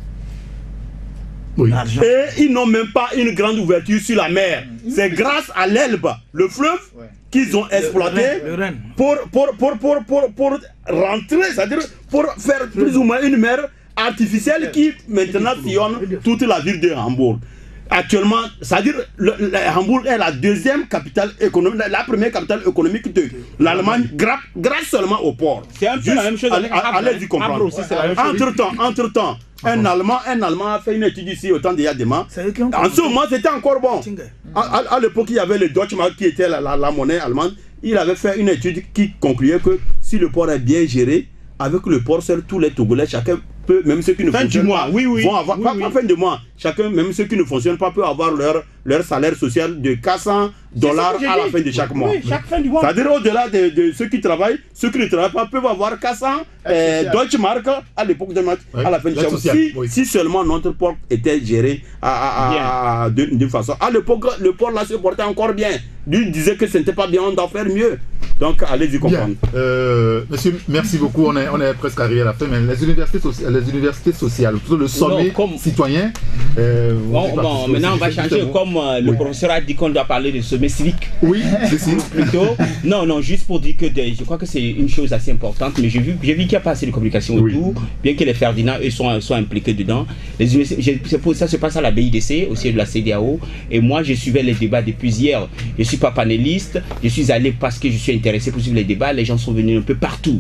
Speaker 9: Oui. Et ils n'ont même pas une grande ouverture sur la mer. C'est grâce à l'Elbe, le fleuve, qu'ils ont exploité
Speaker 4: le Rhin, le Rhin.
Speaker 9: Pour, pour, pour, pour, pour, pour rentrer, c'est-à-dire pour faire plus ou moins une mer artificielle qui maintenant sillonne toute la ville de Hambourg. Actuellement, c'est-à-dire Hambourg est la deuxième capitale économique, la première capitale économique de l'Allemagne grâce, grâce seulement au port.
Speaker 11: C'est un peu la même chose avec
Speaker 9: Allez-y comprendre. Entre-temps, entre-temps, un Allemand, un Allemand a fait une étude ici au temps de Yadema. En ce moment, c'était encore bon. À, à, à l'époque, il y avait le Deutschmark qui était la, la, la monnaie allemande. Il avait fait une étude qui concluait que si le port est bien géré, avec le port seul, tous les Togolais, chacun peut, même ceux qui ne
Speaker 11: fin
Speaker 9: fonctionnent
Speaker 11: du mois,
Speaker 9: pas,
Speaker 11: oui, oui,
Speaker 9: vont avoir,
Speaker 11: oui,
Speaker 9: pas,
Speaker 11: oui.
Speaker 9: pas fin de mois, chacun, même ceux qui ne fonctionnent pas, peuvent avoir leur, leur salaire social de quatre cents dollars à la fin de chaque mois.
Speaker 11: Oui, chaque fin du mois.
Speaker 9: C'est-à-dire au-delà de, de ceux qui travaillent, ceux qui ne travaillent pas peuvent avoir quatre cents euh, Deutschmark à l'époque de match, oui, à la fin de chaque mois. Si, oui. si seulement notre port était géré à, à, à, d'une façon. À l'époque, le port là se portait encore bien. Lui disait que ce n'était pas bien, on doit faire mieux. Donc allez-y comprendre.
Speaker 10: Euh, monsieur, merci beaucoup. On est, on est presque arrivé à la fin, mais les universités, soci les universités sociales, plutôt le sommet non, comme... citoyen. Euh,
Speaker 11: bon, bon maintenant on va changer. Comme euh, le oui. professeur a dit qu'on doit parler de sommet civique.
Speaker 10: Oui, c'est si.
Speaker 11: Plutôt. Non, non, juste pour dire que des, je crois que c'est une chose assez importante, mais j'ai vu, j'ai vu qu'il n'y a pas assez de communication oui. autour, bien que les Ferdinand eux sont, sont impliqués dedans. Les universités, ça se passe à la B I D C, au siège de la C D A O, et moi je suivais les débats depuis hier. Je ne suis pas panéliste, je suis allé parce que je suis intéressé pour suivre les débats. Les gens sont venus un peu partout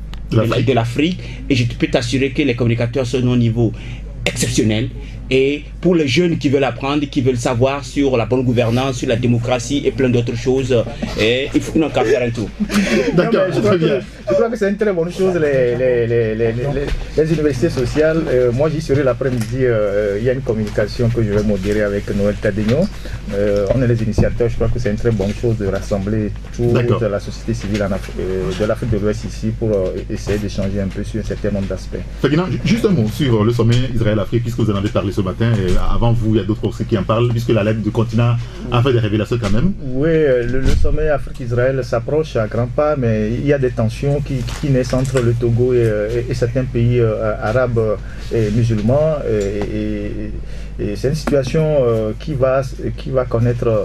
Speaker 11: de l'Afrique, et je peux t'assurer que les communicateurs sont au niveau exceptionnel. Et pour les jeunes qui veulent apprendre, qui veulent savoir sur la bonne gouvernance, sur la démocratie et plein d'autres choses, et il faut qu'à faire un tour.
Speaker 8: D'accord, je, crois que, je crois que c'est une très bonne chose, les, les, les, les, les, les universités sociales. Euh, moi, j'y serai l'après-midi. Euh, il y a une communication que je vais modérer avec Noël Tadegno. Euh, on est les initiateurs. Je crois que c'est une très bonne chose de rassembler toute la société civile en Afrique, euh, de l'Afrique de l'Ouest ici pour euh, essayer d'échanger un peu sur un certain nombre d'aspects.
Speaker 10: Juste un mot sur le sommet Israël-Afrique, puisque vous en avez parlé ce matin, et avant vous, il y a d'autres aussi qui en parlent, puisque la lettre du continent a fait des révélations quand même.
Speaker 8: Oui, le, le sommet Afrique-Israël s'approche à grands pas, mais il y a des tensions qui, qui naissent entre le Togo et, et, et certains pays euh, arabes et musulmans. Et, et, et c'est une situation euh, qui, va, qui va connaître, euh,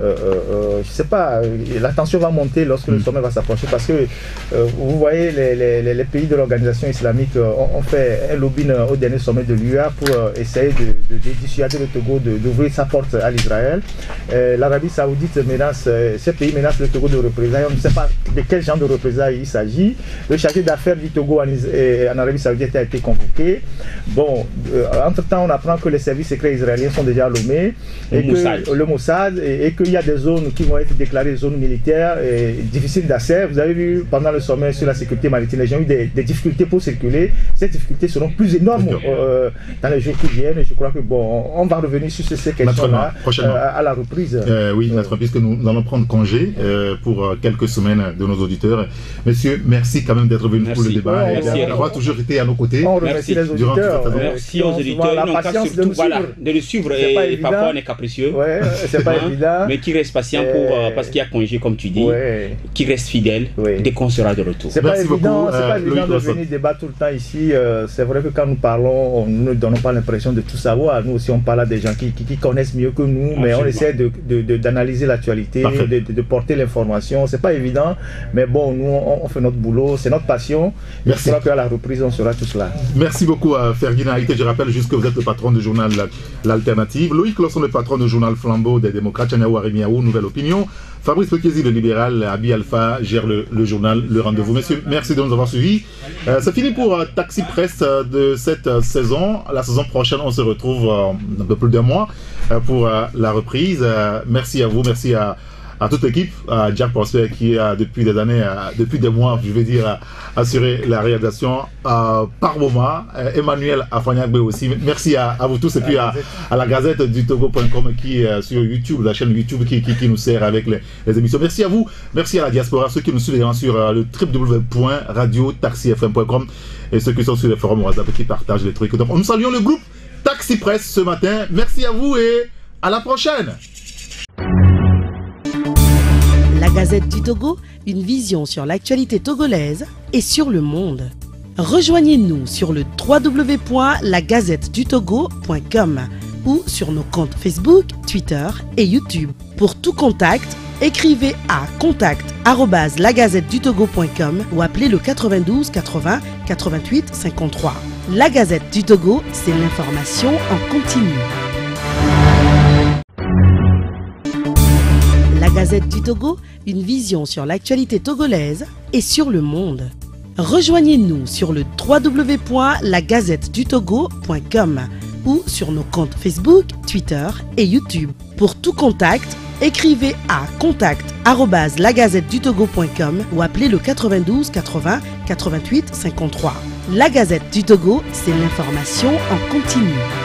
Speaker 8: euh, je ne sais pas, la tension va monter lorsque mm. le sommet va s'approcher, parce que euh, vous voyez, les, les, les pays de l'organisation islamique ont, ont fait un lobbying au dernier sommet de l'U A pour euh, essayer de, de, de dissuader le Togo d'ouvrir sa porte à l'Israël. Euh, L'Arabie Saoudite menace, euh, ces pays menacent le Togo de représailles. On ne sait pas de quel genre de représailles il s'agit. Le chargé d'affaires du Togo en, en Arabie Saoudite a été convoqué. Bon, euh, entre-temps, on apprend que les services secrets israéliens sont déjà à Lomé, et le, que, Mossad. le Mossad, et, et qu'il y a des zones qui vont être déclarées zones militaires et difficiles d'accès. Vous avez vu pendant le sommet sur la sécurité maritime, les gens ont eu des, des difficultés pour circuler. Ces difficultés seront plus énormes euh, dans les jours qui viennent. Et je crois que bon, on va revenir sur ces questions-là euh, à la reprise.
Speaker 10: Euh, oui, notre, puisque nous, nous allons prendre congé euh, pour quelques semaines de nos auditeurs. Messieurs, merci quand même d'être venus pour le débat ouais, et d'avoir toujours été à nos côtés.
Speaker 8: On remercie les auditeurs.
Speaker 11: Merci aux auditeurs. La patience de nous suivre. Voilà, de le suivre et parfois on est capricieux.
Speaker 8: Ouais, c'est pas évident.
Speaker 11: Mais qui reste patient pour, euh, parce qu'il y a congé, comme tu dis, ouais. qui reste fidèle ouais. dès qu'on sera de retour.
Speaker 8: C'est pas évident, c'est pas évident de venir débattre tout le temps ici. C'est vrai que quand nous parlons, nous ne donnons pas l'impression de tout savoir. Nous aussi, on parle à des gens qui, qui, qui connaissent mieux que nous, mais Absolument. on essaie de, de, de, d'analyser l'actualité, de, de, de porter l'information. C'est pas évident, mais bon, nous, on, on fait notre boulot, c'est notre passion.
Speaker 10: Merci.
Speaker 8: Je crois qu'à la reprise, on sera tous là.
Speaker 10: Merci beaucoup à Ferdinand Haïté. Je rappelle juste que vous êtes le patron du journal L'Alternative. Loïc Lawson, le patron du journal Flambeau des démocrates. Chaniaou Arimiaou, Nouvelle Opinion. Fabrice Pekiezi, le libéral. Abi Alpha gère le, le journal Le Rendez-vous. Messieurs, merci de nous avoir suivis. Euh, c'est fini pour euh, Taxi Presse euh, de cette euh, saison. La saison prochaine, on se retrouve euh, un peu plus d'un mois euh, pour euh, la reprise. Euh, merci à vous, merci à, à toute l'équipe, à Jack Prosper qui a depuis des années, euh, depuis des mois, je vais dire, euh, assuré la réalisation euh, par moment. Euh, Emmanuel Afanyagbe aussi. Merci à, à vous tous et puis à, à la Gazette du Togo point com qui est euh, sur YouTube, la chaîne YouTube qui, qui, qui nous sert avec les, les émissions. Merci à vous, merci à la diaspora, ceux qui nous suivent sur euh, le w w w point radio taxi f m point com et ceux qui sont sur les forums WhatsApp qui partagent les trucs. Donc, nous saluons le groupe Taxi Presse ce matin. Merci à vous et à la prochaine.
Speaker 1: La Gazette du Togo, une vision sur l'actualité togolaise et sur le monde. Rejoignez-nous sur le w w w point la gazette du togo point com ou sur nos comptes Facebook, Twitter et YouTube. Pour tout contact, écrivez à contact arobase la gazette du togo point com ou appelez le quatre-vingt-douze quatre-vingts quatre-vingt-huit cinquante-trois. La Gazette du Togo, c'est l'information en continu. La Gazette du Togo, une vision sur l'actualité togolaise et sur le monde. Rejoignez-nous sur le w w w point la gazette du togo point com ou sur nos comptes Facebook, Twitter et YouTube. Pour tout contact, écrivez à contact arobase la gazette du togo point com ou appelez le quatre-vingt-douze quatre-vingts quatre-vingt-huit cinquante-trois. La Gazette du Togo, c'est l'information en continu.